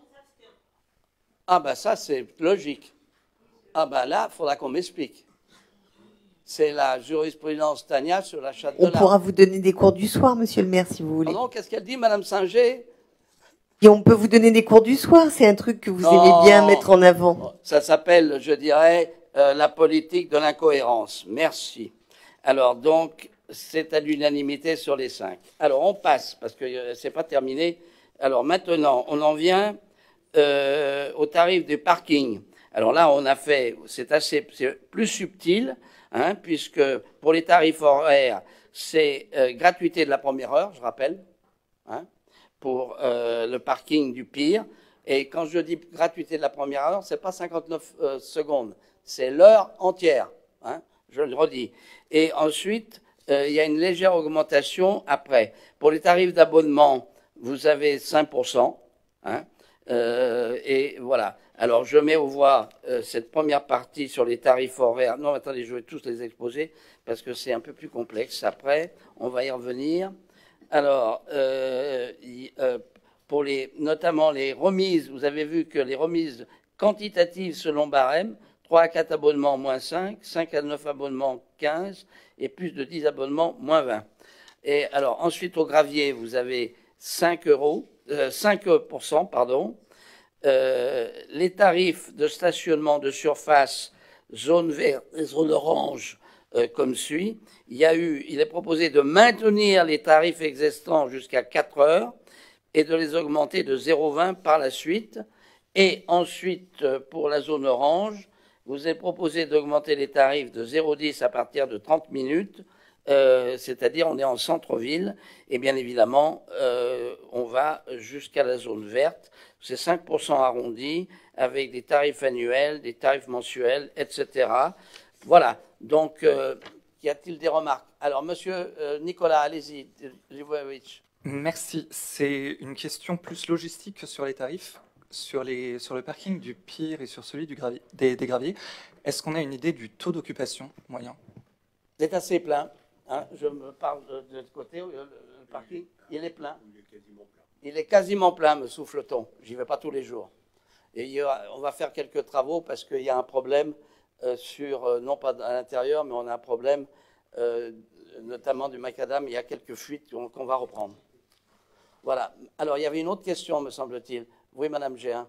Ah ben ça, c'est logique. Ah ben là, il faudra qu'on m'explique. C'est la jurisprudence Tania sur l'achat de On l'art. pourra vous donner des cours du soir, monsieur le maire, si vous voulez. Pardon, qu'est-ce qu'elle dit, madame Singer? Et on peut vous donner des cours du soir, c'est un truc que vous aimez bien mettre en avant. Ça s'appelle, je dirais, la politique de l'incohérence. Merci. Alors donc, c'est à l'unanimité sur les 5. Alors on passe, parce que c'est pas terminé. Alors maintenant, on en vient au tarif du parking. Alors là, on a fait, c'est plus subtil, hein, puisque pour les tarifs horaires, c'est gratuité de la première heure, je rappelle, hein, pour le parking du Pire. Et quand je dis gratuité de la première heure, c'est pas 59 secondes, c'est l'heure entière, hein, je le redis. Et ensuite, il y a une légère augmentation après. Pour les tarifs d'abonnement, vous avez 5%, hein, et voilà. Alors, je mets aux voix cette première partie sur les tarifs horaires. Non, attendez, je vais tous les exposer parce que c'est un peu plus complexe. Après, on va y revenir. Alors, pour notamment les remises, vous avez vu que les remises quantitatives selon barème, 3 à 4 abonnements, moins 5, 5 à 9 abonnements, 15, et plus de 10 abonnements, moins 20. Et alors, ensuite, au gravier, vous avez 5%, pardon. Les tarifs de stationnement de surface, zone verte et zone orange, comme suit. Il est proposé de maintenir les tarifs existants jusqu'à 4 heures et de les augmenter de 0,20 par la suite. Et ensuite, pour la zone orange, vous est proposé d'augmenter les tarifs de 0,10 à partir de 30 minutes, c'est-à-dire on est en centre-ville, et bien évidemment, on va jusqu'à la zone verte. C'est 5% arrondi, avec des tarifs annuels, des tarifs mensuels, etc. Voilà. Donc, y a-t-il des remarques? Alors, monsieur Nicolas, allez-y. Merci. C'est une question plus logistique que sur les tarifs. Sur le parking du Pire et sur celui des graviers, est-ce qu'on a une idée du taux d'occupation moyen? C'est assez plein. Hein, je me parle de l'autre côté, le parking, il est plein. Il est quasiment plein, me souffle-t-on. J'y vais pas tous les jours. Et on va faire quelques travaux parce qu'il y a un problème non pas à l'intérieur, mais on a un problème notamment du macadam. Il y a quelques fuites qu'on va reprendre. Voilà. Alors, il y avait une autre question, me semble-t-il. Oui, Madame Géin.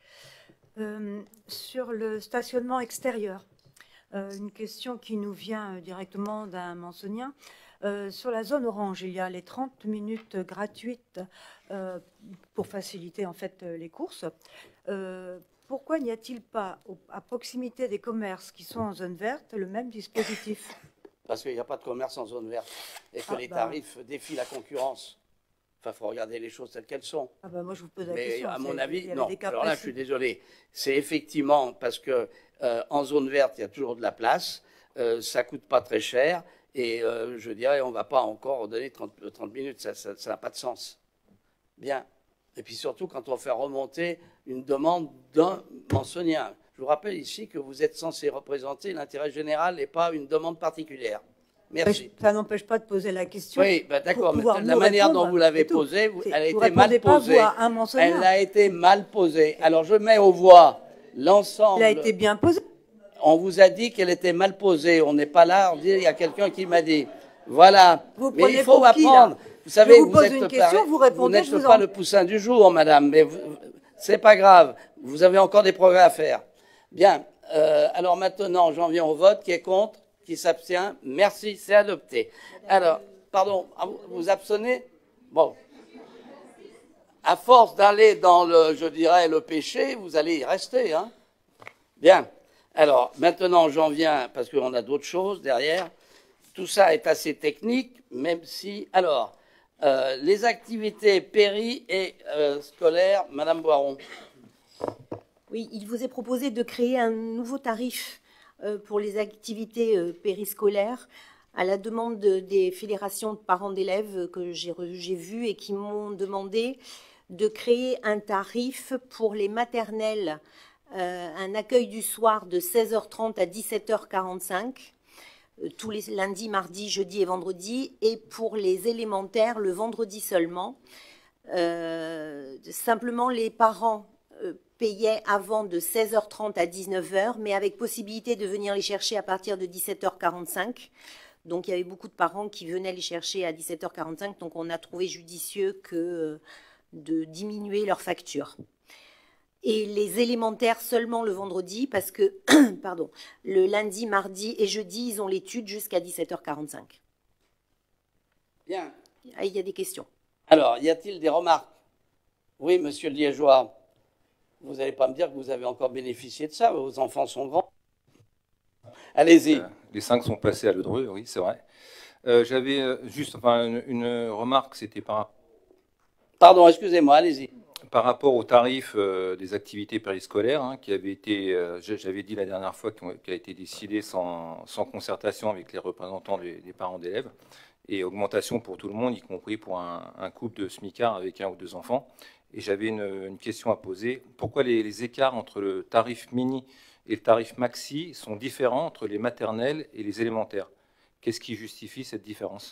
Sur le stationnement extérieur, une question qui nous vient directement d'un Mansonien. Sur la zone orange, il y a les 30 minutes gratuites pour faciliter en fait les courses. Pourquoi n'y a-t-il pas à proximité des commerces qui sont en zone verte le même dispositif? Parce qu'il n'y a pas de commerce en zone verte et que les tarifs défient la concurrence. Enfin, il faut regarder les choses telles qu'elles sont. Moi, je vous pose la Mais question. à mon avis, non. Alors là, précis. je suis désolé. C'est effectivement parce que en zone verte, il y a toujours de la place. Ça coûte pas très cher. Et je dirais, on ne va pas encore donner 30 minutes. Ça n'a pas de sens. Bien. Et puis surtout, quand on fait remonter une demande d'un Mansonien. Je vous rappelle ici que vous êtes censé représenter l'intérêt général et pas une demande particulière. Merci. Ça n'empêche pas de poser la question. Oui, ben d'accord, mais la manière dont vous l'avez posée, elle a été mal posée. Elle a été mal posée. Alors je mets aux voix l'ensemble. Elle a été bien posée. On vous a dit qu'elle était mal posée. On n'est pas là. Il y a quelqu'un qui m'a dit. Voilà. Mais il faut apprendre. Vous savez, je vous pose une question, vous répondez. Vous n'êtes pas le poussin du jour, madame. Mais c'est pas grave. Vous avez encore des progrès à faire. Bien. Alors maintenant, j'en viens au vote. Qui est contre? Qui s'abstient? Merci, c'est adopté. Alors, pardon, vous abstenez? Bon. À force d'aller dans je dirais, le péché, vous allez y rester, hein? Bien. Alors, maintenant, j'en viens, parce qu'on a d'autres choses derrière. Tout ça est assez technique, même si... Alors, les activités péri et scolaires, Madame Boiron. Oui, il vous est proposé de créer un nouveau tarif pour les activités périscolaires à la demande des fédérations de parents d'élèves que j'ai vues et qui m'ont demandé de créer un tarif pour les maternelles, un accueil du soir de 16h30 à 17h45, tous les lundis, mardis, jeudis et vendredis, et pour les élémentaires le vendredi seulement. Simplement, les parents payaient avant de 16h30 à 19h, mais avec possibilité de venir les chercher à partir de 17h45. Donc il y avait beaucoup de parents qui venaient les chercher à 17h45, donc on a trouvé judicieux de diminuer leur facture. Et les élémentaires seulement le vendredi, parce que pardon, le lundi, mardi et jeudi, ils ont l'étude jusqu'à 17h45. Bien. Il y a des questions. Alors, y a-t-il des remarques? Oui, monsieur le Liégeois. Vous n'allez pas me dire que vous avez encore bénéficié de ça, vos enfants sont grands. Allez-y. Les 5 sont passés à Ledru, oui, c'est vrai. J'avais juste une remarque, c'était Pardon, excusez-moi, allez-y. Par rapport au tarif des activités périscolaires, hein, qui avait été, j'avais dit la dernière fois, qui a été décidé sans concertation avec les représentants des parents d'élèves, et augmentation pour tout le monde, y compris pour un couple de smicards avec 1 ou 2 enfants. Et j'avais une question à poser. Pourquoi les écarts entre le tarif mini et le tarif maxi sont différents entre les maternelles et les élémentaires? Qu'est-ce qui justifie cette différence?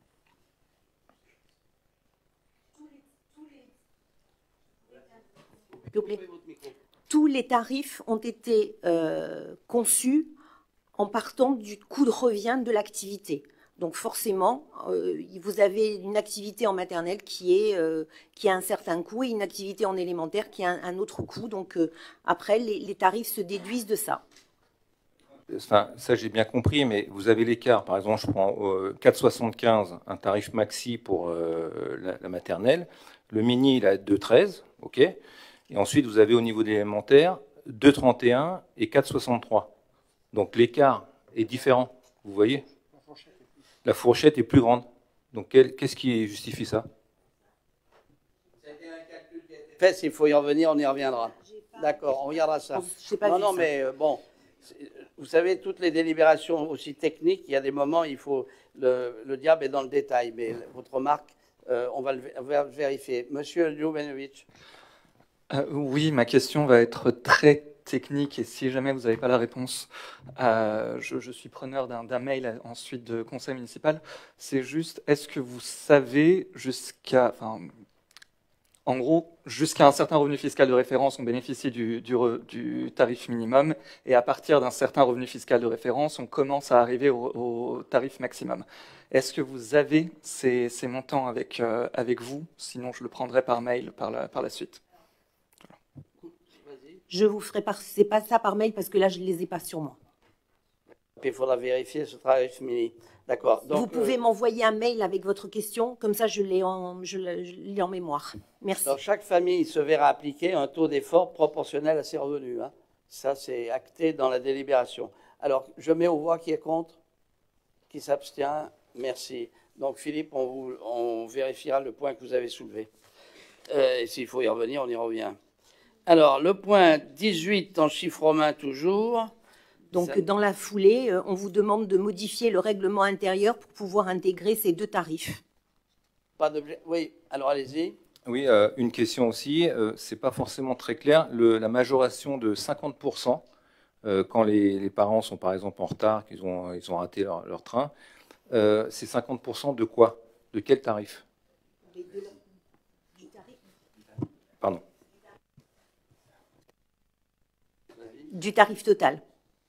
Tous les tarifs ont été conçus en partant du coût de revient de l'activité. Donc forcément, vous avez une activité en maternelle qui a un certain coût et une activité en élémentaire qui a un autre coût. Donc après, les tarifs se déduisent de ça. Enfin, ça, j'ai bien compris, mais vous avez l'écart. Par exemple, je prends 4,75, un tarif maxi pour la maternelle. Le mini, il a 2,13, OK. Et ensuite, vous avez au niveau de l'élémentaire 2,31 et 4,63. Donc l'écart est différent, vous voyez? La fourchette est plus grande. Donc qu'est-ce qui justifie ça? C'était un calcul qui a été fait. S'il faut y revenir, on y reviendra. D'accord, on regardera ça. Non, mais bon, vous savez, toutes les délibérations aussi techniques, il y a des moments, il faut le diable est dans le détail. Mais votre remarque, on va le vérifier. Monsieur Ljubenovic. Oui, ma question va être très technique et si jamais vous n'avez pas la réponse, je suis preneur d'un mail ensuite de conseil municipal. C'est juste, est-ce que vous savez en gros, jusqu'à un certain revenu fiscal de référence, on bénéficie du tarif minimum et à partir d'un certain revenu fiscal de référence, on commence à arriver au tarif maximum. Est-ce que vous avez ces montants avec vous? Sinon, je le prendrai par mail par la suite. Je vous ferai passer pas ça par mail parce que là, je ne les ai pas sur moi. Il faudra vérifier ce tarif mini. D'accord. Vous pouvez m'envoyer un mail avec votre question, comme ça je l'ai en mémoire. Merci. Alors, chaque famille se verra appliquer un taux d'effort proportionnel à ses revenus. Hein. Ça, c'est acté dans la délibération. Alors, je mets aux voix qui est contre, qui s'abstient. Merci. Donc, Philippe, on vérifiera le point que vous avez soulevé. Et s'il faut y revenir, on y revient. Alors, le point 18 en chiffres romains toujours. Donc, dans la foulée, on vous demande de modifier le règlement intérieur pour pouvoir intégrer ces deux tarifs. Pas d'objet. Oui, alors allez-y. Oui, une question aussi. C'est pas forcément très clair. La majoration de 50% quand les parents sont par exemple en retard, qu'ils ont raté leur train, c'est 50% de quoi? De quel tarif? Du tarif. Pardon. Du tarif total.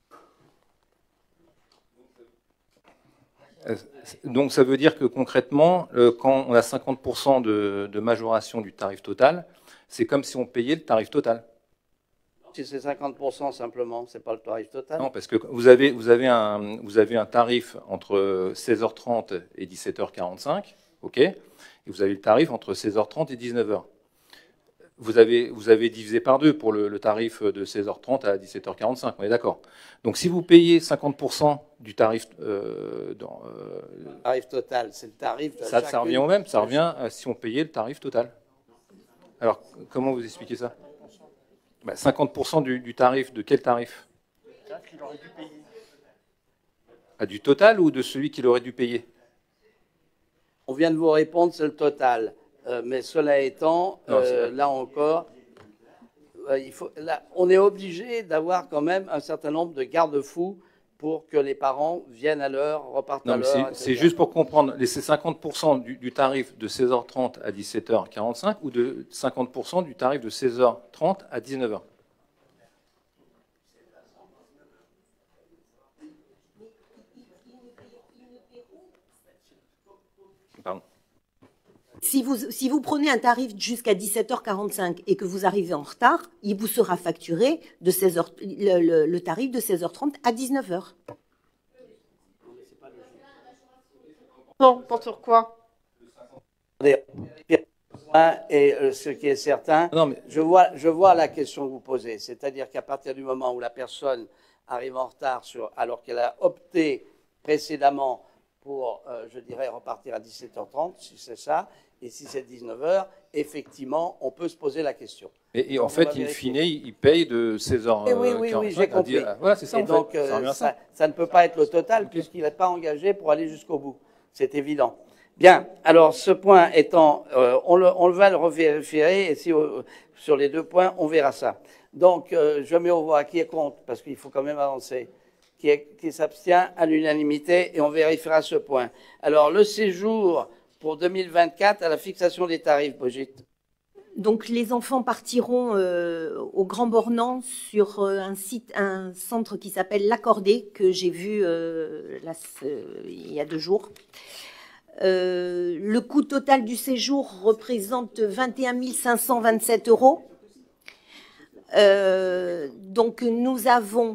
Donc ça veut dire que concrètement, quand on a 50% de majoration du tarif total, c'est comme si on payait le tarif total. Si c'est 50% simplement, c'est pas le tarif total. Non, parce que vous avez un tarif entre 16h30 et 17h45, ok, et vous avez le tarif entre 16h30 et 19h. Vous avez divisé par deux pour le tarif de 16h30 à 17h45, on est d'accord. Donc si vous payez 50% du tarif... tarif total, c'est le tarif... Ça revient au même, ça revient si on payait le tarif total. Alors, comment vous expliquez ça? 50% du tarif, de quel tarif? Qu'il aurait dû payer. Du total ou de celui qu'il aurait dû payer? On vient de vous répondre, c'est le total. Mais cela étant, là encore, on est obligé d'avoir quand même un certain nombre de garde-fous pour que les parents viennent à l'heure, repartent à l'heure. C'est juste pour comprendre, c'est 50% du tarif de 16h30 à 17h45 ou de 50% du tarif de 16h30 à 19h? Pardon. Si vous prenez un tarif jusqu'à 17h45 et que vous arrivez en retard, il vous sera facturé de 16h, le tarif de 16h30 à 19h. Bon, sur quoi? Et ce qui est certain, je vois la question que vous posez, c'est-à-dire qu'à partir du moment où la personne arrive en retard alors qu'elle a opté précédemment pour, je dirais, repartir à 17h30, si c'est ça, et si c'est 19h, effectivement, on peut se poser la question. Et en fait, in fine, il paye de 16h45 oui, j'ai compris. Voilà, c'est ça, et donc, ça ne peut pas être le total puisqu'il n'est pas engagé pour aller jusqu'au bout. C'est évident. Bien, alors ce point étant, on va le revérifier et si, sur les deux points, on verra ça. Donc, je mets au voix qui est contre, parce qu'il faut quand même avancer, qui s'abstient à l'unanimité et on vérifiera ce point. Alors, le séjour pour 2024 à la fixation des tarifs, Brigitte. Donc les enfants partiront au Grand Bornand sur un centre qui s'appelle l'Accordé, que j'ai vu il y a 2 jours. Le coût total du séjour représente 21 527 €. Donc nous avons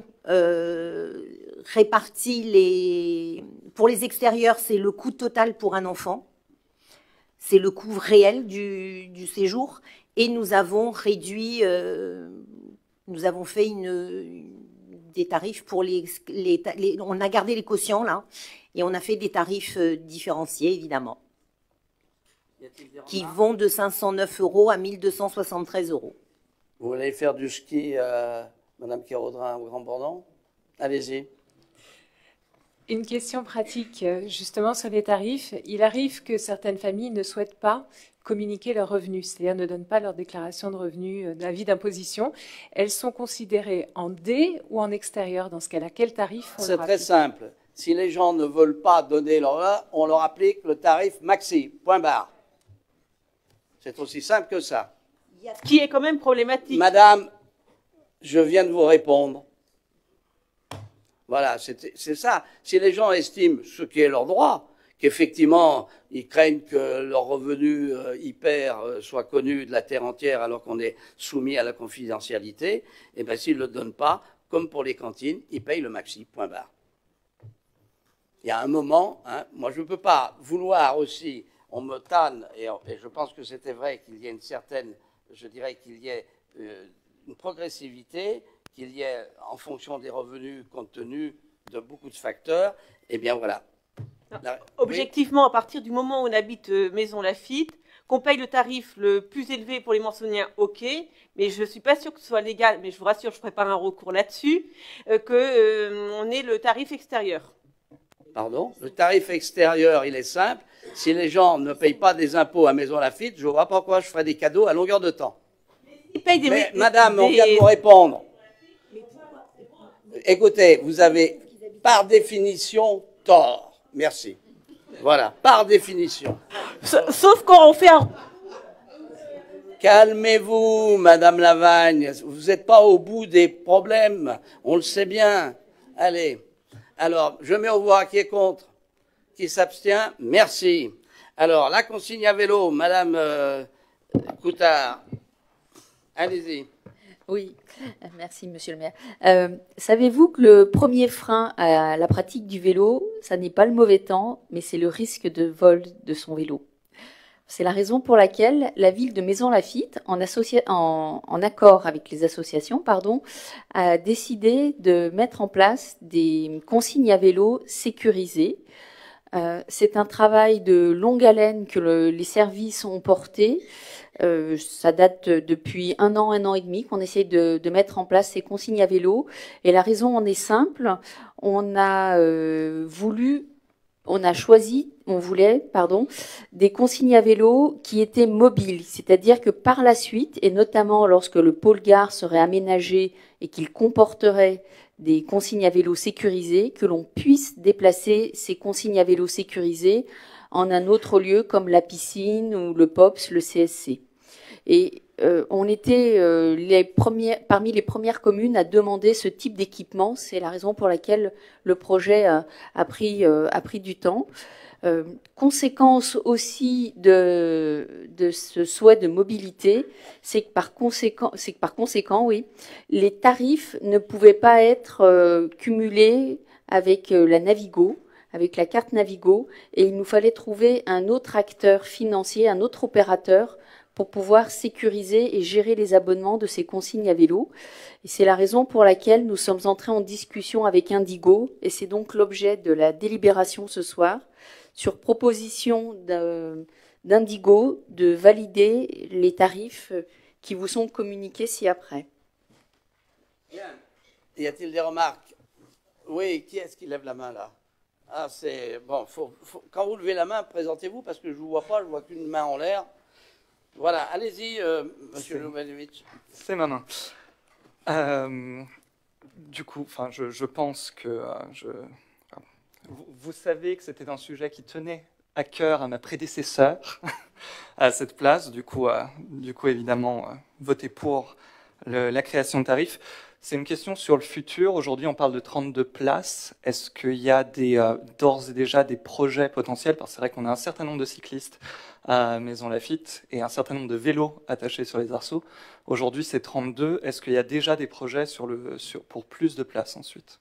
réparti pour les extérieurs, c'est le coût total pour un enfant. C'est le coût réel du séjour. Et nous avons réduit, nous avons fait des tarifs pour on a gardé les quotients là, et on a fait des tarifs différenciés évidemment, qui vont de 509 € à 1 273 €. Vous voulez faire du ski, Madame Kéraudrin, au Grand Bornand? Allez-y. Une question pratique, justement, sur les tarifs. Il arrive que certaines familles ne souhaitent pas communiquer leurs revenus, c'est-à-dire ne donnent pas leur déclaration de revenus, d'avis d'imposition. Elles sont considérées en D ou en extérieur dans ce cas-là? Quel tarif on C'est leur très applique? simple. Si les gens ne veulent pas donner leur, on leur applique le tarif maxi, point barre. C'est aussi simple que ça. Ce qui est quand même problématique. Madame, je viens de vous répondre. Voilà, c'est ça. Si les gens estiment, ce qui est leur droit, qu'effectivement, ils craignent que leur revenu hyper soit connu de la terre entière alors qu'on est soumis à la confidentialité, eh bien, s'ils ne le donnent pas, comme pour les cantines, ils payent le maxi, point barre. Il y a un moment, hein, moi je ne peux pas vouloir aussi, on me tanne, et je pense que c'était vrai qu'il y ait une certaine, je dirais qu'il y ait une progressivité, qu'il y ait en fonction des revenus compte tenu de beaucoup de facteurs, eh bien voilà. Objectivement, à partir du moment où on habite Maison Lafitte, qu'on paye le tarif le plus élevé pour les Mansoniens, ok, mais je ne suis pas sûre que ce soit légal, mais je vous rassure, je prépare un recours là-dessus, qu'on ait le tarif extérieur. Pardon? Le tarif extérieur, il est simple. Si les gens ne payent pas des impôts à Maison Lafitte, je ne vois pas pourquoi je ferais des cadeaux à longueur de temps. Ils payent des, mais, madame, on vient de vous répondre. Écoutez, vous avez par définition tort. Merci. Voilà, par définition. Sauf quand on fait un... Calmez-vous, Madame Lavagne. Vous n'êtes pas au bout des problèmes. On le sait bien. Allez. Alors, je mets au voix qui est contre, qui s'abstient. Merci. Alors, la consigne à vélo, Madame Coutard. Allez-y. Oui, merci Monsieur le maire. Savez-vous que le premier frein à la pratique du vélo, ça n'est pas le mauvais temps, mais c'est le risque de vol de son vélo. C'est la raison pour laquelle la ville de Maison Lafitte, en accord avec les associations, a décidé de mettre en place des consignes à vélo sécurisées. C'est un travail de longue haleine que les services ont porté. Ça date depuis un an et demi qu'on essaie de mettre en place ces consignes à vélo. Et la raison en est simple. On voulait des consignes à vélo qui étaient mobiles. C'est-à-dire que par la suite, et notamment lorsque le pôle gare serait aménagé et qu'il comporterait des consignes à vélo sécurisées, que l'on puisse déplacer ces consignes à vélo sécurisées en un autre lieu comme la piscine ou le POPS, le CSC. Et on était parmi les premières communes à demander ce type d'équipement. C'est la raison pour laquelle le projet a pris du temps. Conséquence aussi de ce souhait de mobilité, c'est que par conséquent, oui, les tarifs ne pouvaient pas être cumulés avec la Navigo, avec la carte Navigo, et il nous fallait trouver un autre acteur financier, un autre opérateur pour pouvoir sécuriser et gérer les abonnements de ces consignes à vélo. Et c'est la raison pour laquelle nous sommes entrés en discussion avec Indigo, et c'est donc l'objet de la délibération ce soir, sur proposition d'Indigo de valider les tarifs qui vous sont communiqués ci-après. Bien. Y a-t-il des remarques? Oui, qui est-ce qui lève la main là? Ah, c'est... Bon, quand vous levez la main, présentez-vous, parce que je ne vous vois pas, je ne vois qu'une main en l'air. Voilà, allez-y, Monsieur Loubanovic. C'est ma main. Du coup, je pense que... Vous savez que c'était un sujet qui tenait à cœur à ma prédécesseur à cette place. Du coup évidemment, voter pour la création de tarifs. C'est une question sur le futur. Aujourd'hui, on parle de 32 places. Est-ce qu'il y a d'ores et déjà des projets potentiels? Parce que c'est vrai qu'on a un certain nombre de cyclistes à Maison Lafitte et un certain nombre de vélos attachés sur les arceaux. Aujourd'hui, c'est 32. Est-ce qu'il y a déjà des projets pour plus de places ensuite?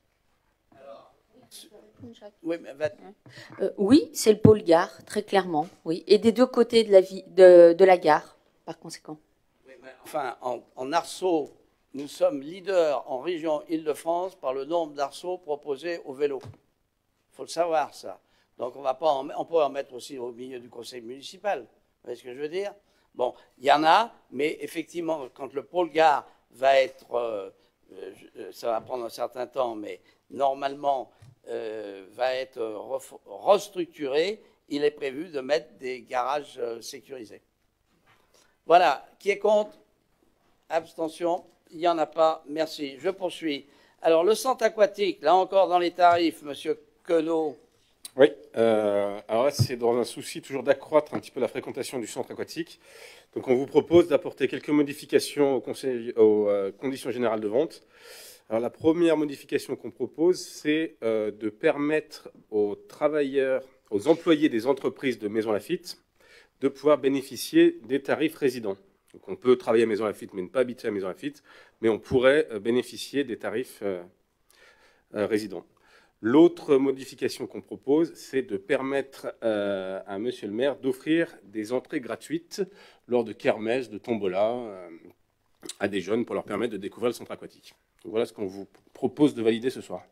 Oui, c'est le pôle gare, très clairement. Oui, et des deux côtés de la gare, par conséquent. Oui, mais enfin, en arceaux, nous sommes leaders en région Île-de-France par le nombre d'arceaux proposés au vélo. Il faut le savoir, ça. Donc, on pourrait en mettre aussi au milieu du conseil municipal. Vous voyez ce que je veux dire? Bon, il y en a, mais effectivement, quand le pôle gare va être... ça va prendre un certain temps, mais normalement... va être restructuré. Il est prévu de mettre des garages sécurisés. Voilà. Qui est contre? Abstention? Il n'y en a pas. Merci. Je poursuis. Alors, le centre aquatique, là encore dans les tarifs, Monsieur Queneau. Oui, alors là, c'est dans un souci toujours d'accroître un petit peu la fréquentation du centre aquatique. Donc, on vous propose d'apporter quelques modifications aux conditions générales de vente. Alors, la première modification qu'on propose, c'est de permettre aux travailleurs, aux employés des entreprises de Maison Lafitte de pouvoir bénéficier des tarifs résidents. Donc, on peut travailler à Maison Lafitte, mais ne pas habiter à Maison Lafitte, mais on pourrait bénéficier des tarifs résidents. L'autre modification qu'on propose, c'est de permettre à Monsieur le maire d'offrir des entrées gratuites lors de kermesses, de tombola, à des jeunes pour leur permettre de découvrir le centre aquatique. Donc voilà ce qu'on vous propose de valider ce soir.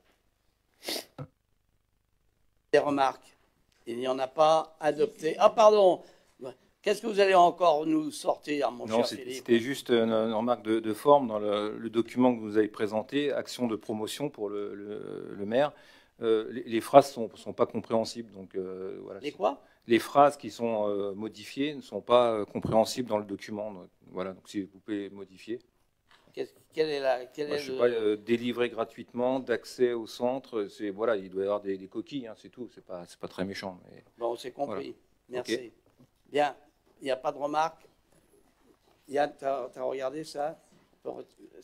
Des remarques? Il n'y en a pas adopté. Ah, pardon. Qu'est-ce que vous allez encore nous sortir, mon cher Philippe? C'était juste une remarque de forme dans le document que vous avez présenté, action de promotion pour le maire. Les phrases ne sont pas compréhensibles. Donc, voilà. Les quoi? Les phrases qui sont modifiées ne sont pas compréhensibles dans le document. Donc, voilà, donc si vous pouvez modifier. Quelle est la... délivrer gratuitement, d'accès au centre, voilà, il doit y avoir des coquilles, hein, c'est tout, c'est pas très méchant. Mais, bon, c'est compris. Voilà. Merci. Okay. Bien, il n'y a pas de remarques. Yann, tu as regardé ça? Moi,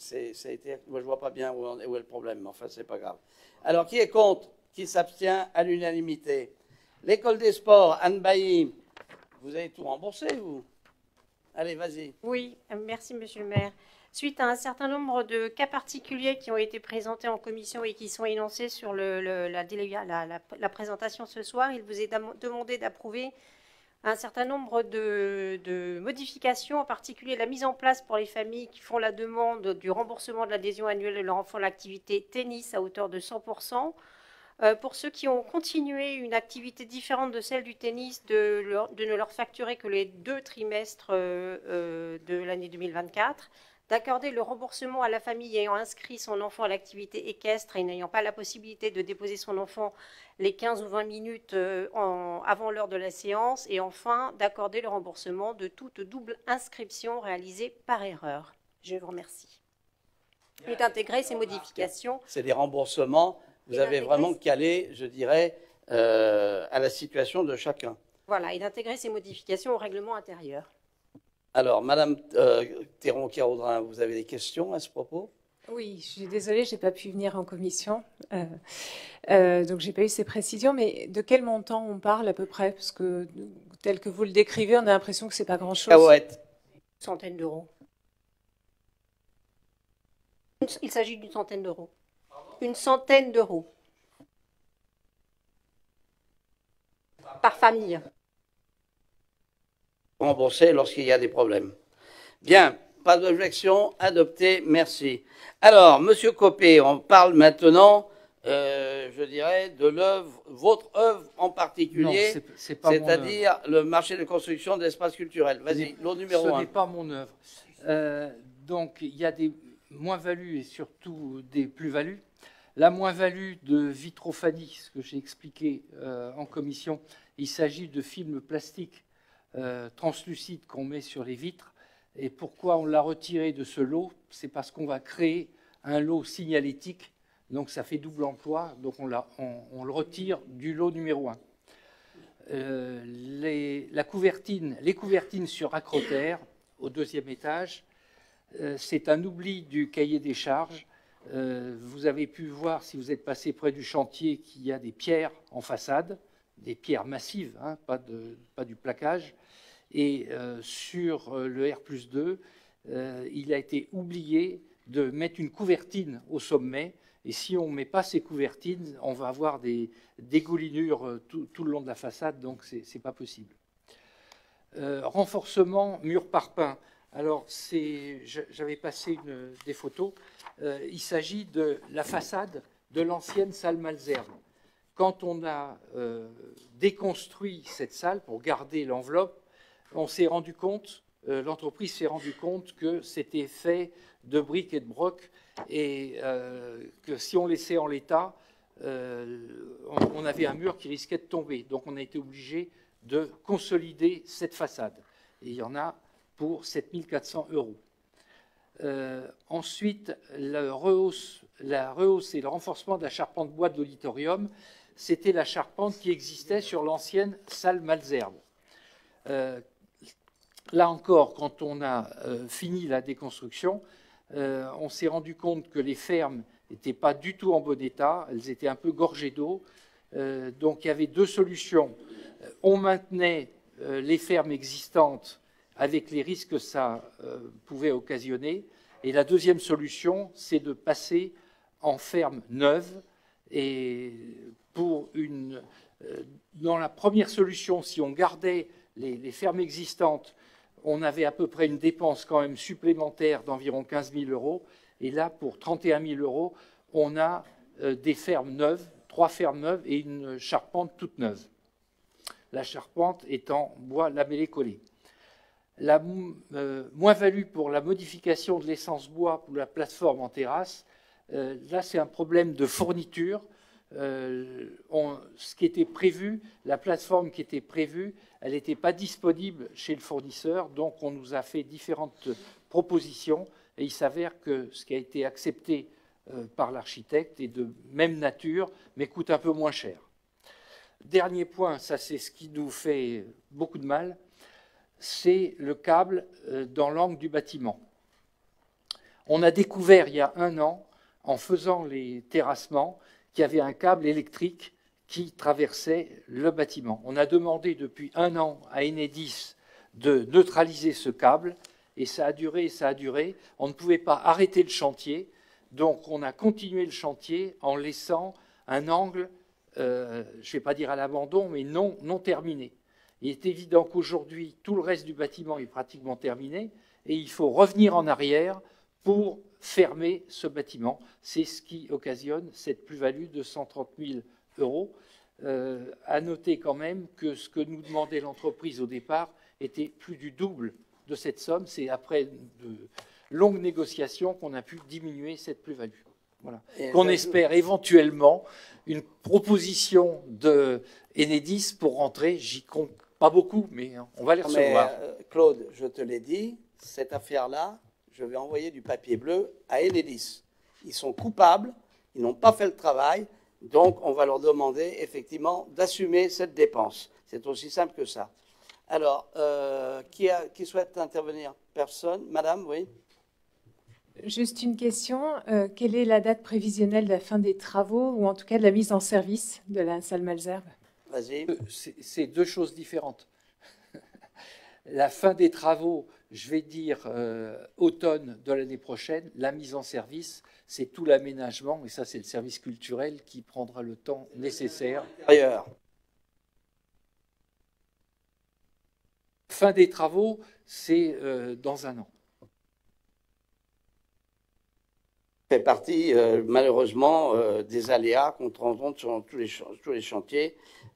je ne vois pas bien où est le problème, mais enfin, c'est pas grave. Alors, qui est contre? Qui s'abstient? À l'unanimité. L'école des sports, Anne Bailly, vous avez tout remboursé, vous? Allez, vas-y. Oui, merci, monsieur le maire. Suite à un certain nombre de cas particuliers qui ont été présentés en commission et qui sont énoncés sur la présentation ce soir, il vous est demandé d'approuver un certain nombre de modifications, en particulier la mise en place pour les familles qui font la demande du remboursement de l'adhésion annuelle de leur enfant à l'activité tennis à hauteur de 100%. Pour ceux qui ont continué une activité différente de celle du tennis, de ne leur facturer que les 2 trimestres de l'année 2024, d'accorder le remboursement à la famille ayant inscrit son enfant à l'activité équestre et n'ayant pas la possibilité de déposer son enfant les 15 ou 20 minutes avant l'heure de la séance, et enfin d'accorder le remboursement de toute double inscription réalisée par erreur. Je vous remercie. Et d'intégrer ces modifications. C'est des remboursements, vous avez vraiment calé, je dirais, à la situation de chacun. Voilà, et d'intégrer ces modifications au règlement intérieur. Alors, Madame Théron-Caraudrin, vous avez des questions à ce propos? Oui, je suis désolée, je n'ai pas pu venir en commission, donc je n'ai pas eu ces précisions, mais de quel montant on parle à peu près? Parce que, tel que vous le décrivez, on a l'impression que ce n'est pas grand-chose. Cahuète. Une centaine d'euros. Il s'agit d'une centaine d'euros. Une centaine d'euros. Par famille. Rembourser lorsqu'il y a des problèmes. Bien, pas d'objection, adopté, merci. Alors, Monsieur Copé, on parle maintenant, je dirais, de l'œuvre, votre œuvre en particulier, c'est-à-dire le marché de construction d'espaces culturels. Vas-y, l'eau numéro 1. Ce n'est pas mon œuvre. Donc, il y a des moins-values et surtout des plus-values. La moins-value de Vitrophanie, ce que j'ai expliqué en commission, il s'agit de films plastiques translucides qu'on met sur les vitres. Et pourquoi on l'a retiré de ce lot? C'est parce qu'on va créer un lot signalétique, donc ça fait double emploi, donc on le retire du lot numéro 1. Les couvertines sur acrotère, au 2e étage, c'est un oubli du cahier des charges. Vous avez pu voir, si vous êtes passé près du chantier, qu'il y a des pierres en façade, des pierres massives, hein, pas du plaquage. Et sur le R+2, il a été oublié de mettre une couvertine au sommet. Et si on ne met pas ces couvertines, on va avoir des dégoulinures tout le long de la façade, donc ce n'est pas possible. Renforcement mur parpaing. Alors, j'avais passé des photos. Il s'agit de la façade de l'ancienne salle Malesherbes. Quand on a déconstruit cette salle pour garder l'enveloppe, on s'est rendu compte, l'entreprise s'est rendu compte que c'était fait de briques et de broc et que si on laissait en l'état, on avait un mur qui risquait de tomber. Donc on a été obligé de consolider cette façade. Et il y en a pour 7 400 €. Ensuite, la rehausse et le renforcement de la charpente bois de l'auditorium, c'était la charpente qui existait sur l'ancienne salle Malesherbes. Là encore, quand on a fini la déconstruction, on s'est rendu compte que les fermes n'étaient pas du tout en bon état, elles étaient un peu gorgées d'eau. Donc il y avait deux solutions. On maintenait les fermes existantes avec les risques que ça pouvait occasionner. Et la deuxième solution, c'est de passer en ferme neuve. Et dans la première solution, si on gardait les fermes existantes, on avait à peu près une dépense quand même supplémentaire d'environ 15 000 €. Et là, pour 31 000 €, on a des fermes neuves, 3 fermes neuves et une charpente toute neuve. La charpente est en bois lamellé-collé. La moins-value pour la modification de l'essence bois pour la plateforme en terrasse, là c'est un problème de fourniture. Ce qui était prévu, la plateforme qui était prévue, elle n'était pas disponible chez le fournisseur, donc on nous a fait différentes propositions et il s'avère que ce qui a été accepté par l'architecte est de même nature, mais coûte un peu moins cher. Dernier point, ça c'est ce qui nous fait beaucoup de mal, c'est le câble dans l'angle du bâtiment. On a découvert il y a 1 an, en faisant les terrassements, qu'il y avait un câble électrique qui traversait le bâtiment. On a demandé depuis 1 an à Enedis de neutraliser ce câble, et ça a duré et ça a duré. On ne pouvait pas arrêter le chantier, donc on a continué le chantier en laissant un angle, je ne vais pas dire à l'abandon, mais non terminé. Il est évident qu'aujourd'hui, tout le reste du bâtiment est pratiquement terminé, et il faut revenir en arrière pour fermer ce bâtiment. C'est ce qui occasionne cette plus-value de 130 000 €. À noter quand même que ce que nous demandait l'entreprise au départ était plus du double de cette somme. C'est après de longues négociations qu'on a pu diminuer cette plus-value. Voilà. Qu'on espère éventuellement une proposition de Enedis pour rentrer. J'y compte pas beaucoup, mais on va les recevoir. Claude, je te l'ai dit, cette affaire-là, je vais envoyer du papier bleu à Enedis. Ils sont coupables, ils n'ont pas fait le travail, donc on va leur demander effectivement d'assumer cette dépense. C'est aussi simple que ça. Alors, qui souhaite intervenir? Personne? Madame, oui? Juste une question. Quelle est la date prévisionnelle de la fin des travaux, ou en tout cas de la mise en service de la salle Malesherbes? Vas-y. C'est deux choses différentes. La fin des travaux, je vais dire automne de l'année prochaine. La mise en service, c'est tout l'aménagement, et ça c'est le service culturel qui prendra le temps nécessaire. Ailleurs. Fin des travaux, c'est dans 1 an. Fait partie malheureusement des aléas qu'on rencontre sur tous les chantiers.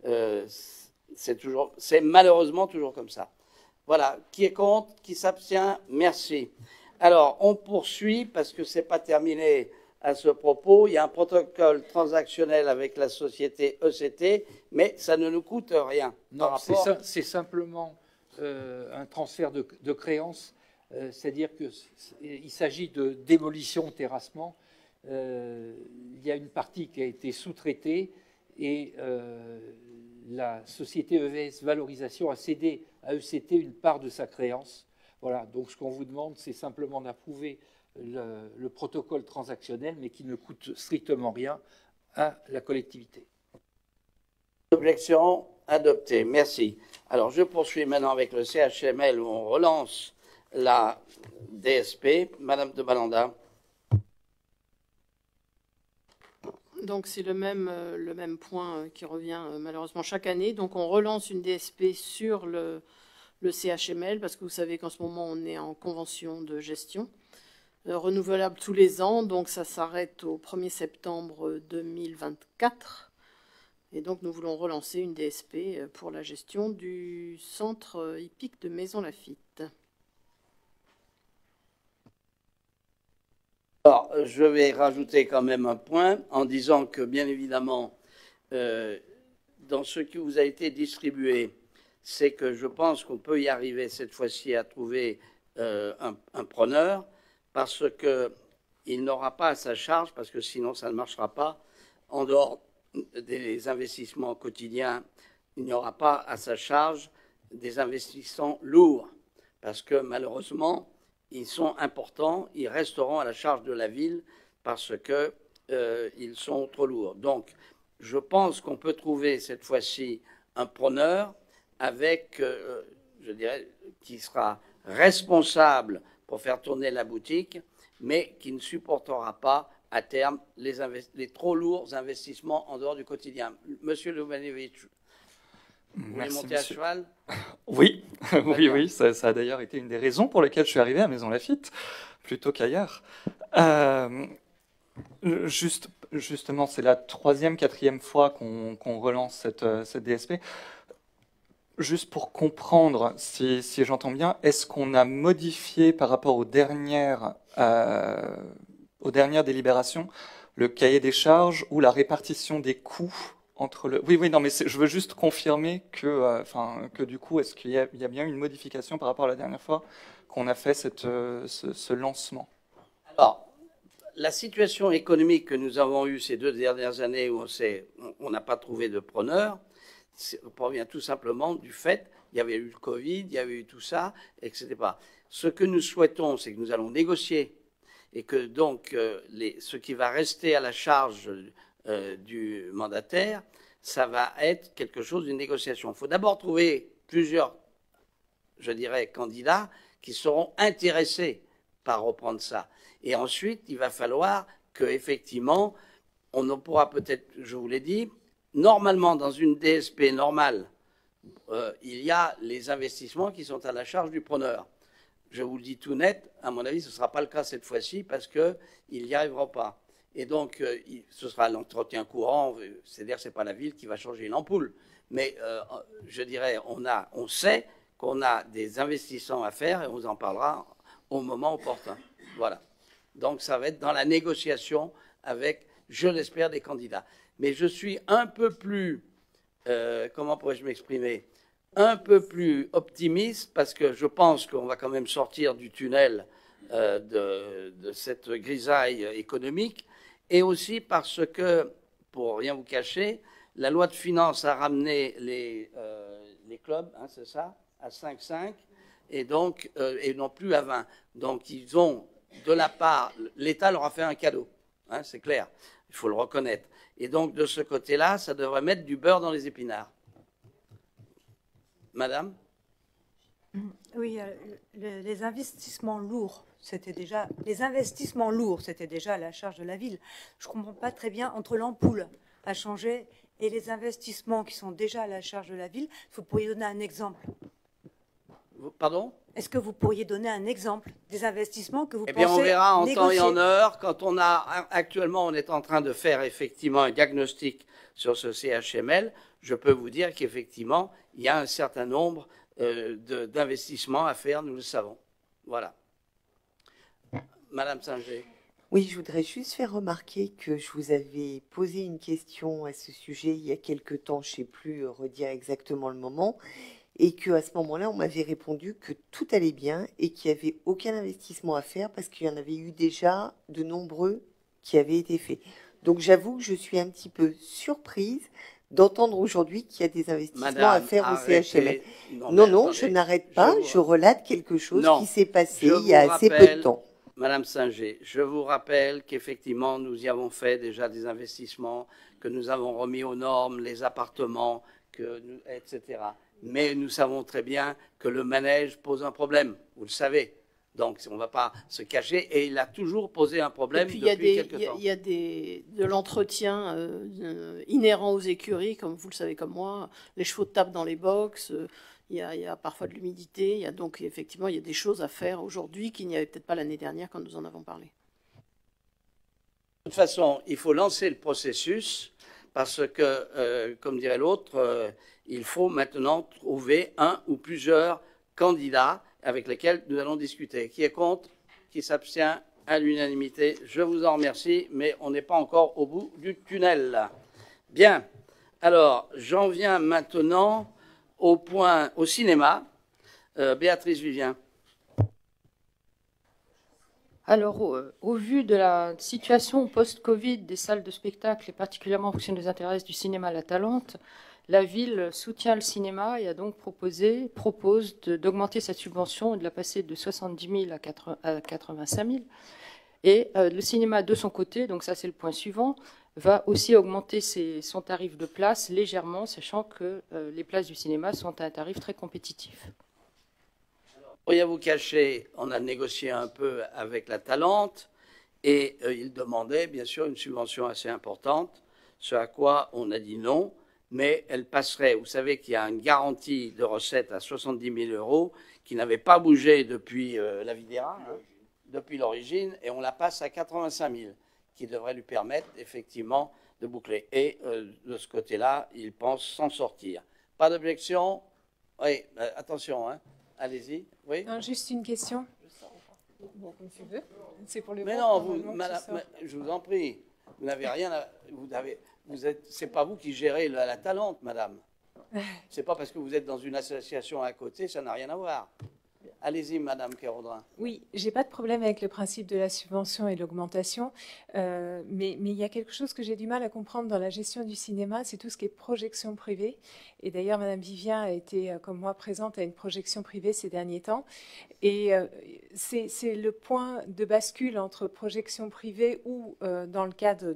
C'est malheureusement toujours comme ça. Voilà, qui est contre, qui s'abstient, merci. Alors, on poursuit parce que ce n'est pas terminé à ce propos. Il y a un protocole transactionnel avec la société ECT, mais ça ne nous coûte rien. Non, c'est simplement un transfert de créances, c'est-à-dire qu'il s'agit de démolition, terrassement. Il y a une partie qui a été sous-traitée et la société EVS Valorisation a cédé à ECT une part de sa créance. Voilà, donc ce qu'on vous demande, c'est simplement d'approuver le protocole transactionnel, mais qui ne coûte strictement rien à la collectivité. Objection adoptée, merci. Alors je poursuis maintenant avec le CHML où on relance la DSP. Madame de Balanda. Donc c'est le même point qui revient malheureusement chaque année. Donc on relance une DSP sur le CHML parce que vous savez qu'en ce moment on est en convention de gestion renouvelable tous les ans. Donc ça s'arrête au 1er septembre 2024. Et donc nous voulons relancer une DSP pour la gestion du centre hippique de Maisons-Laffitte. Alors, je vais rajouter quand même un point en disant que, bien évidemment, dans ce qui vous a été distribué, c'est que je pense qu'on peut y arriver cette fois-ci à trouver un preneur, parce qu'il n'aura pas à sa charge, parce que sinon ça ne marchera pas, en dehors des investissements quotidiens, il n'y aura pas à sa charge des investissements lourds, parce que malheureusement, ils sont importants, ils resteront à la charge de la ville parce qu'ils sont trop lourds. Donc, je pense qu'on peut trouver cette fois-ci un preneur avec, je dirais, qui sera responsable pour faire tourner la boutique, mais qui ne supportera pas à terme les trop lourds investissements en dehors du quotidien. Monsieur Loubanovic, vous voulez monter à cheval? Oui, oui, ça a d'ailleurs été une des raisons pour lesquelles je suis arrivé à Maison Lafitte, plutôt qu'ailleurs. Justement, c'est la 3e, 4e fois qu'on relance cette DSP. Juste pour comprendre, si j'entends bien, est-ce qu'on a modifié par rapport aux dernières délibérations le cahier des charges ou la répartition des coûts entre le... Oui, non, mais je veux juste confirmer que du coup, est-ce qu'il y a bien une modification par rapport à la dernière fois qu'on a fait ce lancement? Alors, la situation économique que nous avons eue ces 2 dernières années où on n'a pas trouvé de preneur, provient tout simplement du fait qu'il y avait eu le Covid, il y avait eu tout ça, et que c'était pas. Ce que nous souhaitons, c'est que nous allons négocier et que donc ce qui va rester à la charge du mandataire, ça va être quelque chose d'une négociation. Il faut d'abord trouver plusieurs, je dirais, candidats qui seront intéressés par reprendre ça. Et ensuite, il va falloir qu'effectivement, on en pourra peut-être, je vous l'ai dit, normalement, dans une DSP normale, il y a les investissements qui sont à la charge du preneur. Je vous le dis tout net, à mon avis, ce ne sera pas le cas cette fois-ci parce qu'il n'y arrivera pas. Et donc, ce sera l'entretien courant, c'est-à-dire que ce n'est pas la ville qui va changer une ampoule. Mais je dirais, on sait qu'on a des investissements à faire et on vous en parlera au moment opportun. Voilà. Donc, ça va être dans la négociation avec, je l'espère, des candidats. Mais je suis un peu plus, comment pourrais-je m'exprimer, un peu plus optimiste parce que je pense qu'on va quand même sortir du tunnel de cette grisaille économique et aussi parce que, pour rien vous cacher, la loi de finances a ramené les clubs, hein, c'est ça, à 5,5 et donc et non plus à 20. Donc ils ont de la part, l'État leur a fait un cadeau, hein, c'est clair, il faut le reconnaître. Et donc de ce côté-là, ça devrait mettre du beurre dans les épinards. Madame? Oui, les investissements lourds, c'était déjà à la charge de la ville. Je ne comprends pas très bien entre l'ampoule à changer et les investissements qui sont déjà à la charge de la ville. Vous pourriez donner un exemple? Pardon? Est-ce que vous pourriez donner un exemple des investissements que vous pensez négocier? Eh bien, on verra en temps et en heure. Actuellement, on est en train de faire effectivement un diagnostic sur ce CHML. Je peux vous dire qu'effectivement, il y a un certain nombre d'investissements à faire, nous le savons. Voilà. Madame Singer. Oui, je voudrais juste faire remarquer que je vous avais posé une question à ce sujet il y a quelque temps, je ne sais plus redire exactement le moment, et qu'à ce moment-là, on m'avait répondu que tout allait bien et qu'il n'y avait aucun investissement à faire parce qu'il y en avait eu déjà de nombreux qui avaient été faits. Donc j'avoue que je suis un petit peu surprise d'entendre aujourd'hui qu'il y a des investissements à faire au CHML. Non, je n'arrête pas, je relate quelque chose qui s'est passé il y a assez peu de temps. Madame Singer, je vous rappelle qu'effectivement, nous y avons fait déjà des investissements, que nous avons remis aux normes les appartements, etc. Mais nous savons très bien que le manège pose un problème, vous le savez. Donc, on ne va pas se cacher. Et il a toujours posé un problème depuis quelque temps. Il y a de l'entretien inhérent aux écuries, comme vous le savez comme moi. Les chevaux tapent dans les box. Il y a parfois de l'humidité. Donc, effectivement, il y a des choses à faire aujourd'hui qu'il n'y avait peut-être pas l'année dernière quand nous en avons parlé. De toute façon, il faut lancer le processus parce que, comme dirait l'autre, il faut maintenant trouver un ou plusieurs candidats avec lesquels nous allons discuter. Qui est contre? Qui s'abstient? à l'unanimité. Je vous en remercie, mais on n'est pas encore au bout du tunnel. Bien. Alors, j'en viens maintenant au cinéma. Béatrice Vivien. Alors, au vu de la situation post-Covid des salles de spectacle, et particulièrement en fonction des intérêts du cinéma La Talente, la ville soutient le cinéma et a donc propose d'augmenter cette subvention et de la passer de 70 000 à 85 000. Et le cinéma, de son côté, donc ça c'est le point suivant, va aussi augmenter son tarif de place légèrement, sachant que les places du cinéma sont à un tarif très compétitif. Pour rien vous cacher, on a négocié un peu avec La Talente et il demandait bien sûr une subvention assez importante, ce à quoi on a dit non, mais elle passerait. Vous savez qu'il y a une garantie de recettes à 70 000 € qui n'avait pas bougé depuis la Vidéra, depuis l'origine, et on la passe à 85 000, qui devrait lui permettre effectivement de boucler. Et de ce côté-là, il pense s'en sortir. Pas d'objection? Oui, attention, hein. Allez-y. Oui. Non, juste une question. Bon, comme tu veux. C'est pour le. Mais non, madame, je vous en prie. Vous n'avez rien à. C'est pas vous qui gérez la Talente, madame. C'est pas parce que vous êtes dans une association à côté, ça n'a rien à voir. Allez-y, madame Kérodrin. Oui, j'ai pas de problème avec le principe de la subvention et de l'augmentation, mais il y a quelque chose que j'ai du mal à comprendre dans la gestion du cinéma, c'est tout ce qui est projection privée. Et d'ailleurs, madame Vivien a été, comme moi, présente à une projection privée ces derniers temps. Et c'est le point de bascule entre projection privée ou, dans le cadre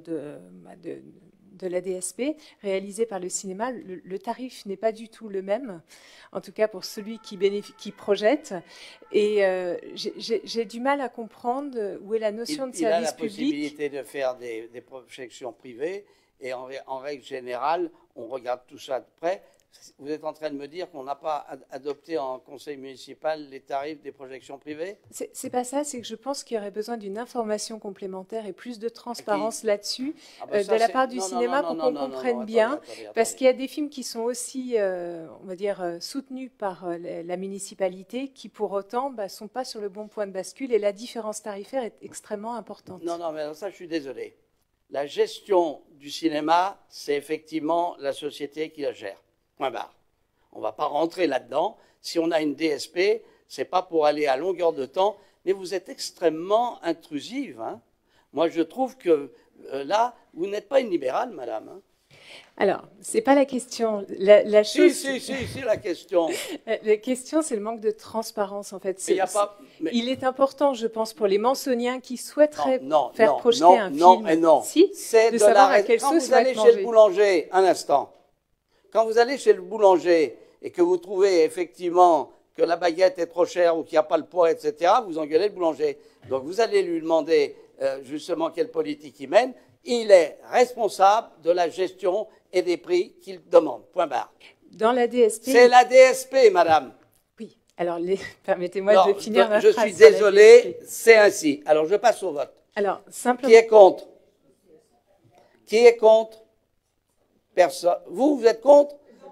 de la DSP, réalisée par le cinéma, le tarif n'est pas du tout le même, en tout cas pour celui qui projette. Et j'ai du mal à comprendre où est la notion de service public. Il a la possibilité de faire des projections privées, et en règle générale, on regarde tout ça de près. Vous êtes en train de me dire qu'on n'a pas adopté en conseil municipal les tarifs des projections privées? C'est pas ça, c'est que je pense qu'il y aurait besoin d'une information complémentaire et plus de transparence là-dessus de la part du cinéma pour qu'on comprenne bien, parce qu'il y a des films qui sont aussi, on va dire, soutenus par la municipalité, qui pour autant ne sont pas sur le bon point de bascule, et la différence tarifaire est extrêmement importante. Non, mais ça, je suis désolé. La gestion du cinéma, c'est effectivement la société qui la gère. Point barre. On ne va pas rentrer là-dedans. Si on a une DSP, ce n'est pas pour aller à longueur de temps, mais vous êtes extrêmement intrusive. Hein. Moi, je trouve que là, vous n'êtes pas une libérale, madame. Hein. Alors, ce n'est pas la question. La chose... Si, la question. La question, c'est le manque de transparence, en fait. Mais il est important, je pense, pour les Mansoniens qui souhaiteraient faire projeter un film. Non. Si, c'est de savoir à quelle Quand sauce vous allez chez le boulanger, un instant. Quand vous allez chez le boulanger et que vous trouvez effectivement que la baguette est trop chère ou qu'il n'y a pas le poids, etc., vous engueulez le boulanger. Donc vous allez lui demander justement quelle politique il mène. Il est responsable de la gestion et des prix qu'il demande. Point barre. Dans la DSP... C'est la DSP, madame. Oui. Alors, permettez-moi de finir ma phrase. Je suis désolé, c'est ainsi. Alors, je passe au vote. Alors, simplement... Qui est contre? Qui est contre? Personne. Vous êtes contre?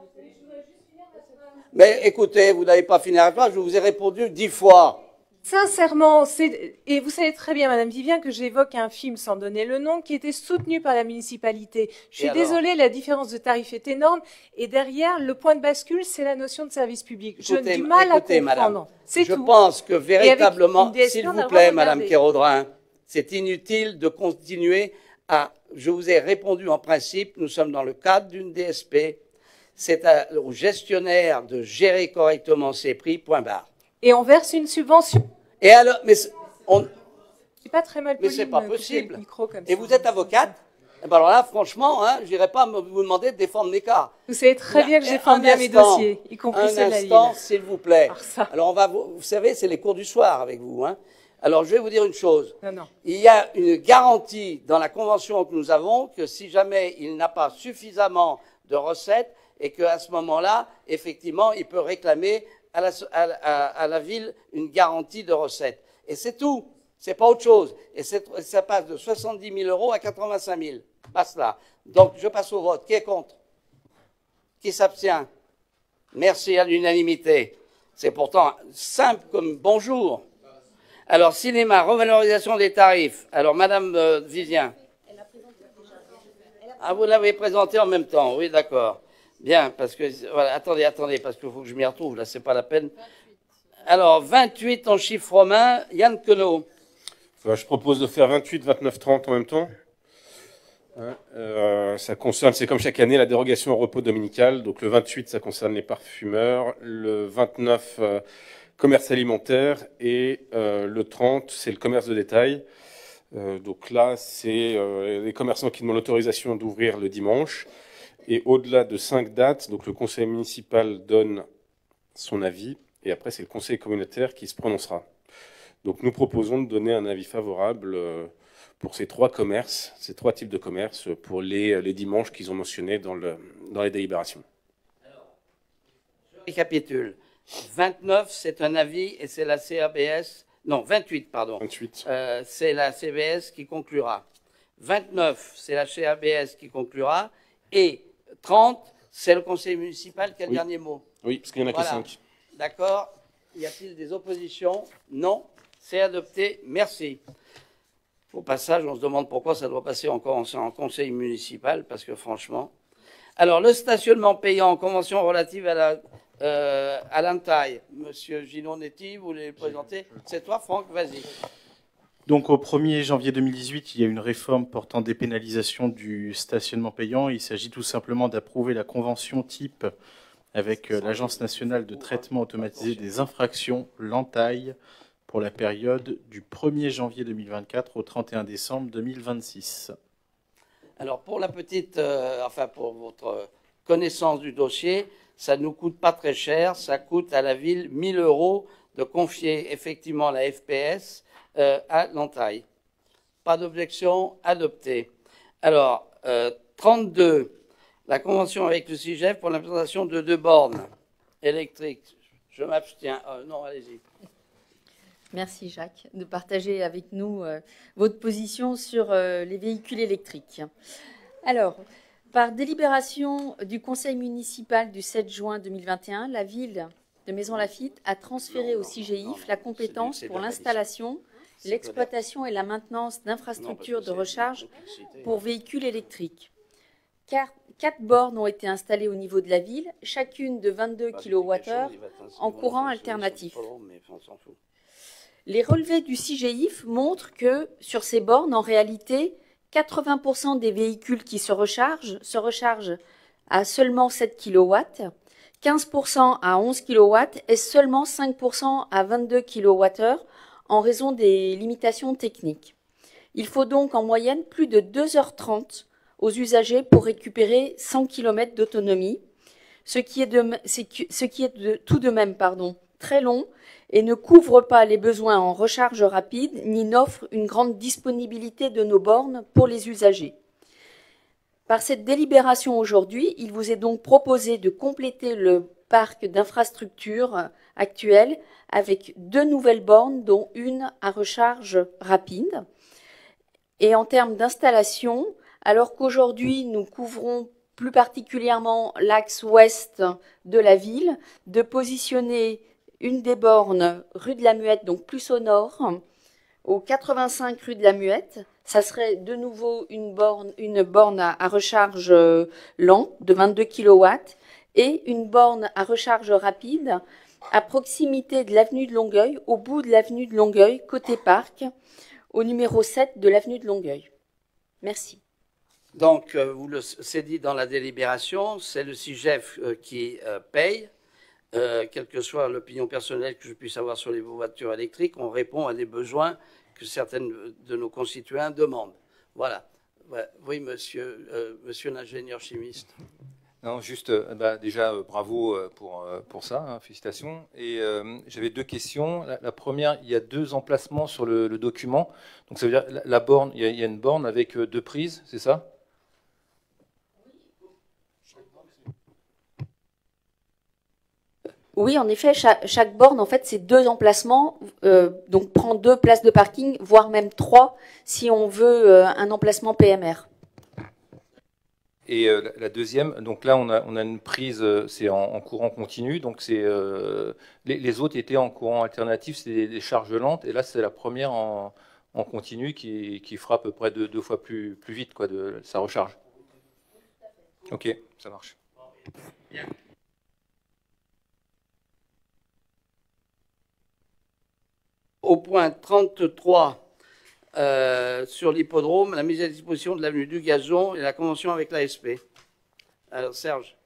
Mais écoutez, vous n'avez pas fini la réponse, je vous ai répondu 10 fois. Sincèrement, et vous savez très bien, madame Vivien, que j'évoque un film, sans donner le nom, qui était soutenu par la municipalité. Je suis désolée, la différence de tarif est énorme, et derrière, le point de bascule, c'est la notion de service public. J'ai du mal à comprendre. C'est tout. Je pense que véritablement, s'il vous plaît, madame Kérodrin, c'est inutile de continuer à... Je vous ai répondu en principe, nous sommes dans le cadre d'une DSP, c'est au gestionnaire de gérer correctement ses prix, point barre. Et on verse une subvention. Et alors, mais on... C'est pas très mal poli. Mais c'est pas possible. Et vous êtes avocate? Et ben alors là, franchement, hein, je n'irai pas vous demander de défendre mes cas. Vous savez très bien que je défends bien mes dossiers, y compris ceux de la ville. Un instant, s'il vous plaît. Alors on va, vous savez, c'est les cours du soir avec vous, hein. Alors, je vais vous dire une chose. Non. Il y a une garantie dans la convention que nous avons que si jamais il n'a pas suffisamment de recettes et qu'à ce moment-là, effectivement, il peut réclamer à la ville une garantie de recettes. Et c'est tout. C'est pas autre chose. Et ça passe de 70 000 € à 85 000. Passe là. Donc, je passe au vote. Qui est contre? Qui s'abstient? Merci à l'unanimité. C'est pourtant simple comme bonjour. Alors, cinéma, revalorisation des tarifs. Alors, Madame Vizien. Ah, vous l'avez présenté en même temps, oui, d'accord. Bien, parce que, voilà, attendez, parce qu'il faut que je m'y retrouve, là, c'est pas la peine. Alors, 28 en chiffre romain, Yann Queneau. Je propose de faire 28, 29, 30 en même temps. Ça concerne, c'est comme chaque année, la dérogation au repos dominical. Donc le 28, ça concerne les parfumeurs. Le 29, commerce alimentaire. Et le 30, c'est le commerce de détail. Donc là, c'est les commerçants qui demandent l'autorisation d'ouvrir le dimanche. Et au-delà de 5 dates, donc le conseil municipal donne son avis. Et après, c'est le conseil communautaire qui se prononcera. Donc nous proposons de donner un avis favorable pour ces 3 commerces, ces 3 types de commerces, pour les dimanches qu'ils ont mentionnés dans les délibérations. Je récapitule. 29, c'est un avis et c'est la CABS. Non, 28, pardon. 28. C'est la CBS qui conclura. 29, c'est la CABS qui conclura. Et 30, c'est le conseil municipal qui a le dernier mot. Oui, parce qu'il n'y en a que 5. D'accord. Y a-t-il des oppositions? Non. C'est adopté. Merci. Au passage, on se demande pourquoi ça doit passer encore en conseil municipal, parce que franchement... Alors, le stationnement payant en convention relative à l'entaille. Monsieur Ginonetti, vous voulez le présenter? C'est toi, Franck, vas-y. Donc, au 1er janvier 2018, il y a une réforme portant dépénalisation du stationnement payant. Il s'agit tout simplement d'approuver la convention type avec l'Agence nationale de traitement automatisé des infractions, l'entaille, pour la période du 1er janvier 2024 au 31 décembre 2026. Alors, pour la petite, pour votre connaissance du dossier, ça ne nous coûte pas très cher. Ça coûte à la ville 1 000 € de confier effectivement la FPS à l'entaille. Pas d'objection, adopté. Alors, 32, la convention avec le CIGEF pour l'implantation de 2 bornes électriques. Je m'abstiens. Non, allez-y. Merci Jacques de partager avec nous votre position sur les véhicules électriques. Alors, par délibération du conseil municipal du 7 juin 2021, la ville de Maisons-Laffitte a transféré au CIGEIF la compétence pour l'installation, l'exploitation et la maintenance d'infrastructures de recharge pour véhicules électriques. 4 bornes ont été installées au niveau de la ville, chacune de 22 kWh en courant alternatif. Les relevés du CIGEIF montrent que sur ces bornes, en réalité, 80% des véhicules qui se rechargent à seulement 7 kW, 15% à 11 kW et seulement 5% à 22 kWh en raison des limitations techniques. Il faut donc en moyenne plus de 2h30 aux usagers pour récupérer 100 km d'autonomie, ce qui est tout de même très long et ne couvre pas les besoins en recharge rapide ni n'offre une grande disponibilité de nos bornes pour les usagers. Par cette délibération aujourd'hui, il vous est donc proposé de compléter le parc d'infrastructures actuel avec 2 nouvelles bornes, dont une à recharge rapide. Et en termes d'installation, alors qu'aujourd'hui nous couvrons plus particulièrement l'axe ouest de la ville, de positionner une des bornes rue de la Muette, donc plus au nord, au 85 rue de la Muette. Ça serait de nouveau une borne à recharge lent de 22 kW et une borne à recharge rapide à proximité de l'avenue de Longueuil, au bout de l'avenue de Longueuil, côté parc, au numéro 7 de l'avenue de Longueuil. Merci. Donc, c'est dit dans la délibération, c'est le CIGEF qui paye. Quelle que soit l'opinion personnelle que je puisse avoir sur les voitures électriques, on répond à des besoins que certaines de nos concitoyens demandent. Voilà. Oui, monsieur l'ingénieur chimiste. Non, juste, déjà, bravo pour ça, hein, félicitations. Et j'avais 2 questions. La première, il y a 2 emplacements sur le document. Donc, ça veut dire la borne, il y a une borne avec 2 prises, c'est ça? Oui, en effet, chaque borne, en fait, c'est 2 emplacements, donc prend 2 places de parking, voire même 3, si on veut un emplacement PMR. Et la deuxième, donc là on a une prise, c'est en courant continu, donc c'est les autres étaient en courant alternatif, c'est des charges lentes, et là c'est la première en continu qui fera à peu près deux fois plus vite quoi, de sa recharge. Ok, ça marche. Au point 33, sur l'hippodrome, la mise à disposition de l'avenue du Gazon et la convention avec l'ASP. Alors, Serge,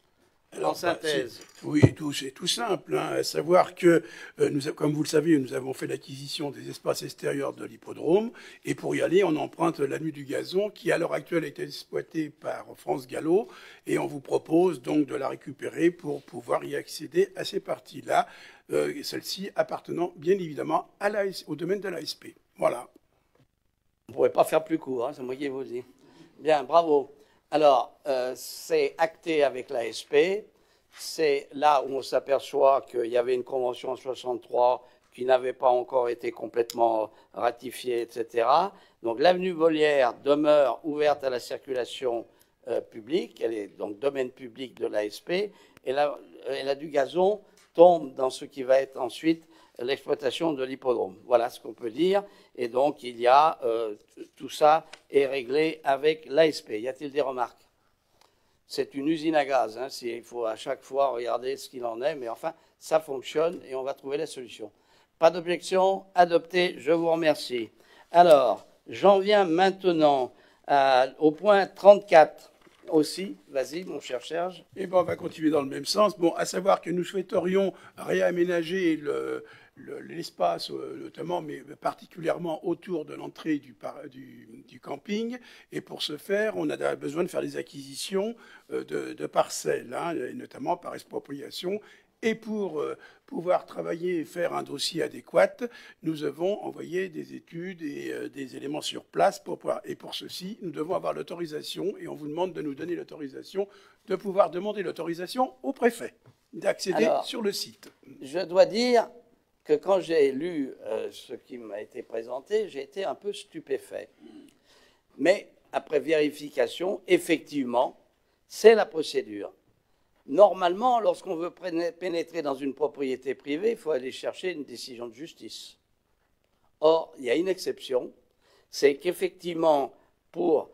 en synthèse. Oui, c'est tout simple. Hein, à savoir que, comme vous le savez, nous avons fait l'acquisition des espaces extérieurs de l'hippodrome. Et pour y aller, on emprunte l'avenue du Gazon, qui à l'heure actuelle est exploitée par France Gallo. Et on vous propose donc de la récupérer pour pouvoir y accéder à ces parties-là. Celle-ci appartenant bien évidemment au domaine de l'ASP. Voilà. On ne pourrait pas faire plus court, hein, c'est moi qui vous le dis. Bien, bravo. Alors, c'est acté avec l'ASP. C'est là où on s'aperçoit qu'il y avait une convention en 63 qui n'avait pas encore été complètement ratifiée, etc. Donc, l'avenue Molière demeure ouverte à la circulation publique. Elle est donc domaine public de l'ASP. Et la du Gazon tombe dans ce qui va être ensuite l'exploitation de l'hippodrome. Voilà ce qu'on peut dire. Et donc, il y a tout ça est réglé avec l'ASP. Y a-t-il des remarques? C'est une usine à gaz. Hein, il faut à chaque fois regarder ce qu'il en est. Mais enfin, ça fonctionne et on va trouver la solution. Pas d'objection? Adopté. Je vous remercie. Alors, j'en viens maintenant au point 34. Aussi, vas-y, mon cher Serge. Eh bien, on va continuer dans le même sens. Bon, à savoir que nous souhaiterions réaménager l'espace, notamment, mais particulièrement autour de l'entrée du camping. Et pour ce faire, on a besoin de faire des acquisitions de parcelles, hein, et notamment par expropriation. Et pour pouvoir travailler et faire un dossier adéquat, nous avons envoyé des études et des éléments sur place et pour ceci, nous devons avoir l'autorisation, et on vous demande de nous donner l'autorisation, de pouvoir demander l'autorisation au préfet d'accéder sur le site. Je dois dire que quand j'ai lu ce qui m'a été présenté, j'ai été un peu stupéfait. Mais après vérification, effectivement, c'est la procédure. Normalement, lorsqu'on veut pénétrer dans une propriété privée, il faut aller chercher une décision de justice. Or, il y a une exception, c'est qu'effectivement, pour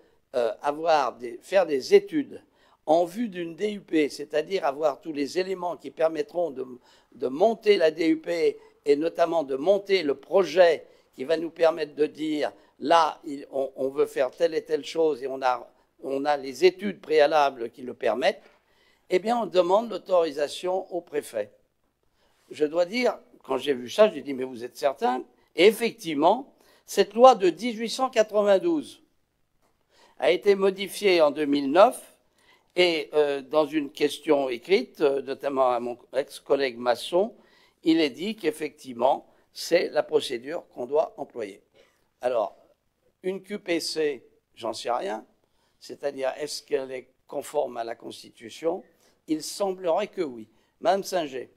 faire des études en vue d'une DUP, c'est-à-dire avoir tous les éléments qui permettront de monter la DUP et notamment de monter le projet qui va nous permettre de dire, là, on veut faire telle et telle chose et on a les études préalables qui le permettent, eh bien, on demande l'autorisation au préfet. Je dois dire, quand j'ai vu ça, j'ai dit, mais vous êtes certain? Et effectivement, cette loi de 1892 a été modifiée en 2009 et dans une question écrite, notamment à mon ex-collègue Masson, il est dit qu'effectivement, c'est la procédure qu'on doit employer. Alors, une QPC, j'en sais rien, c'est-à-dire est-ce qu'elle est conforme à la Constitution? Il semblerait que oui. Madame Singer.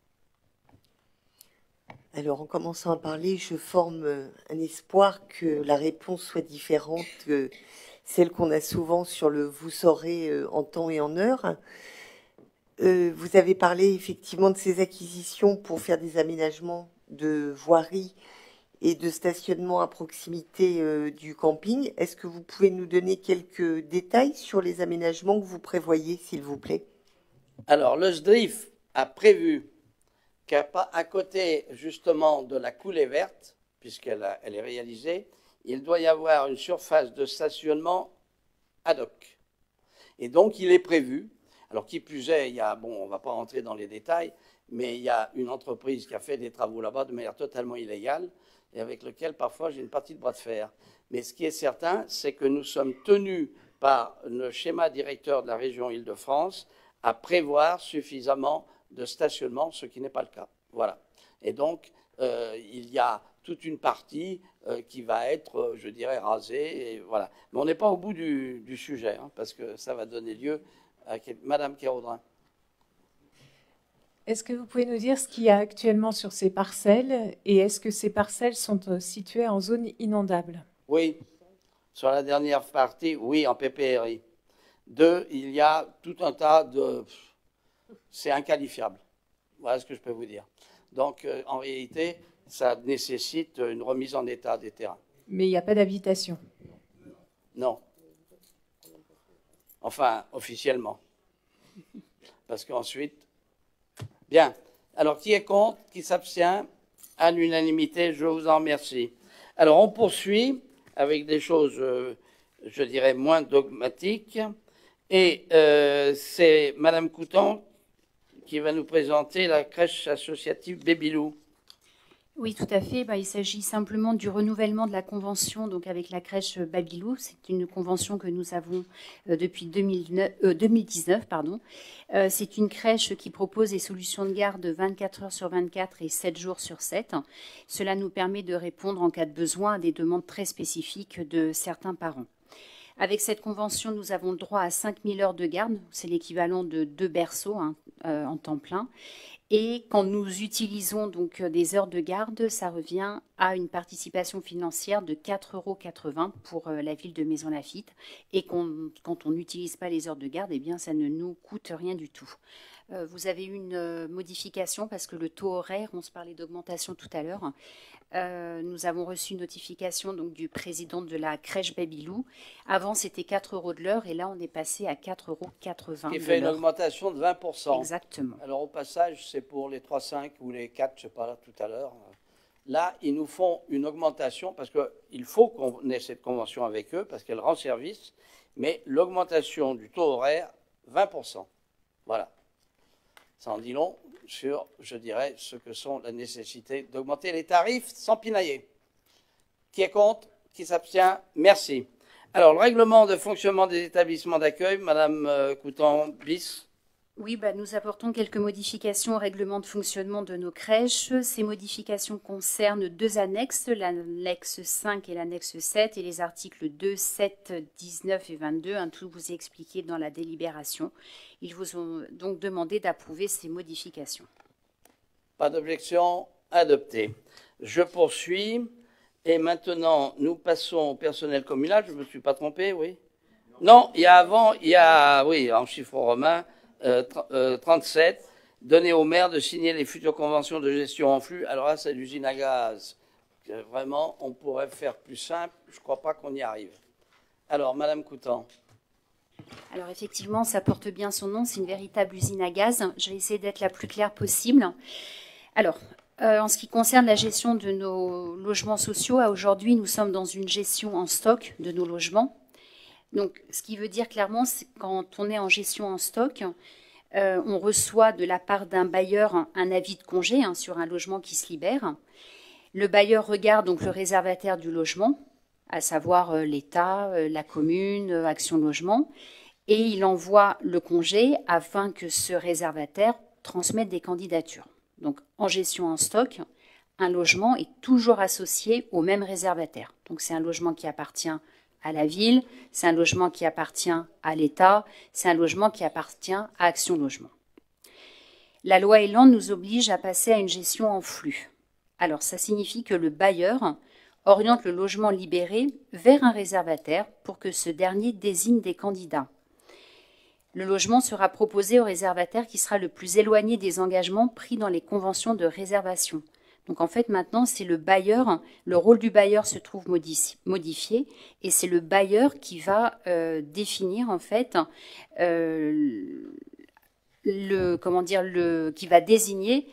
Alors, en commençant à parler, je forme un espoir que la réponse soit différente que celle qu'on a souvent sur le « vous saurez » en temps et en heure. Vous avez parlé effectivement de ces acquisitions pour faire des aménagements de voirie et de stationnement à proximité du camping. Est-ce que vous pouvez nous donner quelques détails sur les aménagements que vous prévoyez, s'il vous plaît? Alors, le SDRIF a prévu qu'à côté, justement, de la coulée verte, puisqu'elle est réalisée, il doit y avoir une surface de stationnement ad hoc. Et donc, il est prévu, alors qui plus est, on ne va pas rentrer dans les détails, mais il y a une entreprise qui a fait des travaux là-bas de manière totalement illégale, et avec lequel, parfois, j'ai une partie de bras de fer. Mais ce qui est certain, c'est que nous sommes tenus par le schéma directeur de la région Île-de-France à prévoir suffisamment de stationnement, ce qui n'est pas le cas. Voilà. Et donc, il y a toute une partie qui va être, je dirais, rasée. Et voilà. Mais on n'est pas au bout du sujet, hein, parce que ça va donner lieu à Madame Kéraudrin. Est-ce que vous pouvez nous dire ce qu'il y a actuellement sur ces parcelles et est-ce que ces parcelles sont situées en zone inondable? Oui. Sur la dernière partie, oui, en PPRI. Deux, il y a tout un tas de... C'est inqualifiable. Voilà ce que je peux vous dire. Donc, en réalité, ça nécessite une remise en état des terrains. Mais il n'y a pas d'habitation. Non. Enfin, officiellement. Parce qu'ensuite... Bien. Alors, qui est contre? Qui s'abstient? À l'unanimité, je vous en remercie. Alors, on poursuit avec des choses, je dirais, moins dogmatiques. Et c'est Madame Coutan qui va nous présenter la crèche associative Babylou. Oui, tout à fait. Il s'agit simplement du renouvellement de la convention donc avec la crèche Babylou. C'est une convention que nous avons depuis 2019. C'est une crèche qui propose des solutions de garde 24 heures sur 24 et 7 jours sur 7. Cela nous permet de répondre en cas de besoin à des demandes très spécifiques de certains parents. Avec cette convention, nous avons le droit à 5000 heures de garde. C'est l'équivalent de 2 berceaux en temps plein. Et quand nous utilisons donc des heures de garde, ça revient à une participation financière de 4,80 € pour la ville de Maisons-Laffitte. Et quand on n'utilise pas les heures de garde, eh bien, ça ne nous coûte rien du tout. Vous avez eu une modification parce que le taux horaire, on se parlait d'augmentation tout à l'heure. Nous avons reçu une notification donc, du président de la crèche Babylou. Avant, c'était 4 € de l'heure et là, on est passé à 4,80 €. Qui fait une augmentation de 20%. Exactement. Alors, au passage, c'est pour les 3,5 ou les 4, je ne sais pas, là, tout à l'heure. Là, ils nous font une augmentation parce qu'il faut qu'on ait cette convention avec eux parce qu'elle rend service, mais l'augmentation du taux horaire, 20%. Voilà. Ça en dit long sur, je dirais, ce que sont la nécessité d'augmenter les tarifs sans pinailler. Qui est contre? Qui s'abstient? Merci. Alors, le règlement de fonctionnement des établissements d'accueil, Madame Coutan-Bis. Oui, nous apportons quelques modifications au règlement de fonctionnement de nos crèches. Ces modifications concernent 2 annexes, l'annexe 5 et l'annexe 7, et les articles 2, 7, 19 et 22. Tout vous est expliqué dans la délibération. Ils vous ont donc demandé d'approuver ces modifications. Pas d'objection, adopté. Je poursuis. Et maintenant, nous passons au personnel communal. Je ne me suis pas trompé, oui? Non, il y a avant, oui, en chiffres romains, 37, donner au maire de signer les futures conventions de gestion en flux. Alors là, c'est l'usine à gaz. Vraiment, on pourrait faire plus simple. Je ne crois pas qu'on y arrive. Alors, Madame Coutan. Alors effectivement, ça porte bien son nom. C'est une véritable usine à gaz. Je vais essayer d'être la plus claire possible. Alors, en ce qui concerne la gestion de nos logements sociaux, aujourd'hui, nous sommes dans une gestion en stock de nos logements. Donc, ce qui veut dire clairement, c'est quand on est en gestion en stock, on reçoit de la part d'un bailleur un avis de congé sur un logement qui se libère. Le bailleur regarde donc le réservataire du logement, à savoir l'État, la commune, Action Logement, et il envoie le congé afin que ce réservataire transmette des candidatures. Donc, en gestion en stock, un logement est toujours associé au même réservataire. Donc, c'est un logement qui appartient à la ville, c'est un logement qui appartient à l'État, c'est un logement qui appartient à Action Logement. La loi Elan nous oblige à passer à une gestion en flux. Alors, ça signifie que le bailleur oriente le logement libéré vers un réservataire pour que ce dernier désigne des candidats. Le logement sera proposé au réservataire qui sera le plus éloigné des engagements pris dans les conventions de réservation. Donc en fait maintenant c'est le bailleur, le rôle du bailleur se trouve modifié et c'est le bailleur qui va définir en fait qui va désigner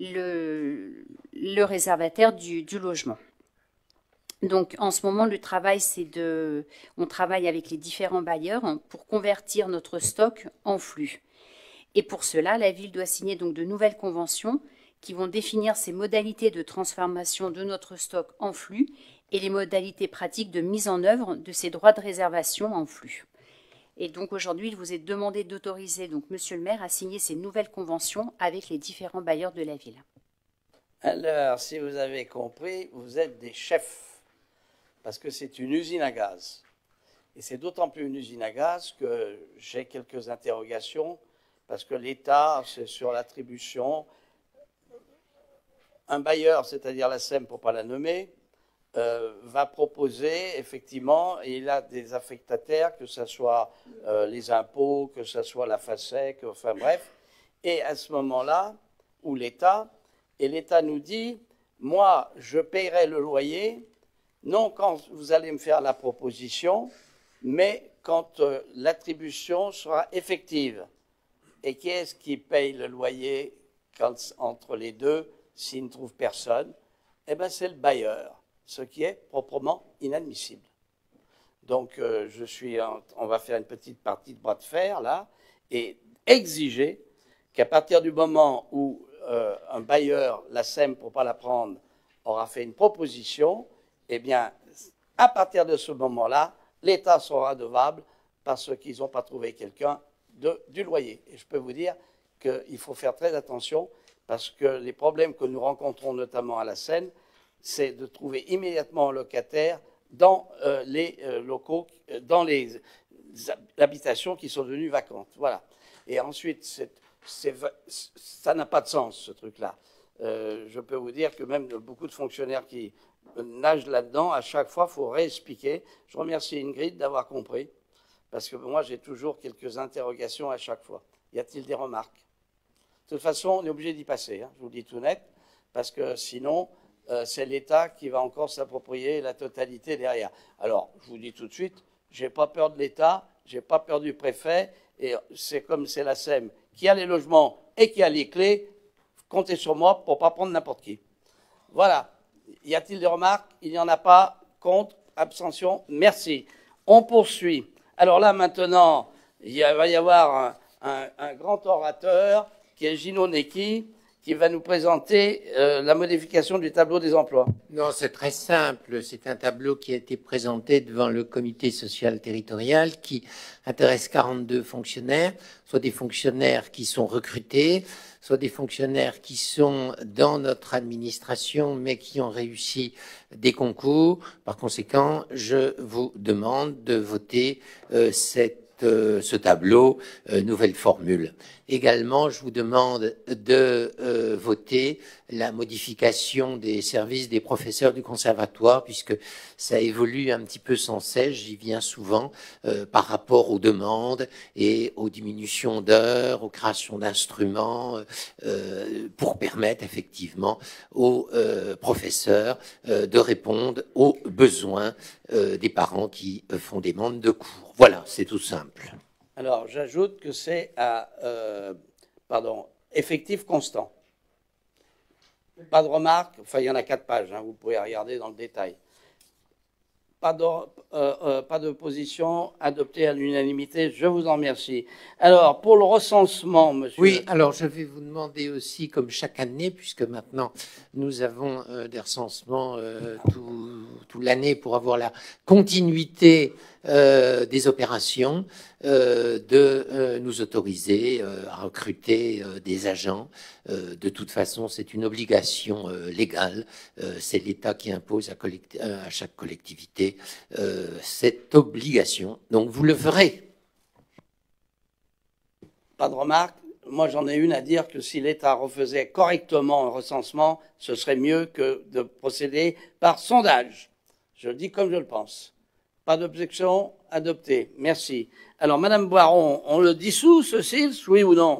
le réservataire du logement. Donc, en ce moment, le travail, on travaille avec les différents bailleurs pour convertir notre stock en flux. Et pour cela, la ville doit signer donc de nouvelles conventions qui vont définir ces modalités de transformation de notre stock en flux et les modalités pratiques de mise en œuvre de ces droits de réservation en flux. Et donc, aujourd'hui, il vous est demandé d'autoriser donc Monsieur le maire à signer ces nouvelles conventions avec les différents bailleurs de la ville. Alors, si vous avez compris, vous êtes des chefs. Parce que c'est une usine à gaz. Et c'est d'autant plus une usine à gaz que j'ai quelques interrogations, parce que l'État, c'est sur l'attribution. Un bailleur, c'est-à-dire la SEM pour ne pas la nommer, va proposer, effectivement, et il a des affectataires, que ce soit les impôts, que ce soit la FACEC, enfin bref, et à ce moment-là, ou l'État, et l'État nous dit, moi, je paierai le loyer, non quand vous allez me faire la proposition, mais quand l'attribution sera effective. Et qui est-ce qui paye le loyer entre les deux s'il ne trouve personne? Eh bien, c'est le bailleur, ce qui est proprement inadmissible. Donc, on va faire une petite partie de bras de fer, là, et exiger qu'à partir du moment où un bailleur, la SEM, pour ne pas la prendre, aura fait une proposition, eh bien, à partir de ce moment-là, l'État sera redevable parce qu'ils n'ont pas trouvé quelqu'un du loyer. Et je peux vous dire qu'il faut faire très attention parce que les problèmes que nous rencontrons notamment à la Seine, c'est de trouver immédiatement un locataire dans les locaux, dans les habitations qui sont devenues vacantes. Voilà. Et ensuite, ça n'a pas de sens, ce truc-là. Je peux vous dire que même beaucoup de fonctionnaires qui nagent là-dedans, à chaque fois, il faut réexpliquer. Je remercie Ingrid d'avoir compris, parce que moi, j'ai toujours quelques interrogations à chaque fois. Y a-t-il des remarques? De toute façon, on est obligé d'y passer, hein, je vous le dis tout net, parce que sinon, c'est l'État qui va encore s'approprier la totalité derrière. Alors, je vous dis tout de suite, je n'ai pas peur de l'État, je n'ai pas peur du préfet, et c'est comme c'est la SEM qui a les logements et qui a les clés, comptez sur moi pour ne pas prendre n'importe qui. Voilà. Y a-t-il des remarques? Il n'y en a pas. Contre? Abstention? Merci. On poursuit. Alors là, maintenant, va y avoir un grand orateur qui est Gino Necchi, qui va nous présenter la modification du tableau des emplois. Non, c'est très simple. C'est un tableau qui a été présenté devant le comité social territorial qui intéresse 42 fonctionnaires, soit des fonctionnaires qui sont recrutés, soit des fonctionnaires qui sont dans notre administration mais qui ont réussi des concours. Par conséquent, je vous demande de voter ce tableau, nouvelle formule. Également, je vous demande de voter la modification des services des professeurs du conservatoire, puisque ça évolue un petit peu sans cesse, j'y viens souvent, par rapport aux demandes et aux diminutions d'heures, aux créations d'instruments, pour permettre effectivement aux professeurs de répondre aux besoins des parents qui font des demandes de cours. Voilà, c'est tout simple. Alors, j'ajoute que c'est à effectif constant. Pas de remarques, enfin, il y en a 4 pages, hein, vous pouvez regarder dans le détail. Pas d'opposition, adopté à l'unanimité, je vous en remercie. Alors, pour le recensement, monsieur... Oui, alors je vais vous demander aussi, comme chaque année, puisque maintenant nous avons des recensements toute l'année pour avoir la continuité des opérations, de nous autoriser à recruter des agents. De toute façon, c'est une obligation légale. C'est l'État qui impose à chaque collectivité cette obligation. Donc, vous le ferez. Pas de remarque. Moi, j'en ai une à dire que si l'État refaisait correctement un recensement, ce serait mieux que de procéder par sondage. Je le dis comme je le pense. Pas d'objection, adopté. Merci. Alors, Madame Boiron, on le dissout, ce CILS, oui ou non?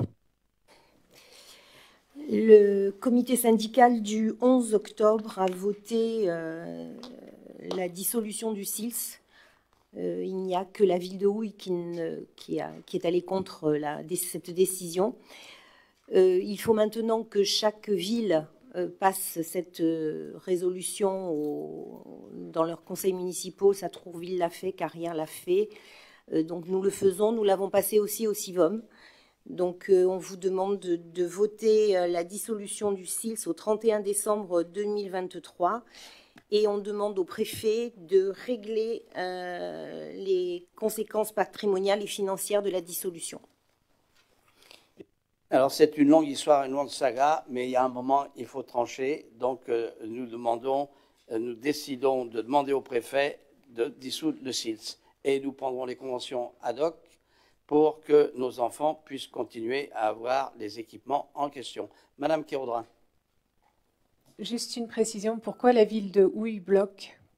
Le comité syndical du 11 octobre a voté la dissolution du CILS. Il n'y a que la ville de Houille qui est allée contre cette décision. Il faut maintenant que chaque ville passe cette résolution dans leurs conseils municipaux. Sartrouville l'a fait, Carrière l'a fait. Donc nous le faisons. Nous l'avons passé aussi au CIVOM. Donc on vous demande de voter la dissolution du CILS au 31 décembre 2023. Et on demande au préfet de régler les conséquences patrimoniales et financières de la dissolution. Alors c'est une longue histoire, une longue saga, mais il y a un moment, il faut trancher. Donc nous décidons de demander au préfet de dissoudre le CILS. Et nous prendrons les conventions ad hoc pour que nos enfants puissent continuer à avoir les équipements en question. Madame Kéraudrin. Juste une précision, pourquoi la ville de Houille bloque?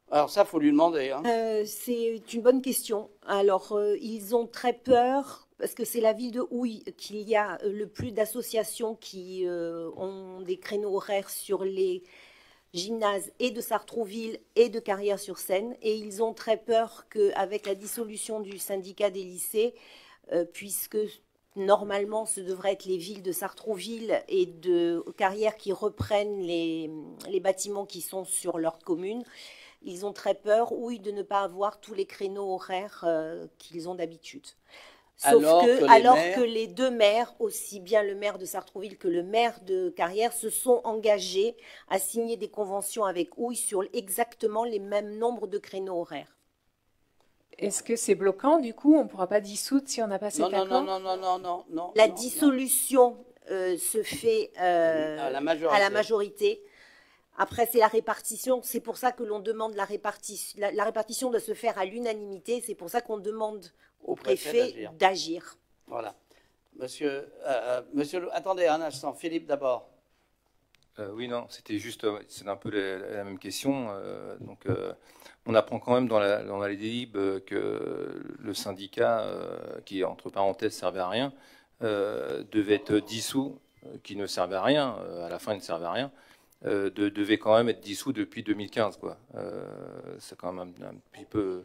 Alors ça, il faut lui demander. Hein. C'est une bonne question. Alors, ils ont très peur, parce que c'est la ville de Houille qu'il y a le plus d'associations qui ont des créneaux horaires sur les gymnases et de Sartrouville et de Carrières-sur-Seine. Et ils ont très peur qu'avec la dissolution du syndicat des lycées, puisque normalement ce devrait être les villes de Sartrouville et de Carrières qui reprennent les bâtiments qui sont sur leur commune, ils ont très peur, oui, de ne pas avoir tous les créneaux horaires qu'ils ont d'habitude. Sauf que les deux maires, aussi bien le maire de Sartrouville que le maire de Carrières, se sont engagés à signer des conventions avec Houille sur exactement les mêmes nombres de créneaux horaires. Est-ce que c'est bloquant, du coup? On ne pourra pas dissoudre si on n'a pas cet accord? Non. La dissolution se fait à la majorité. Après, c'est la répartition. C'est pour ça que l'on demande la répartition. La répartition doit se faire à l'unanimité. C'est pour ça qu'on demande au préfet d'agir. Voilà. Monsieur, attendez un instant. Philippe, d'abord. Oui, non, c'était juste, c'est un peu la même question. On apprend quand même dans les délibes que le syndicat, qui entre parenthèses servait à rien, devait être dissous, qui ne servait à rien. À la fin, il ne servait à rien. Devait quand même être dissous depuis 2015, quoi. C'est quand même un petit peu.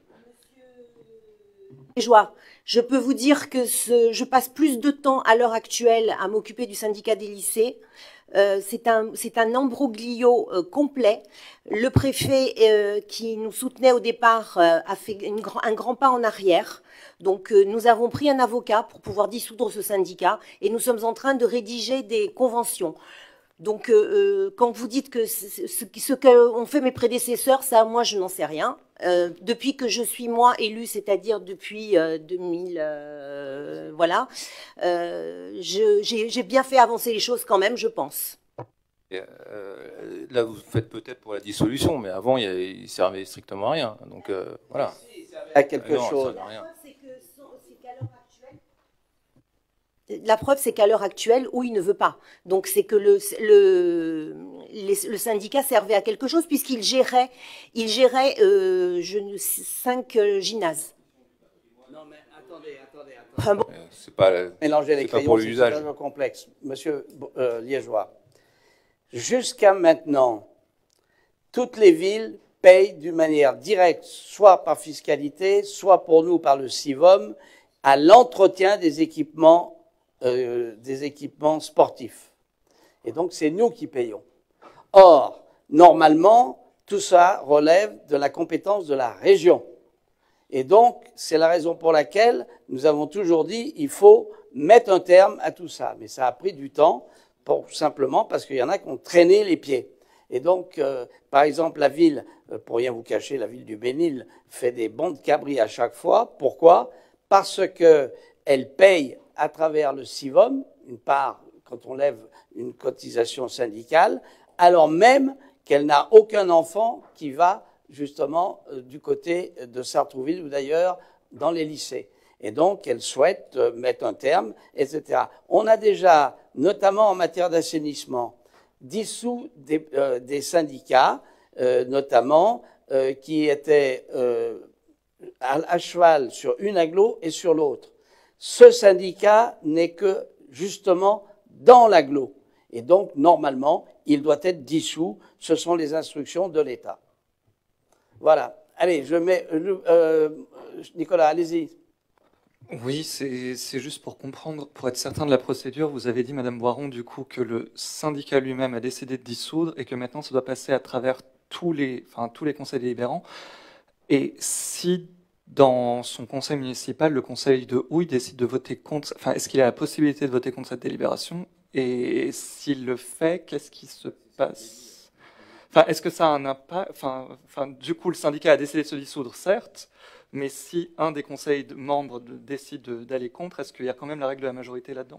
Je peux vous dire que je passe plus de temps à l'heure actuelle à m'occuper du syndicat des lycées. C'est un imbroglio complet. Le préfet qui nous soutenait au départ a fait un grand pas en arrière. Donc nous avons pris un avocat pour pouvoir dissoudre ce syndicat et nous sommes en train de rédiger des conventions. Donc, quand vous dites que ce qu'ont fait mes prédécesseurs, ça, moi, je n'en sais rien. Depuis que je suis, moi, élue, c'est-à-dire depuis 2000, voilà, j'ai bien fait avancer les choses quand même, je pense. Là, vous faites peut-être pour la dissolution, mais avant, il ne servait strictement à rien. Donc, voilà. À quelque chose. La preuve, c'est qu'à l'heure actuelle, il ne veut pas. Donc, c'est que le syndicat servait à quelque chose puisqu'il gérait 5 gymnases. Non, mais attendez. Enfin, bon. C'est pas mélanger les crayons, c'est très complexe. Monsieur Liégeois, jusqu'à maintenant, toutes les villes payent d'une manière directe, soit par fiscalité, soit pour nous par le CIVOM, à l'entretien des équipements sportifs. Et donc, c'est nous qui payons. Or, normalement, tout ça relève de la compétence de la région. Et donc, c'est la raison pour laquelle nous avons toujours dit il faut mettre un terme à tout ça. Mais ça a pris du temps, simplement parce qu'il y en a qui ont traîné les pieds. Et donc, par exemple, la ville, pour rien vous cacher, la ville du Bénil fait des bons de cabri à chaque fois. Pourquoi? Parce qu'elle paye à travers le CIVOM, une part, quand on lève une cotisation syndicale, alors même qu'elle n'a aucun enfant qui va justement du côté de Sartrouville ou d'ailleurs dans les lycées. Et donc, elle souhaite mettre un terme, etc. On a déjà, notamment en matière d'assainissement, dissous des syndicats, notamment, qui étaient à cheval sur une agglo et sur l'autre. Ce syndicat n'est que justement dans l'agglo. Et donc, normalement, il doit être dissous. Ce sont les instructions de l'État. Voilà. Allez, Nicolas, allez-y. Oui, c'est juste pour comprendre, pour être certain de la procédure. Vous avez dit, Madame Boiron, du coup, que le syndicat lui-même a décidé de dissoudre et que maintenant, ça doit passer à travers tous les conseils délibérants. Et si dans son conseil municipal, le conseil de Houille décide de voter contre, est-ce qu'il a la possibilité de voter contre cette délibération? Et s'il le fait, qu'est-ce qui se passe? Est-ce que ça a un impact? Du coup, le syndicat a décidé de se dissoudre, certes, mais si un des conseils de membres décide d'aller contre, est-ce qu'il y a quand même la règle de la majorité là-dedans?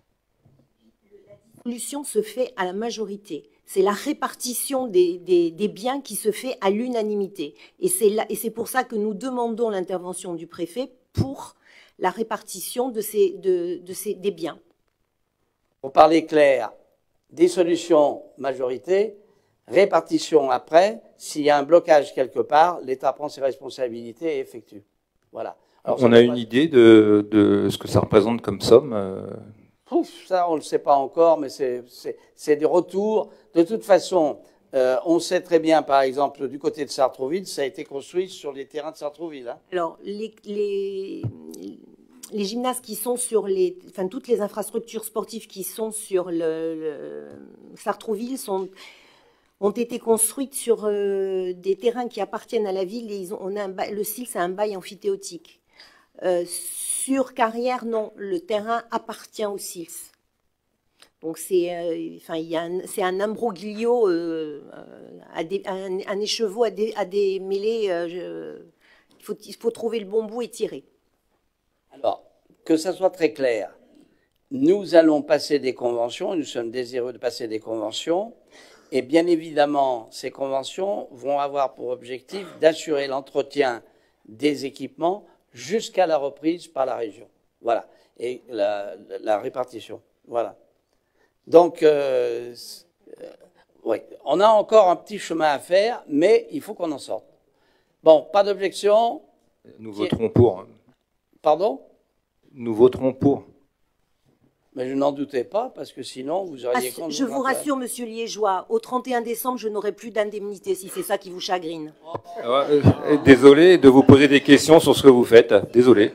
La dissolution se fait à la majorité. C'est la répartition des biens qui se fait à l'unanimité. Et c'est pour ça que nous demandons l'intervention du préfet pour la répartition des biens. Pour parler clair, dissolution, majorité, Répartition après, s'il y a un blocage quelque part, l'État prend ses responsabilités et effectue. Voilà. Alors, on a une idée de ce que ça représente comme somme Ça, on ne le sait pas encore, mais c'est des retours. De toute façon, on sait très bien, par exemple, du côté de Sartrouville, ça a été construit sur les terrains de Sartrouville. Hein. Alors, les gymnases qui sont sur toutes les infrastructures sportives qui sont sur le Sartrouville ont été construites sur des terrains qui appartiennent à la ville et le SILS a un bail amphithéotique. Sur Carrière, non, le terrain appartient au SILS. Donc c'est un imbroglio, un écheveau à démêler. Il faut trouver le bon bout et tirer. Alors, que ça soit très clair, nous allons passer des conventions, nous sommes désireux de passer des conventions, et bien évidemment, ces conventions vont avoir pour objectif d'assurer l'entretien des équipements jusqu'à la reprise par la région. Voilà. Et la répartition. Voilà. Donc, oui, on a encore un petit chemin à faire, mais il faut qu'on en sorte. Bon, pas d'objection. Nous voterons pour. Pardon? Nous voterons pour. Mais je n'en doutais pas, parce que sinon, vous auriez... Je vous rassure, monsieur Liégeois, au 31 décembre, je n'aurai plus d'indemnité, si c'est ça qui vous chagrine. Désolé de vous poser des questions sur ce que vous faites. Désolé.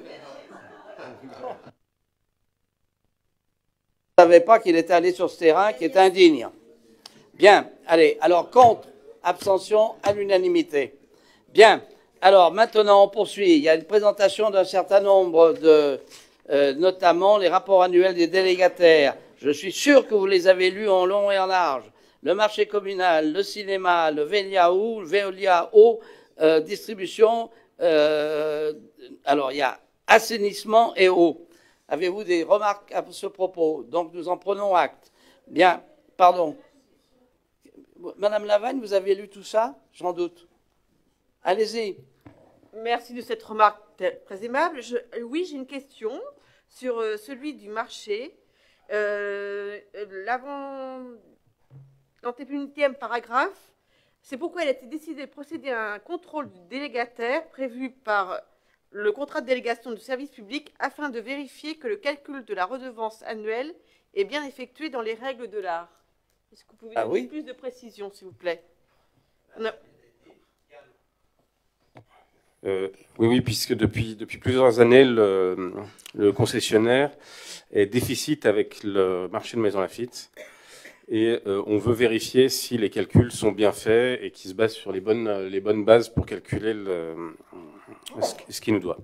Je ne savais pas qu'il était allé sur ce terrain qui est indigne. Bien, allez, alors contre, abstention à l'unanimité. Bien, alors maintenant on poursuit. Il y a une présentation d'un certain nombre de... notamment les rapports annuels des délégataires. Je suis sûr que vous les avez lus en long et en large. Le marché communal, le cinéma, le Veolia eau, distribution. Alors, il y a assainissement et eau. Avez-vous des remarques à ce propos? Donc, nous en prenons acte. Bien, pardon. Madame Lavagne, vous avez lu tout ça? J'en doute. Allez-y. Merci de cette remarque très aimable. Oui, j'ai une question sur celui du marché. L'antépénultième paragraphe, c'est pourquoi il a été décidé de procéder à un contrôle du délégataire prévu par le contrat de délégation de service public afin de vérifier que le calcul de la redevance annuelle est bien effectué dans les règles de l'art. Est-ce que vous pouvez donner plus de précision, s'il vous plaît? Oui, puisque depuis plusieurs années, le concessionnaire est déficit avec le marché de Maison Lafitte. Et on veut vérifier si les calculs sont bien faits et qu'ils se basent sur les bonnes bases pour calculer ce qu'il nous doit.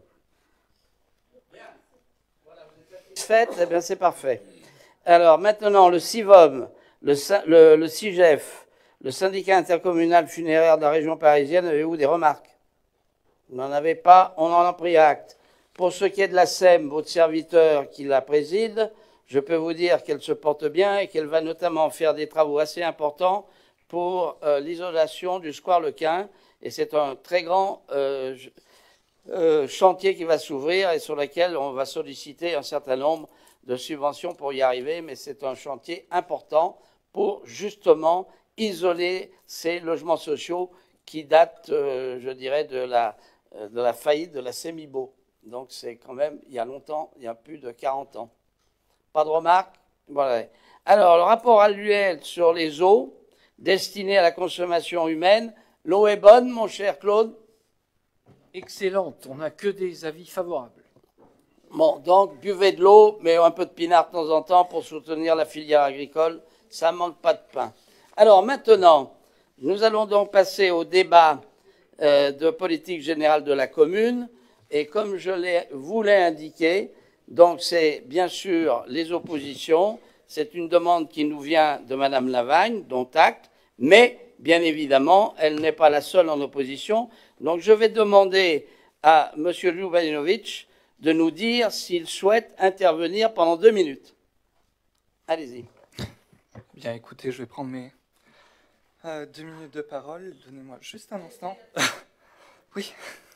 Fait, eh bien c'est parfait. Alors maintenant, le CIVOM, le CIGEF, le syndicat intercommunal funéraire de la région parisienne, avez-vous des remarques? Vous n'en avez pas, on en a pris acte. Pour ce qui est de la SEM, votre serviteur qui la préside, je peux vous dire qu'elle se porte bien et qu'elle va notamment faire des travaux assez importants pour l'isolation du square Lequin. Et c'est un très grand chantier qui va s'ouvrir et sur lequel on va solliciter un certain nombre de subventions pour y arriver. Mais c'est un chantier important pour justement isoler ces logements sociaux qui datent, je dirais, de la faillite de la Semibo. Donc c'est quand même, il y a longtemps, il y a plus de 40 ans. Pas de remarques? Voilà. Alors, le rapport annuel sur les eaux destinées à la consommation humaine. L'eau est bonne, mon cher Claude? Excellente, on n'a que des avis favorables. Bon, donc, buvez de l'eau, mais un peu de pinard de temps en temps pour soutenir la filière agricole. Ça ne manque pas de pain. Alors, maintenant, nous allons donc passer au débat de politique générale de la commune. Et comme je vous l'ai indiqué, donc c'est bien sûr les oppositions. C'est une demande qui nous vient de Madame Lavagne, dont acte, mais bien évidemment, elle n'est pas la seule en opposition. Donc je vais demander à Monsieur Ljubanovic de nous dire s'il souhaite intervenir pendant 2 minutes. Allez-y. Bien, écoutez, je vais prendre mes 2 minutes de parole. Donnez-moi juste un instant. Oui.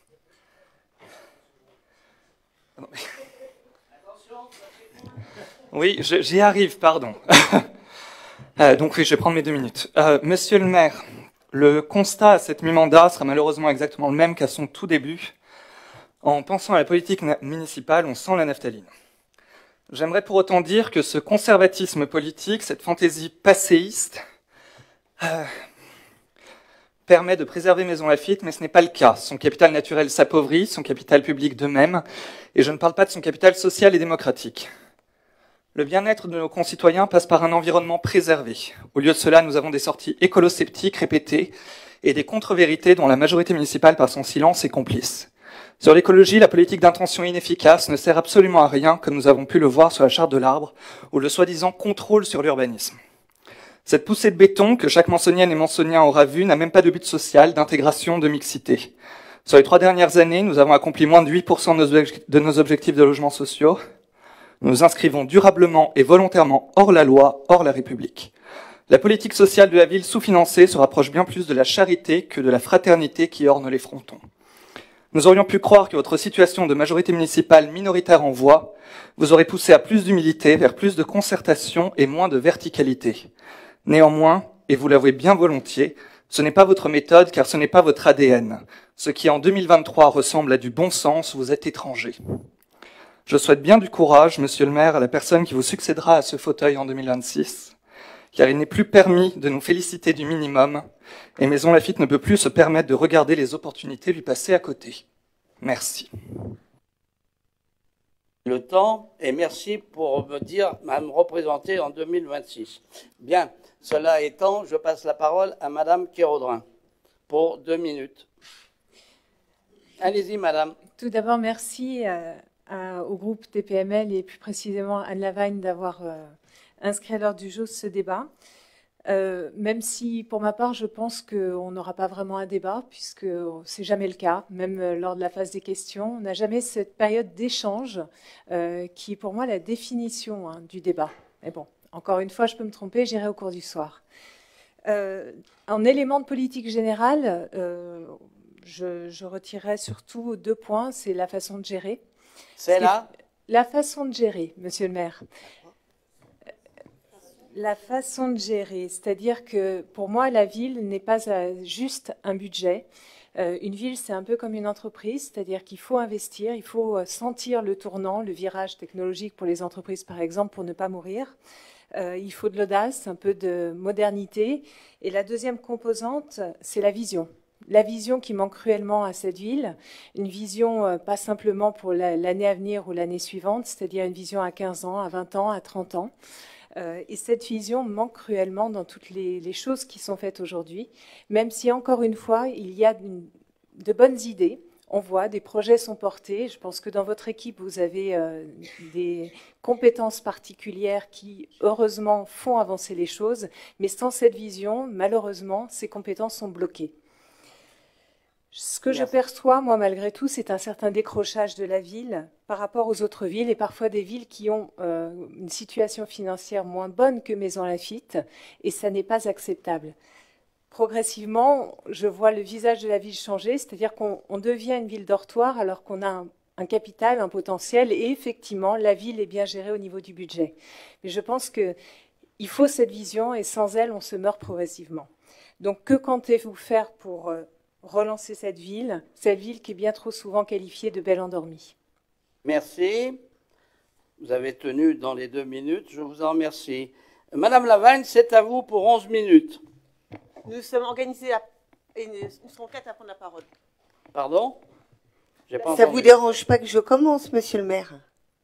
Non, mais... Oui, j'y arrive, pardon. Donc oui, je vais prendre mes 2 minutes. Monsieur le maire, le constat à cette mi-mandat sera malheureusement exactement le même qu'à son tout début. En pensant à la politique municipale, on sent la naphtaline. J'aimerais pour autant dire que ce conservatisme politique, cette fantaisie passéiste, permet de préserver Maisons Laffitte, mais ce n'est pas le cas. Son capital naturel s'appauvrit, son capital public de même, et je ne parle pas de son capital social et démocratique. Le bien-être de nos concitoyens passe par un environnement préservé. Au lieu de cela, nous avons des sorties écolo-sceptiques répétées et des contre-vérités dont la majorité municipale, par son silence, est complice. Sur l'écologie, la politique d'intention inefficace ne sert absolument à rien, comme nous avons pu le voir sur la charte de l'arbre, ou le soi-disant contrôle sur l'urbanisme. Cette poussée de béton que chaque mansonienne et mansonien aura vue n'a même pas de but social, d'intégration, de mixité. Sur les 3 dernières années, nous avons accompli moins de 8% de nos objectifs de logements sociaux. Nous nous inscrivons durablement et volontairement hors la loi, hors la République. La politique sociale de la ville sous-financée se rapproche bien plus de la charité que de la fraternité qui orne les frontons. Nous aurions pu croire que votre situation de majorité municipale minoritaire en voix vous aurait poussé à plus d'humilité, vers plus de concertation et moins de verticalité. Néanmoins, et vous l'avouez bien volontiers, ce n'est pas votre méthode car ce n'est pas votre ADN. Ce qui en 2023 ressemble à du bon sens vous est étranger. Je souhaite bien du courage, monsieur le maire, à la personne qui vous succédera à ce fauteuil en 2026, car il n'est plus permis de nous féliciter du minimum, et Maisons Laffitte ne peut plus se permettre de regarder les opportunités lui passer à côté. Merci. Le temps, et merci pour me représenter en 2026. Bien, cela étant, je passe la parole à Madame Kérodrin pour 2 minutes. Allez-y, Madame. Tout d'abord, merci au groupe TPML et plus précisément à Anne Lavagne d'avoir inscrit à l'ordre du jour ce débat. Même si, pour ma part, je pense qu'on n'aura pas vraiment un débat, puisque c'est jamais le cas, même lors de la phase des questions. On n'a jamais cette période d'échange qui est pour moi la définition du débat. Mais bon, encore une fois, je peux me tromper, j'irai au cours du soir. En élément de politique générale, je retirerai surtout 2 points. C'est la façon de gérer. C'est là la façon de gérer, monsieur le maire. La façon de gérer, c'est-à-dire que pour moi, la ville n'est pas juste un budget. Une ville, c'est un peu comme une entreprise, c'est-à-dire qu'il faut investir, il faut sentir le tournant, le virage technologique pour les entreprises, par exemple, pour ne pas mourir. Il faut de l'audace, un peu de modernité. Et la deuxième composante, c'est la vision. La vision qui manque cruellement à cette ville, une vision pas simplement pour l'année à venir ou l'année suivante, c'est-à-dire une vision à 15 ans, à 20 ans, à 30 ans. Et cette vision manque cruellement dans toutes les choses qui sont faites aujourd'hui, même si, encore une fois, il y a de bonnes idées. On voit, des projets sont portés. Je pense que dans votre équipe, vous avez des compétences particulières qui, heureusement, font avancer les choses. Mais sans cette vision, malheureusement, ces compétences sont bloquées. Ce que je perçois, moi, malgré tout, c'est un certain décrochage de la ville par rapport aux autres villes et parfois des villes qui ont une situation financière moins bonne que Maisons Laffitte, et ça n'est pas acceptable. Progressivement, je vois le visage de la ville changer, c'est-à-dire qu'on devient une ville dortoir alors qu'on a un capital, un potentiel, et effectivement, la ville est bien gérée au niveau du budget. Mais je pense qu'il faut cette vision, et sans elle, on se meurt progressivement. Donc, que comptez-vous faire pour relancer cette ville qui est bien trop souvent qualifiée de belle endormie? Merci. Vous avez tenu dans les 2 minutes, je vous en remercie. Madame Lavagne, c'est à vous pour 11 minutes. Nous sommes organisés et nous serons 4 à prendre la parole. Pardon? Ça ne vous dérange pas que je commence, monsieur le maire?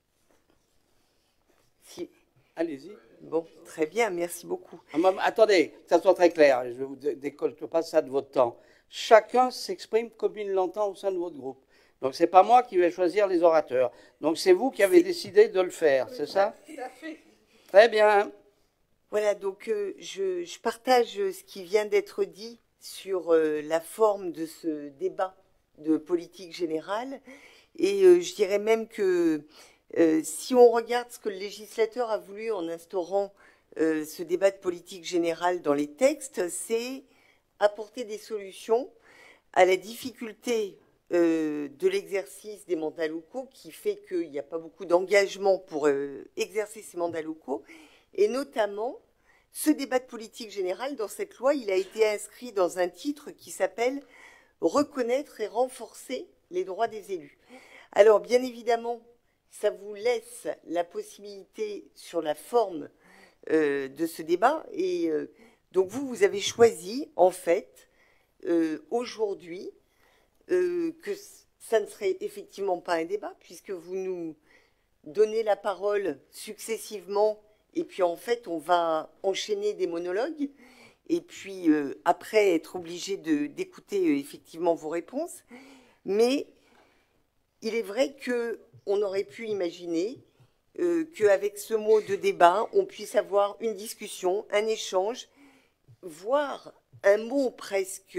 Si. Allez-y. Bon, très bien, merci beaucoup. Attendez, que ça soit très clair, je ne vous décolte pas ça de votre temps. Chacun s'exprime comme il l'entend au sein de votre groupe. Donc, ce n'est pas moi qui vais choisir les orateurs. Donc, c'est vous qui avez décidé de le faire, c'est ça? Tout à fait. Très bien. Voilà, donc je partage ce qui vient d'être dit sur la forme de ce débat de politique générale. Et je dirais même que si on regarde ce que le législateur a voulu en instaurant ce débat de politique générale dans les textes, c'est apporter des solutions à la difficulté de l'exercice des mandats locaux qui fait qu'il n'y a pas beaucoup d'engagement pour exercer ces mandats locaux, et notamment Ce débat de politique générale, dans cette loi, il a été inscrit dans un titre qui s'appelle « Reconnaître et renforcer les droits des élus ». Alors, bien évidemment, ça vous laisse la possibilité sur la forme de ce débat. Et donc, vous avez choisi, en fait, aujourd'hui, que ça ne serait effectivement pas un débat, puisque vous nous donnez la parole successivement, et puis en fait, on va enchaîner des monologues, et puis après être obligé d'écouter effectivement vos réponses. Mais il est vrai qu'on aurait pu imaginer qu'avec ce mot de débat, on puisse avoir une discussion, un échange, voire un mot presque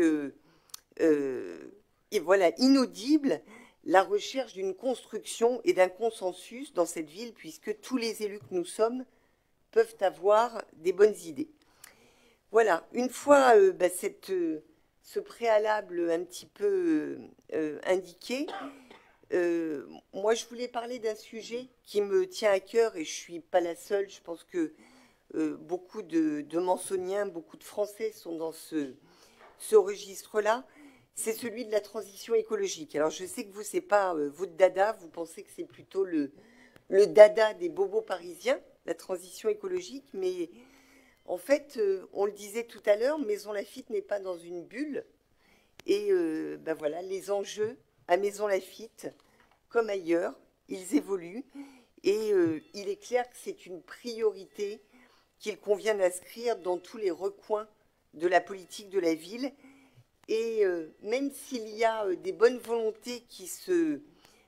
inaudible, la recherche d'une construction et d'un consensus dans cette ville, puisque tous les élus que nous sommes peuvent avoir des bonnes idées. Voilà, une fois ce préalable un petit peu indiqué, moi je voulais parler d'un sujet qui me tient à cœur, et je ne suis pas la seule. Je pense que beaucoup de Mansoniens, beaucoup de Français sont dans ce registre-là. C'est celui de la transition écologique. Alors je sais que vous, ce n'est pas votre dada, vous pensez que c'est plutôt le dada des bobos parisiens, la transition écologique, mais en fait, on le disait tout à l'heure, Maison Laffitte n'est pas dans une bulle, et voilà, les enjeux à Maison Laffitte, comme ailleurs, ils évoluent, et il est clair que c'est une priorité qu'il convient d'inscrire dans tous les recoins de la politique de la ville. Et même s'il y a des bonnes volontés qui se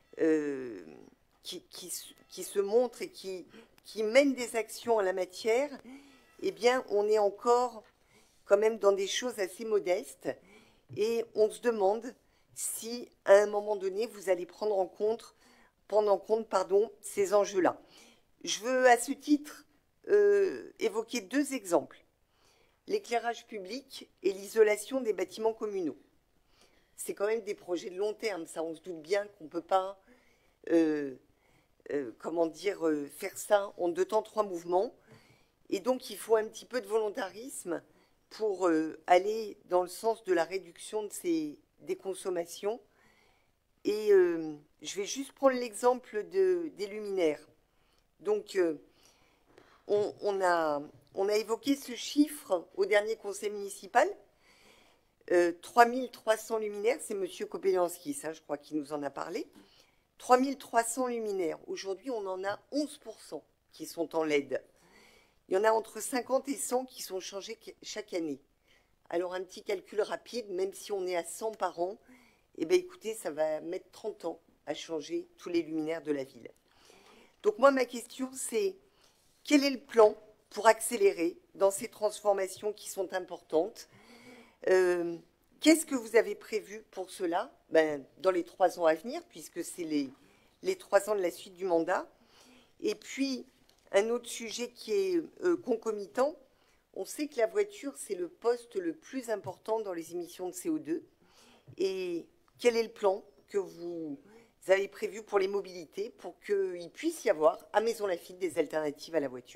montrent et qui mènent des actions en la matière, eh bien, on est encore quand même dans des choses assez modestes. Et on se demande si, à un moment donné, vous allez prendre en compte ces enjeux-là. Je veux, à ce titre, évoquer deux exemples. L'éclairage public et l'isolation des bâtiments communaux. C'est quand même des projets de long terme, ça, on se doute bien qu'on ne peut pas faire ça en 2 temps 3 mouvements. Et donc, il faut un petit peu de volontarisme pour aller dans le sens de la réduction des consommations. Et je vais juste prendre l'exemple des luminaires. Donc, on a évoqué ce chiffre au dernier conseil municipal. 3300 luminaires, c'est M. Kopeliansky, ça, je crois qu'il nous en a parlé. 3300 luminaires. Aujourd'hui, on en a 11% qui sont en LED. Il y en a entre 50 et 100 qui sont changés chaque année. Alors, un petit calcul rapide, même si on est à 100 par an, eh bien, écoutez, ça va mettre 30 ans à changer tous les luminaires de la ville. Donc, moi, ma question, c'est quel est le plan pour accélérer dans ces transformations qui sont importantes? Qu'est-ce que vous avez prévu pour cela dans les 3 ans à venir, puisque c'est les 3 ans de la suite du mandat? Et puis, un autre sujet qui est concomitant, on sait que la voiture, c'est le poste le plus important dans les émissions de CO2. Et quel est le plan que vous avez prévu pour les mobilités, pour qu'il puisse y avoir à Maison Laffitte des alternatives à la voiture?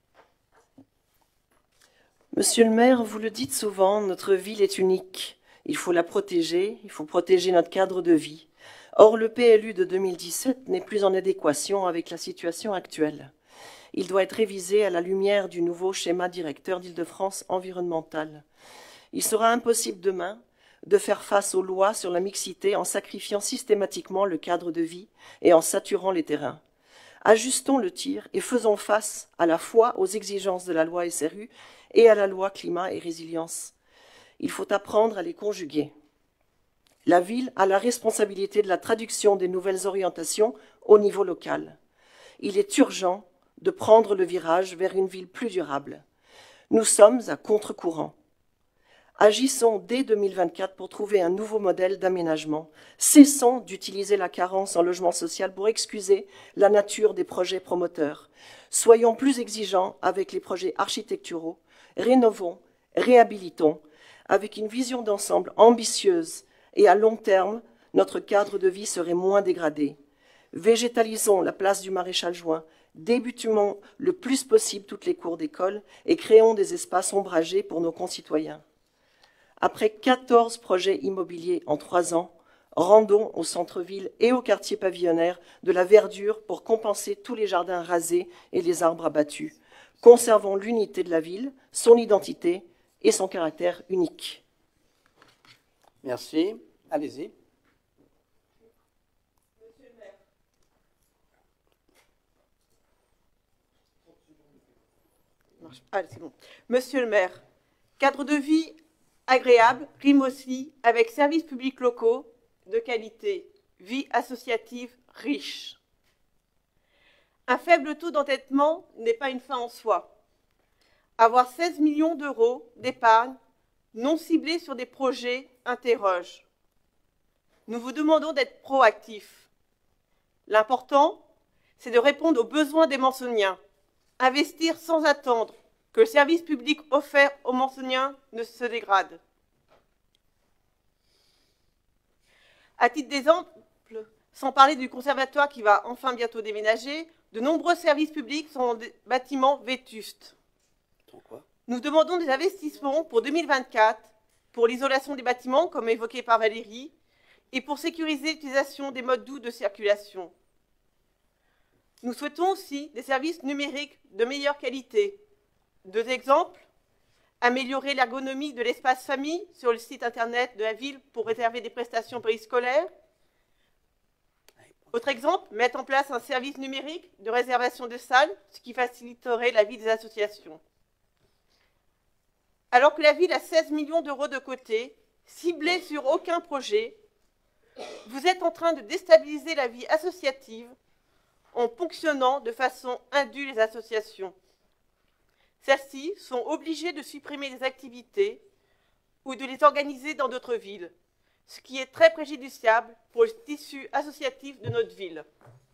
Monsieur le maire, vous le dites souvent, notre ville est unique. Il faut la protéger, il faut protéger notre cadre de vie. Or, le PLU de 2017 n'est plus en adéquation avec la situation actuelle. Il doit être révisé à la lumière du nouveau schéma directeur d'Île-de-France environnemental. Il sera impossible demain de faire face aux lois sur la mixité en sacrifiant systématiquement le cadre de vie et en saturant les terrains. Ajustons le tir et faisons face à la fois aux exigences de la loi SRU et à la loi climat et résilience. Il faut apprendre à les conjuguer. La ville a la responsabilité de la traduction des nouvelles orientations au niveau local. Il est urgent de prendre le virage vers une ville plus durable. Nous sommes à contre-courant. Agissons dès 2024 pour trouver un nouveau modèle d'aménagement. Cessons d'utiliser la carence en logement social pour excuser la nature des projets promoteurs. Soyons plus exigeants avec les projets architecturaux. Rénovons, réhabilitons, avec une vision d'ensemble ambitieuse et à long terme, notre cadre de vie serait moins dégradé. Végétalisons la place du Maréchal Juin, Débutons le plus possible toutes les cours d'école et créons des espaces ombragés pour nos concitoyens. Après 14 projets immobiliers en 3 ans, rendons au centre-ville et au quartier pavillonnaire de la verdure pour compenser tous les jardins rasés et les arbres abattus. Conservons l'unité de la ville, son identité et son caractère unique. Merci. Allez-y. Ah, c'est bon. Monsieur le maire, cadre de vie agréable rime aussi avec services publics locaux de qualité, vie associative riche. Un faible taux d'endettement n'est pas une fin en soi. Avoir 16 millions d'euros d'épargne non ciblés sur des projets interroge. Nous vous demandons d'être proactifs. L'important, c'est de répondre aux besoins des Mansoniens. Investir sans attendre que le service public offert aux Mansoniens ne se dégrade. À titre d'exemple, sans parler du conservatoire qui va enfin bientôt déménager, de nombreux services publics sont des bâtiments vétustes. Nous demandons des investissements pour 2024 pour l'isolation des bâtiments, comme évoqué par Valérie, et pour sécuriser l'utilisation des modes doux de circulation. Nous souhaitons aussi des services numériques de meilleure qualité. 2 exemples. Améliorer l'ergonomie de l'espace famille sur le site internet de la ville pour réserver des prestations périscolaires. Autre exemple, mettre en place un service numérique de réservation de salles, ce qui faciliterait la vie des associations. Alors que la ville a 16 millions d'euros de côté, ciblés sur aucun projet, vous êtes en train de déstabiliser la vie associative en ponctionnant de façon indue les associations. Celles-ci sont obligées de supprimer des activités ou de les organiser dans d'autres villes, ce qui est très préjudiciable pour le tissu associatif de notre ville.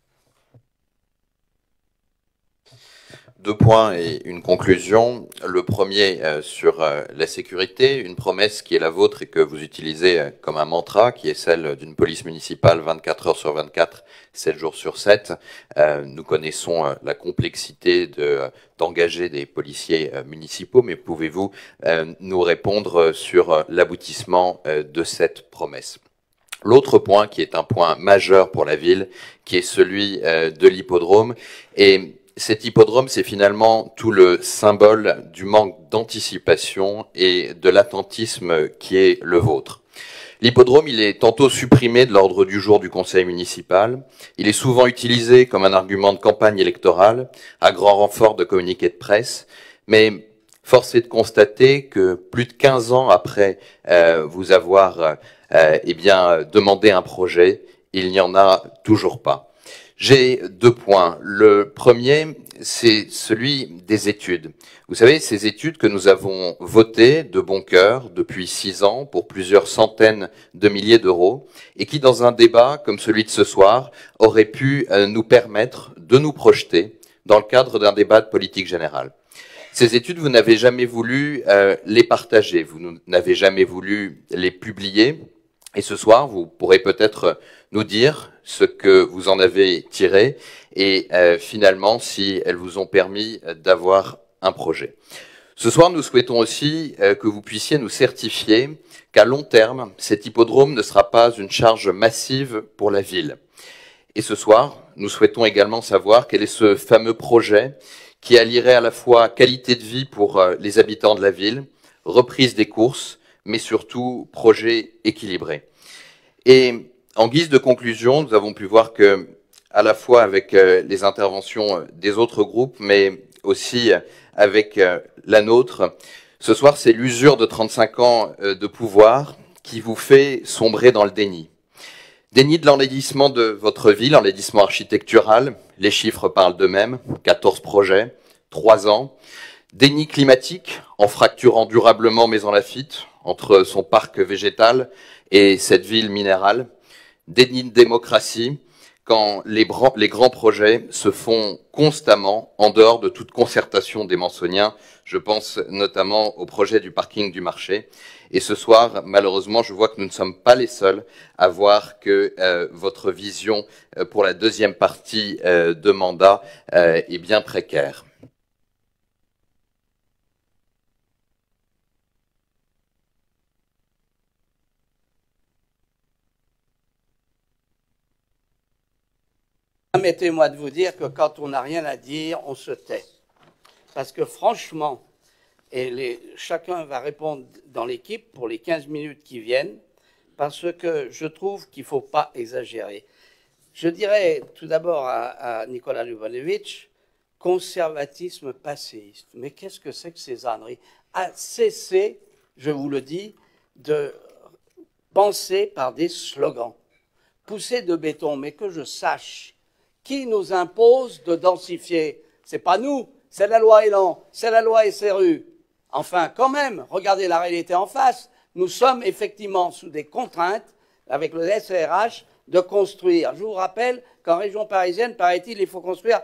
2 points et une conclusion. Le premier sur la sécurité, une promesse qui est la vôtre et que vous utilisez comme un mantra, qui est celle d'une police municipale 24 heures sur 24, 7 jours sur 7. Nous connaissons la complexité d'engager des policiers municipaux, mais pouvez-vous nous répondre sur l'aboutissement de cette promesse ? L'autre point, qui est un point majeur pour la ville, qui est celui de l'hippodrome, et cet hippodrome, c'est finalement tout le symbole du manque d'anticipation et de l'attentisme qui est le vôtre. L'hippodrome, il est tantôt supprimé de l'ordre du jour du conseil municipal. Il est souvent utilisé comme un argument de campagne électorale, à grand renfort de communiqués de presse. Mais force est de constater que plus de 15 ans après vous avoir demandé un projet, il n'y en a toujours pas. J'ai 2 points. Le premier, c'est celui des études. Vous savez, ces études que nous avons votées de bon cœur depuis 6 ans pour plusieurs centaines de milliers d'euros et qui, dans un débat comme celui de ce soir, auraient pu nous permettre de nous projeter dans le cadre d'un débat de politique générale. Ces études, vous n'avez jamais voulu les partager, vous n'avez jamais voulu les publier. Et ce soir, vous pourrez peut-être nous dire ce que vous en avez tiré et finalement si elles vous ont permis d'avoir un projet. Ce soir, nous souhaitons aussi que vous puissiez nous certifier qu'à long terme, cet hippodrome ne sera pas une charge massive pour la ville. Et ce soir, nous souhaitons également savoir quel est ce fameux projet qui allierait à la fois qualité de vie pour les habitants de la ville, reprise des courses, mais surtout projet équilibré. Et en guise de conclusion, nous avons pu voir que, à la fois avec les interventions des autres groupes, mais aussi avec la nôtre, ce soir, c'est l'usure de 35 ans de pouvoir qui vous fait sombrer dans le déni. Déni de l'enlaidissement de votre ville, enlaidissement architectural, les chiffres parlent d'eux-mêmes, 14 projets, 3 ans. Déni climatique, en fracturant durablement Maison Lafitte, entre son parc végétal et cette ville minérale. Déni de démocratie, quand les grands projets se font constamment en dehors de toute concertation des Mançonniens. Je pense notamment au projet du parking du marché. Et ce soir, malheureusement, je vois que nous ne sommes pas les seuls à voir que votre vision pour la deuxième partie de mandat est bien précaire. Permettez-moi de vous dire que quand on n'a rien à dire, on se tait. Parce que franchement, et chacun va répondre dans l'équipe pour les 15 minutes qui viennent, parce que je trouve qu'il ne faut pas exagérer. Je dirais tout d'abord à Nicolas Lubanovic, conservatisme passéiste. Mais qu'est-ce que c'est que ces âneries? À cesser, je vous le dis, de penser par des slogans. Pousser de béton, mais que je sache, qui nous impose de densifier? C'est pas nous, c'est la loi Elan, c'est la loi SRU. Enfin, quand même, regardez la réalité en face. Nous sommes effectivement sous des contraintes, avec le SRH, de construire. Je vous rappelle qu'en région parisienne, paraît-il, il faut construire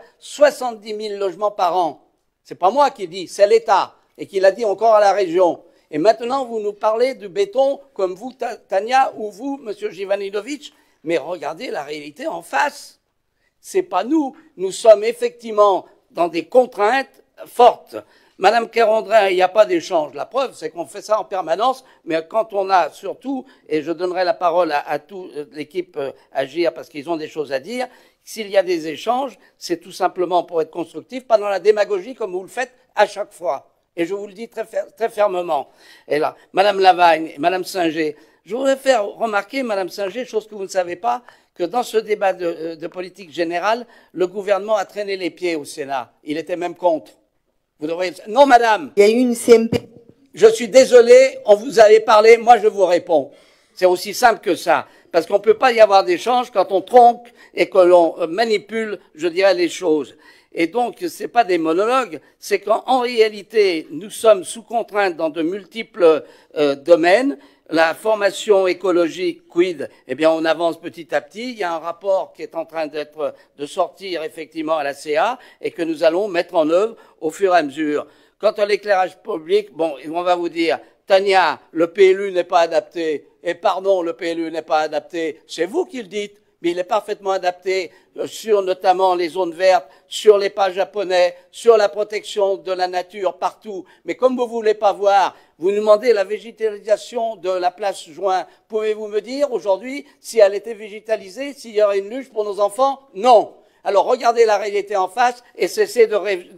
70 000 logements par an. C'est pas moi qui le dis, c'est l'État, et qui l'a dit encore à la région. Et maintenant, vous nous parlez du béton, comme vous, Tania, ou vous, Monsieur Jivanilovic, mais regardez la réalité en face. C'est pas nous. Nous sommes effectivement dans des contraintes fortes. Madame Kerandrin, il n'y a pas d'échange. La preuve, c'est qu'on fait ça en permanence, mais quand on a surtout, et je donnerai la parole à toute l'équipe Agir parce qu'ils ont des choses à dire, s'il y a des échanges, c'est tout simplement pour être constructif, pas dans la démagogie comme vous le faites à chaque fois. Et je vous le dis très fermement. Et là, Madame Lavagne et Madame Singer, je voudrais faire remarquer, Madame Singer, chose que vous ne savez pas, que dans ce débat de politique générale, le gouvernement a traîné les pieds au Sénat. Il était même contre. Vous devriez... Non, madame. Il y a eu une CMP. Je suis désolé, on vous avait parlé, moi je vous réponds. C'est aussi simple que ça. Parce qu'on ne peut pas y avoir d'échange quand on tronque et que l'on manipule, je dirais, les choses. Et donc, ce n'est pas des monologues, c'est qu'en réalité, nous sommes sous contrainte dans de multiples domaines. La formation écologique, quid, eh bien, on avance petit à petit. Il y a un rapport qui est en train de sortir effectivement à la CA et que nous allons mettre en œuvre au fur et à mesure. Quant à l'éclairage public, bon, on va vous dire, Tania, le PLU n'est pas adapté. Et pardon, le PLU n'est pas adapté. C'est vous qui le dites. Mais il est parfaitement adapté sur notamment les zones vertes, sur les pas japonais, sur la protection de la nature partout. Mais comme vous ne voulez pas voir, vous nous demandez la végétalisation de la place Juin. Pouvez-vous me dire aujourd'hui si elle était végétalisée, s'il y aurait une luge pour nos enfants? Non. Alors regardez la réalité en face et cessez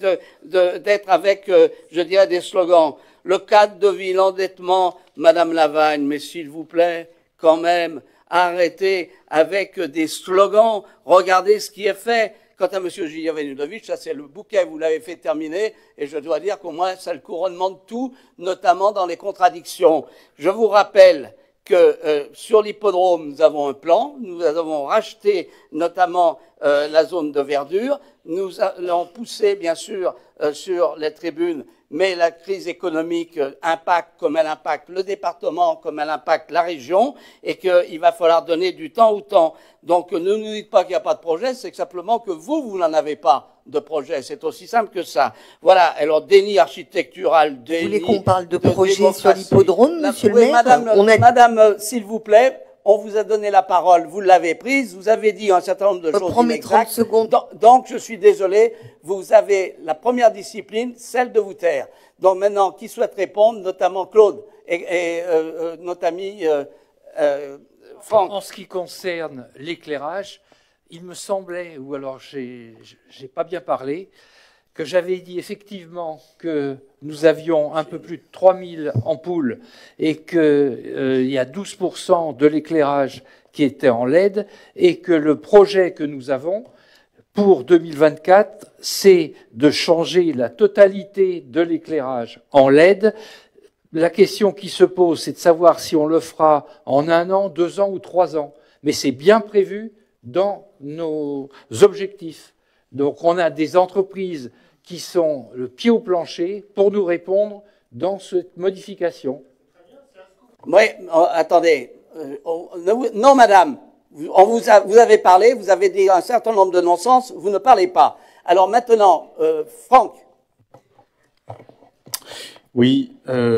d'être avec, je dirais, des slogans. Le cadre de vie, l'endettement, Madame Lavagne, mais s'il vous plaît, quand même, arrêtez avec des slogans, regardez ce qui est fait. Quant à M. Jivanilovic, ça c'est le bouquet, vous l'avez fait terminer, et je dois dire qu'au moins c'est le couronnement de tout, notamment dans les contradictions. Je vous rappelle que sur l'hippodrome, nous avons un plan, nous avons racheté notamment la zone de verdure, nous allons pousser bien sûr sur les tribunes, mais la crise économique impacte comme elle impacte le département, comme elle impacte la région, et qu'il va falloir donner du temps au temps. Donc ne nous dites pas qu'il n'y a pas de projet, c'est simplement que vous n'en avez pas de projet. C'est aussi simple que ça. Voilà, alors déni architectural, déni... Vous voulez qu'on parle de projet sur l'hippodrome, monsieur le maire? Madame, s'il vous plaît, on vous a donné la parole, vous l'avez prise, vous avez dit un certain nombre de choses inexactes. 30 secondes. Donc, je suis désolé, vous avez la première discipline, celle de vous taire. Donc maintenant, qui souhaite répondre, notamment Claude et notre ami Franck. En ce qui concerne l'éclairage, il me semblait, ou alors j'ai pas bien parlé, que j'avais dit effectivement que nous avions un peu plus de 3000 ampoules et qu'il y a 12% de l'éclairage qui était en LED et que le projet que nous avons pour 2024, c'est de changer la totalité de l'éclairage en LED. La question qui se pose, c'est de savoir si on le fera en 1 an, 2 ans ou 3 ans. Mais c'est bien prévu dans nos objectifs. Donc on a des entreprises qui sont le pied au plancher pour nous répondre dans cette modification. Oui, attendez. Non, madame, Vous avez parlé, vous avez dit un certain nombre de non-sens, vous ne parlez pas. Alors maintenant, Franck. Oui,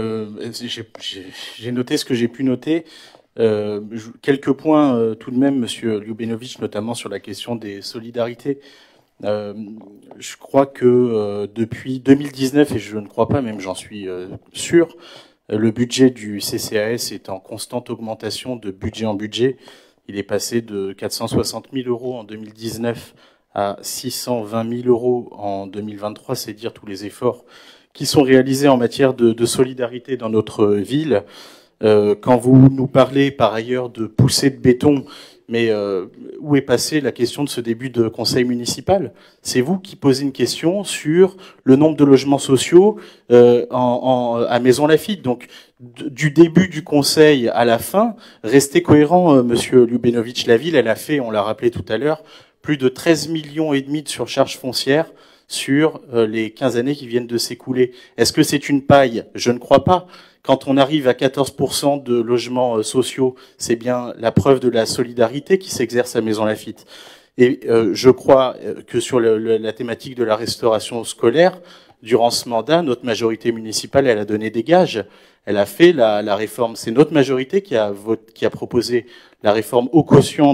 j'ai noté ce que j'ai pu noter. Quelques points tout de même, Monsieur Ljubenovic, notamment sur la question des solidarités. Je crois que depuis 2019, et je ne crois pas, même j'en suis sûr, le budget du CCAS est en constante augmentation de budget en budget. Il est passé de 460 000 € en 2019 à 620 000 € en 2023. C'est dire tous les efforts qui sont réalisés en matière de solidarité dans notre ville. Quand vous nous parlez par ailleurs de poussée de béton, mais où est passée la question de ce début de conseil municipal? C'est vous qui posez une question sur le nombre de logements sociaux à Maison Lafitte. Donc, du début du conseil à la fin, restez cohérent, Monsieur Ljubenovic. La ville, elle a fait, on l'a rappelé tout à l'heure, plus de 13,5 millions de surcharge foncière sur les 15 années qui viennent de s'écouler. Est-ce que c'est une paille? Je ne crois pas. Quand on arrive à 14% de logements sociaux, c'est bien la preuve de la solidarité qui s'exerce à Maison Lafitte. Et je crois que sur la thématique de la restauration scolaire, durant ce mandat, notre majorité municipale, elle a donné des gages. Elle a fait la réforme. C'est notre majorité qui a proposé la réforme au quotient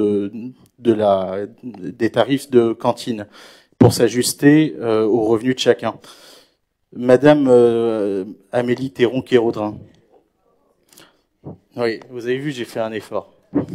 des tarifs de cantine pour s'ajuster aux revenus de chacun. Madame Amélie Théron-Kéraudrin. Oui, vous avez vu, j'ai fait un effort.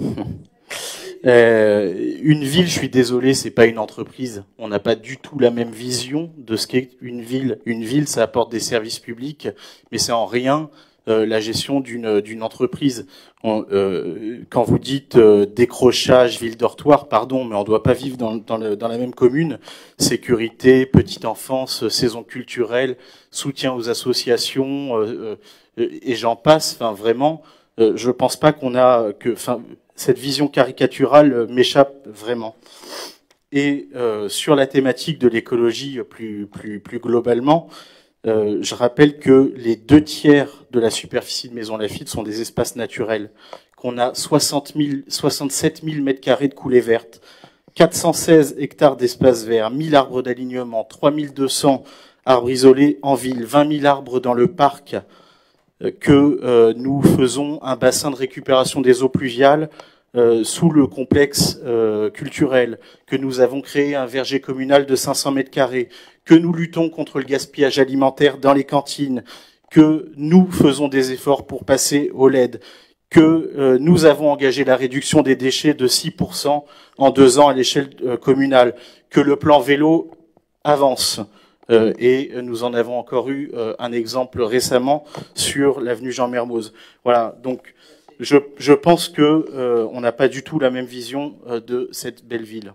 Une ville, je suis désolé, c'est pas une entreprise. On n'a pas du tout la même vision de ce qu'est une ville. Une ville, ça apporte des services publics, mais c'est en rien la gestion d'une entreprise. Quand vous dites décrochage, ville dortoir, pardon, mais on ne doit pas vivre dans la même commune. Sécurité, petite enfance, saison culturelle, soutien aux associations, et j'en passe. Enfin, vraiment, je pense pas qu'on a que. Enfin, cette vision caricaturale m'échappe vraiment. Et sur la thématique de l'écologie plus globalement. Je rappelle que les 2/3 de la superficie de Maison Lafitte sont des espaces naturels, qu'on a 67 000 mètres carrés de coulées vertes, 416 hectares d'espaces verts, 1000 arbres d'alignement, 3200 arbres isolés en ville, 20 000 arbres dans le parc, que nous faisons un bassin de récupération des eaux pluviales sous le complexe culturel, que nous avons créé un verger communal de 500 mètres carrés, que nous luttons contre le gaspillage alimentaire dans les cantines, que nous faisons des efforts pour passer au LED, que nous avons engagé la réduction des déchets de 6% en 2 ans à l'échelle communale, que le plan vélo avance. Et nous en avons encore eu un exemple récemment sur l'avenue Jean Mermoz. Voilà, donc je pense que on n'a pas du tout la même vision de cette belle ville.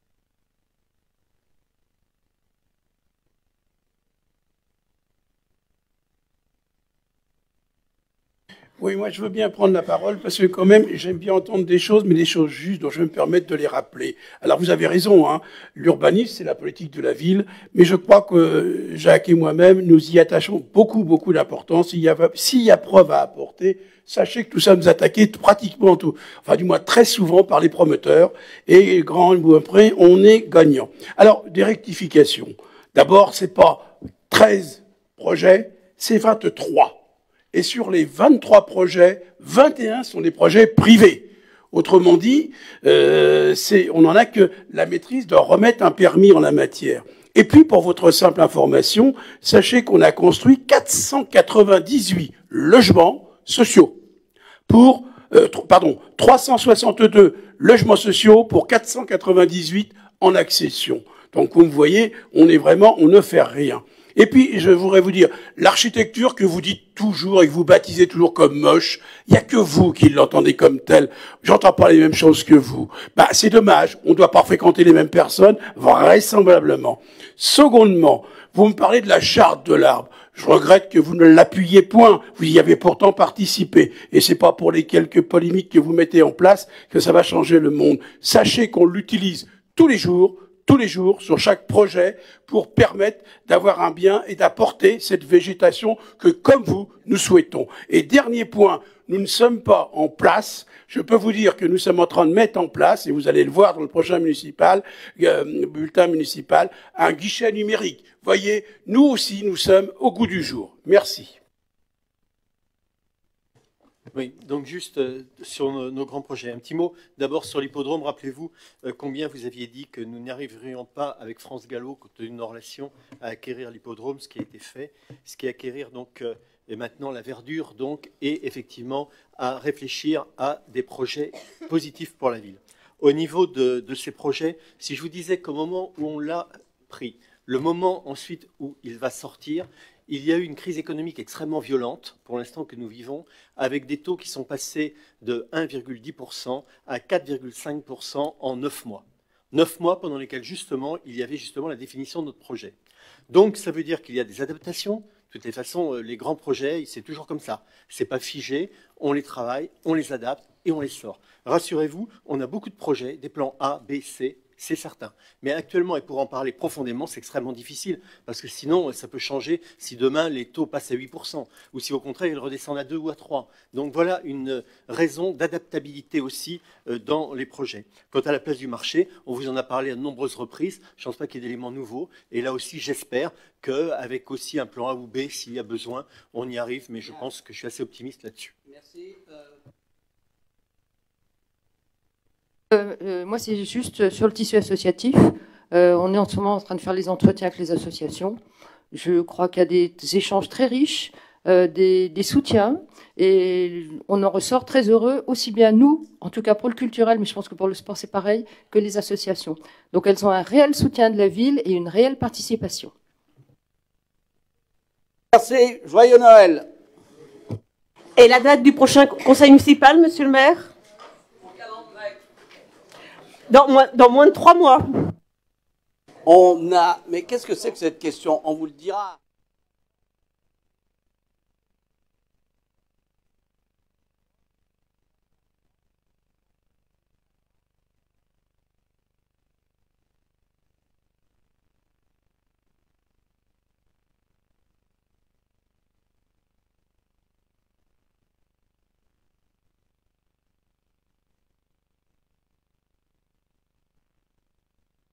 Oui, moi je veux bien prendre la parole parce que quand même j'aime bien entendre des choses, mais des choses justes, donc je vais me permettre de les rappeler. Alors vous avez raison, hein, l'urbanisme c'est la politique de la ville, mais je crois que Jacques et moi-même nous y attachons beaucoup d'importance. S'il y a preuve à apporter, sachez que tout ça nous attaquait pratiquement tout, enfin du moins très souvent par les promoteurs, et grand ou après on est gagnant. Alors des rectifications. D'abord c'est pas 13 projets, c'est 23. Et sur les 23 projets, 21 sont des projets privés. Autrement dit, on n'en a que la maîtrise de remettre un permis en la matière. Et puis, pour votre simple information, sachez qu'on a construit 498 logements sociaux pour, 362 logements sociaux pour 498 en accession. Donc, comme vous voyez, on ne fait rien. Et puis, je voudrais vous dire, l'architecture que vous dites toujours et que vous baptisez toujours comme moche, il n'y a que vous qui l'entendez comme telle. J'entends pas les mêmes choses que vous. Bah, c'est dommage. On ne doit pas fréquenter les mêmes personnes, vraisemblablement. Secondement, vous me parlez de la charte de l'arbre. Je regrette que vous ne l'appuyez point. Vous y avez pourtant participé. Et c'est pas pour les quelques polémiques que vous mettez en place que ça va changer le monde. Sachez qu'on l'utilise tous les jours, tous les jours sur chaque projet pour permettre d'avoir un bien et d'apporter cette végétation que, comme vous, nous souhaitons. Et dernier point, nous ne sommes pas en place. Je peux vous dire que nous sommes en train de mettre en place, et vous allez le voir dans le prochain bulletin municipal, un guichet numérique. Voyez, nous aussi, nous sommes au goût du jour. Merci. Oui, donc juste sur nos grands projets. Un petit mot d'abord sur l'hippodrome. Rappelez-vous combien vous aviez dit que nous n'arriverions pas avec France Gallo, compte tenu de nos relations, à acquérir l'hippodrome, ce qui a été fait, ce qui est acquérir donc et maintenant la verdure donc, et effectivement à réfléchir à des projets positifs pour la ville. Au niveau de ces projets, si je vous disais qu'au moment où on l'a pris, le moment ensuite où il va sortir, il y a eu une crise économique extrêmement violente, pour l'instant que nous vivons, avec des taux qui sont passés de 1,10% à 4,5% en 9 mois. 9 mois pendant lesquels, justement, il y avait justement la définition de notre projet. Donc, ça veut dire qu'il y a des adaptations. De toutes les façons, les grands projets, c'est toujours comme ça. C'est pas figé, on les travaille, on les adapte et on les sort. Rassurez-vous, on a beaucoup de projets, des plans A, B, C, c'est certain. Mais actuellement, et pour en parler profondément, c'est extrêmement difficile, parce que sinon, ça peut changer si demain les taux passent à 8%, ou si au contraire, ils redescendent à 2 ou à 3. Donc voilà une raison d'adaptabilité aussi dans les projets. Quant à la place du marché, on vous en a parlé à de nombreuses reprises, je ne pense pas qu'il y ait d'éléments nouveaux, et là aussi, j'espère qu'avec aussi un plan A ou B, s'il y a besoin, on y arrive, mais je pense que je suis assez optimiste là-dessus. Merci. Moi, c'est juste sur le tissu associatif. On est en ce moment en train de faire les entretiens avec les associations. Je crois qu'il y a des échanges très riches, des soutiens, et on en ressort très heureux, aussi bien nous, en tout cas pour le culturel, mais je pense que pour le sport c'est pareil, que les associations. Donc elles ont un réel soutien de la ville et une réelle participation. Merci, joyeux Noël. Et la date du prochain conseil municipal, monsieur le maire? Dans moins de 3 mois. Mais qu'est-ce que c'est que cette question? On vous le dira.